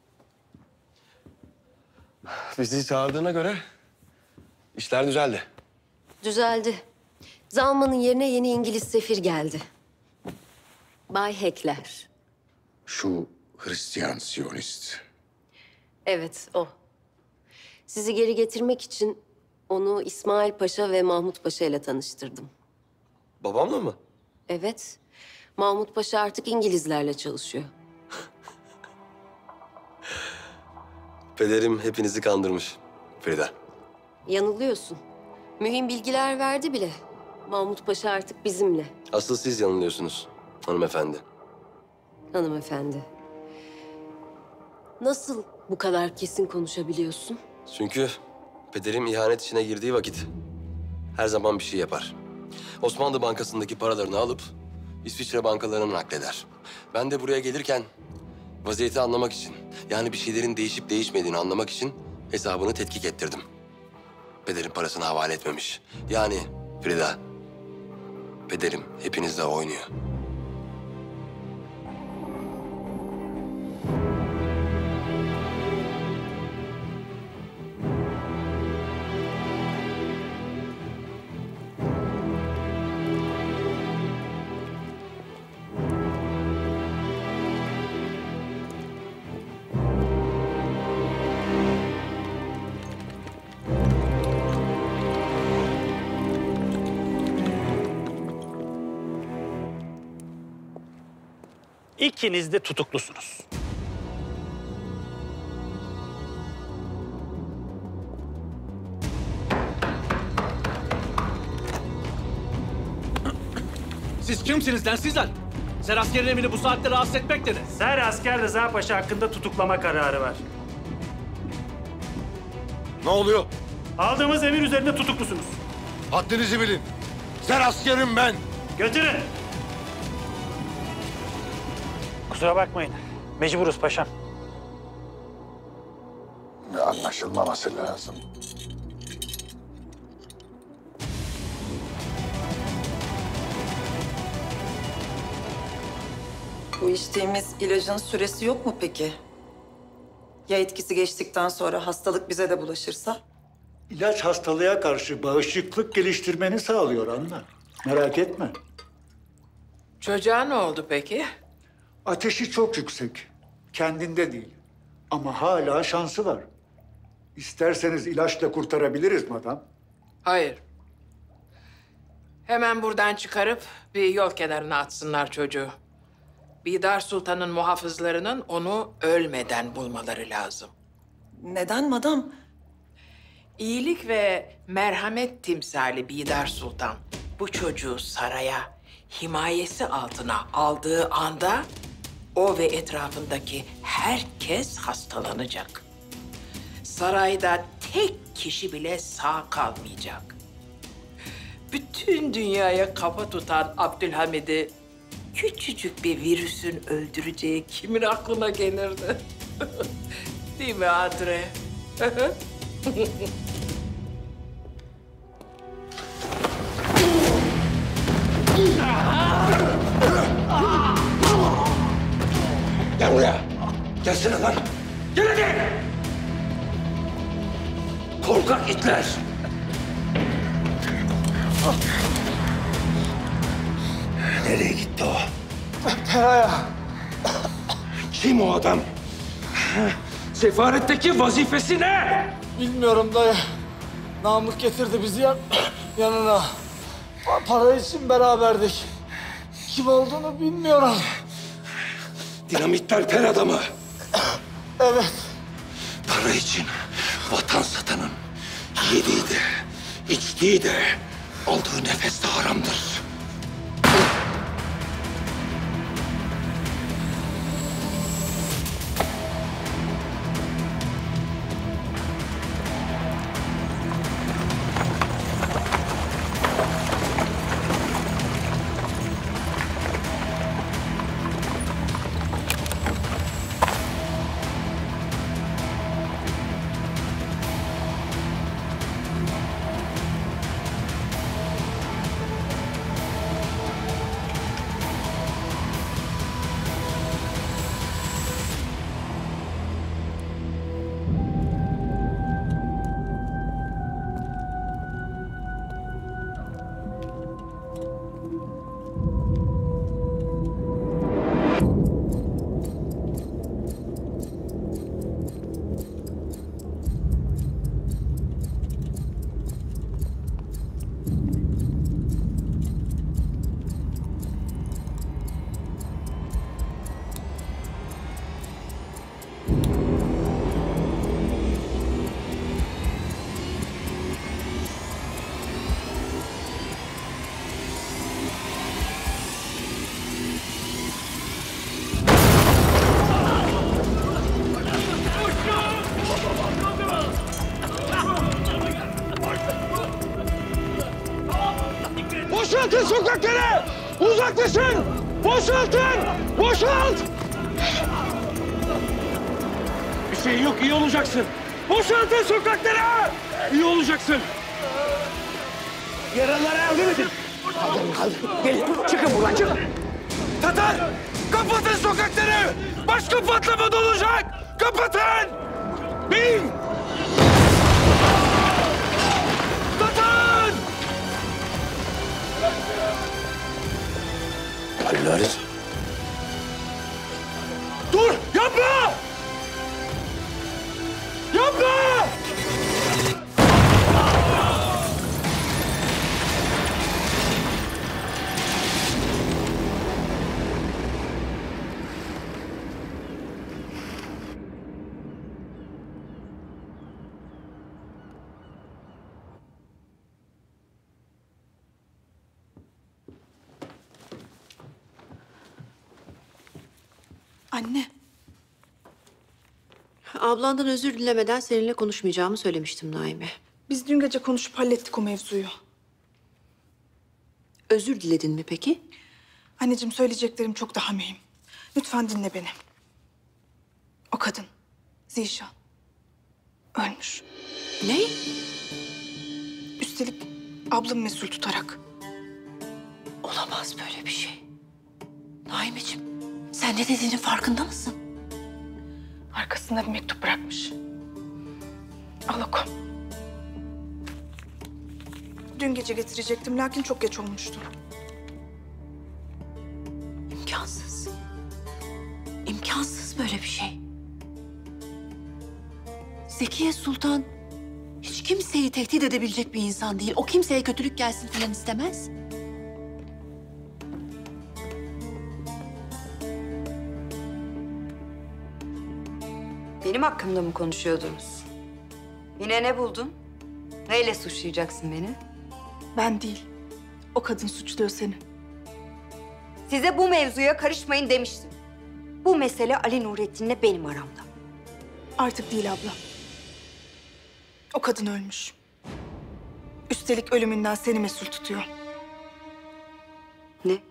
Bizi çağırdığına göre işler düzeldi. Düzeldi. Zalman'ın yerine yeni İngiliz sefir geldi. Bay Heckler. Şu Hristiyan Siyonist. Evet, o. Sizi geri getirmek için onu İsmail Paşa ve Mahmut Paşa ile tanıştırdım. Babamla mı? Evet. Mahmut Paşa artık İngilizlerle çalışıyor. Pederim hepinizi kandırmış Frida. Yanılıyorsun. Mühim bilgiler verdi bile. Mahmut Paşa artık bizimle. Asıl siz yanılıyorsunuz hanımefendi. Hanımefendi. Nasıl bu kadar kesin konuşabiliyorsun? Çünkü pederim ihanet içine girdiği vakit her zaman bir şey yapar. Osmanlı Bankası'ndaki paralarını alıp İsviçre bankalarına nakleder. Ben de buraya gelirken vaziyeti anlamak için, yani bir şeylerin değişip değişmediğini anlamak için hesabını tetkik ettirdim. Pederim parasını havale etmemiş. Yani Frida, pederim hepinizle oynuyor. İkiniz de tutuklusunuz. Siz kimsiniz densizler? Ser askerin emini bu saatte rahatsız etmek dedi. Ser Asker Rıza Paşa hakkında tutuklama kararı var. Ne oluyor? Aldığımız emir üzerinde tutuklusunuz. Haddinizi bilin. Ser askerim ben. Götürün. Kusura bakmayın. Mecburuz paşam. Anlaşılmaması lazım. Bu içtiğimiz ilacın süresi yok mu peki? Ya etkisi geçtikten sonra hastalık bize de bulaşırsa? İlaç hastalığa karşı bağışıklık geliştirmeni sağlıyor Anna. Merak etme. Çocuğa ne oldu peki? Ateşi çok yüksek. Kendinde değil. Ama hala şansı var. İsterseniz ilaçla kurtarabiliriz madam. Hayır. Hemen buradan çıkarıp bir yol kenarına atsınlar çocuğu. Bidar Sultan'ın muhafızlarının onu ölmeden bulmaları lazım. Neden madam? İyilik ve merhamet timsali Bidar Sultan bu çocuğu saraya himayesi altına aldığı anda o ve etrafındaki herkes hastalanacak. Sarayda tek kişi bile sağ kalmayacak. Bütün dünyaya kafa tutan Abdülhamid'i küçücük bir virüsün öldüreceği kimin aklına gelirdi? Değil mi Andre? Gel buraya. Gelsene lan. Gel hadi. Korkak itler. Nereye gitti o? Pera'ya. Kim o adam? Sefaretteki vazifesi ne? Bilmiyorum dayı. Namık getirdi bizi yanına. Para için beraberdik. Kim olduğunu bilmiyorum. Dinamitler per adamı. Evet. Para için vatan satanın yediği de, içtiği de, aldığı nefes de haramdır. Boşaltın sokakları! Uzaklaşın! Boşaltın! Boşalt! Bir şey yok, iyi olacaksın. Boşaltın sokakları! İyi olacaksın. Yaralılara yardım edin. Gelin, çıkın buradan, çıkın. Tatar! Kapatın sokakları! Başka patlama da olacak! Kapatın! Bin! Tatar! Hallarit. Dur! Yapma! Yapma! Anne. Ablandan özür dilemeden seninle konuşmayacağımı söylemiştim Naime. Biz dün gece konuşup hallettik o mevzuyu. Özür diledin mi peki? Anneciğim söyleyeceklerim çok daha mühim. Lütfen dinle beni. O kadın, Zişan, ölmüş. Ne? Üstelik ablamı mesul tutarak. Olamaz böyle bir şey. Naimeciğim, sen ne dediğinin farkında mısın? Arkasında bir mektup bırakmış. Al oku. Dün gece getirecektim lakin çok geç olmuştu. İmkansız. İmkansız böyle bir şey. Zekiye Sultan hiç kimseyi tehdit edebilecek bir insan değil. O kimseye kötülük gelsin falan istemez. Benim hakkımda mı konuşuyordunuz? Yine ne buldun? Neyle suçlayacaksın beni? Ben değil. O kadın suçluyor seni. Size bu mevzuya karışmayın demiştim. Bu mesele Ali Nurettin'le benim aramda. Artık değil abla. O kadın ölmüş. Üstelik ölümünden seni mesul tutuyor. Ne?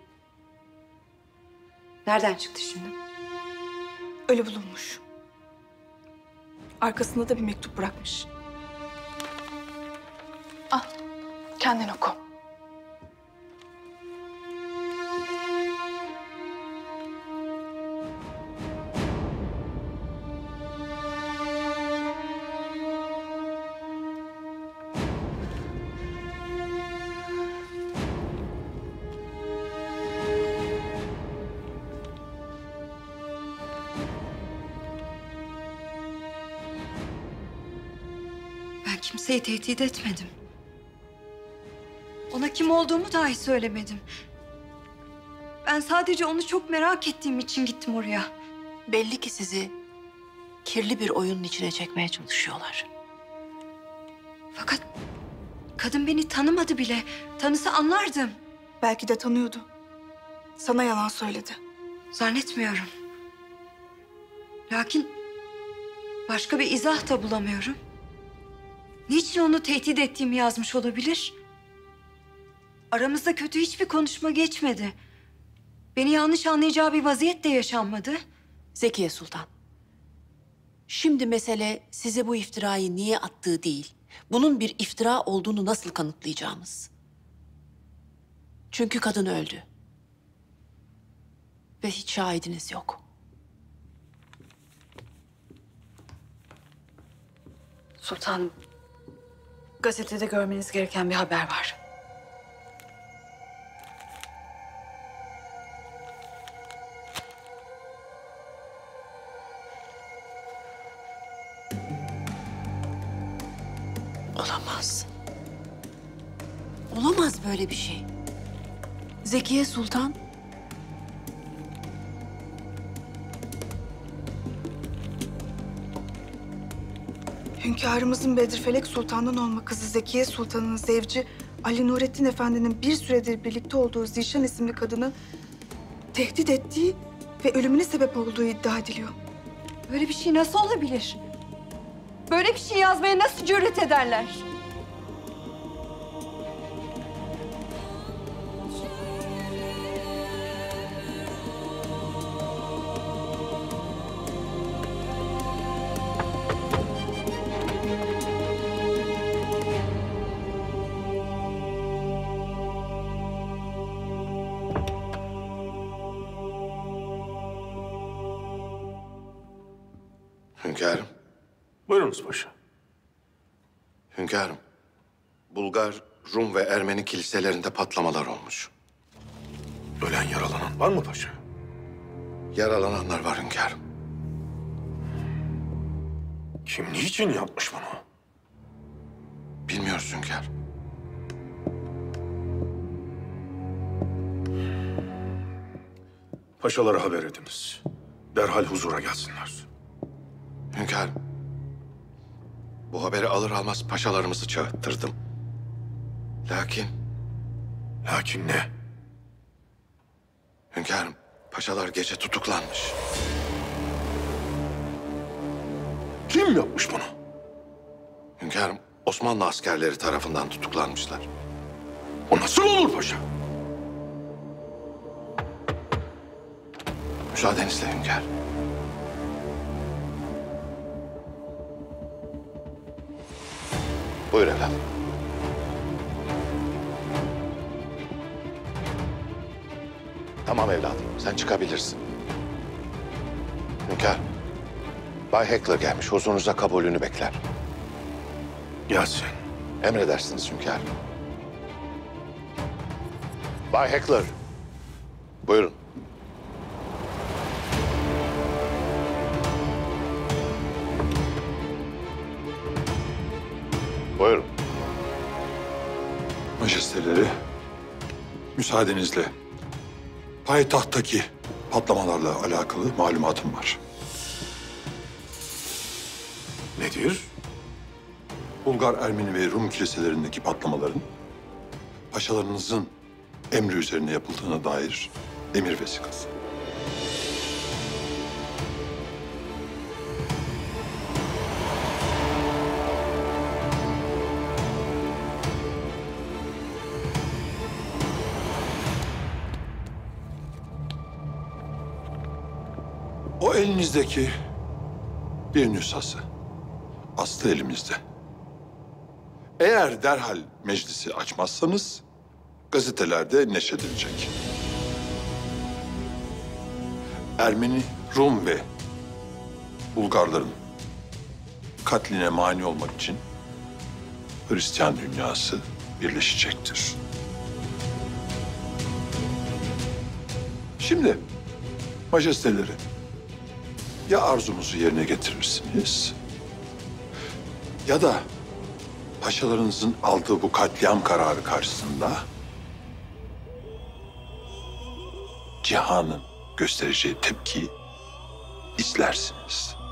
Nereden çıktı şimdi? Ölü bulunmuş. Arkasında da bir mektup bırakmış. Al, kendin oku. Ben kimseyi tehdit etmedim. Ona kim olduğumu dahi söylemedim. Ben sadece onu çok merak ettiğim için gittim oraya. Belli ki sizi kirli bir oyunun içine çekmeye çalışıyorlar. Fakat kadın beni tanımadı bile. Tanısa anlardım. Belki de tanıyordu. Sana yalan söyledi. Zannetmiyorum. Lakin başka bir izah da bulamıyorum. Niçin onu tehdit ettiğimi yazmış olabilir? Aramızda kötü hiçbir konuşma geçmedi. Beni yanlış anlayacağı bir vaziyet de yaşanmadı. Zekiye Sultan. Şimdi mesele size bu iftirayı niye attığı değil, bunun bir iftira olduğunu nasıl kanıtlayacağımız. Çünkü kadın öldü. Ve hiç şahidiniz yok. Sultanım, gazetede görmeniz gereken bir haber var. Olamaz. Olamaz böyle bir şey. Zekiye Sultan Hünkârımızın Bedrifelek Sultan'dan olma kızı Zekiye Sultan'ın zevci Ali Nurettin Efendi'nin bir süredir birlikte olduğu Zişan isimli kadını tehdit ettiği ve ölümüne sebep olduğu iddia ediliyor. Böyle bir şey nasıl olabilir? Böyle bir şey yazmaya nasıl cüret ederler? Hünkârım. Buyurunuz paşa. Hünkârım. Bulgar, Rum ve Ermeni kiliselerinde patlamalar olmuş. Ölen yaralanan var mı paşa? Yaralananlar var hünkârım. Kim niçin yapmış bunu? Bilmiyoruz hünkârım. Paşalara haber ediniz. Derhal huzura gelsinler. Hünkârım. Bu haberi alır almaz paşalarımızı çağırttırdım. Lakin... Lakin ne? Hünkârım, paşalar gece tutuklanmış. Kim yapmış bunu? Hünkârım, Osmanlı askerleri tarafından tutuklanmışlar. O nasıl olur paşa? Müsaadenizle hünkârım. Buyur efendim. Tamam evladım, sen çıkabilirsin. Hünkârım, Bay Heckler gelmiş, huzurunuza kabulünü bekler. Gelsin. Emredersiniz hünkârım. Bay Heckler, buyurun. Buyurun. Majesteleri, müsaadenizle payitahttaki patlamalarla alakalı malumatım var. Nedir? Bulgar, Ermeni ve Rum kiliselerindeki patlamaların paşalarınızın emri üzerine yapıldığına dair Emir vesikası. O elinizdeki bir nüshası. Aslı elimizde. Eğer derhal meclisi açmazsanız gazetelerde neşredilecek. Ermeni, Rum ve Bulgarların katline mani olmak için Hristiyan dünyası birleşecektir. Şimdi majesteleri, ya arzumuzu yerine getirirsiniz ya da paşalarınızın aldığı bu katliam kararı karşısında cihanın göstereceği tepkiyi izlersiniz.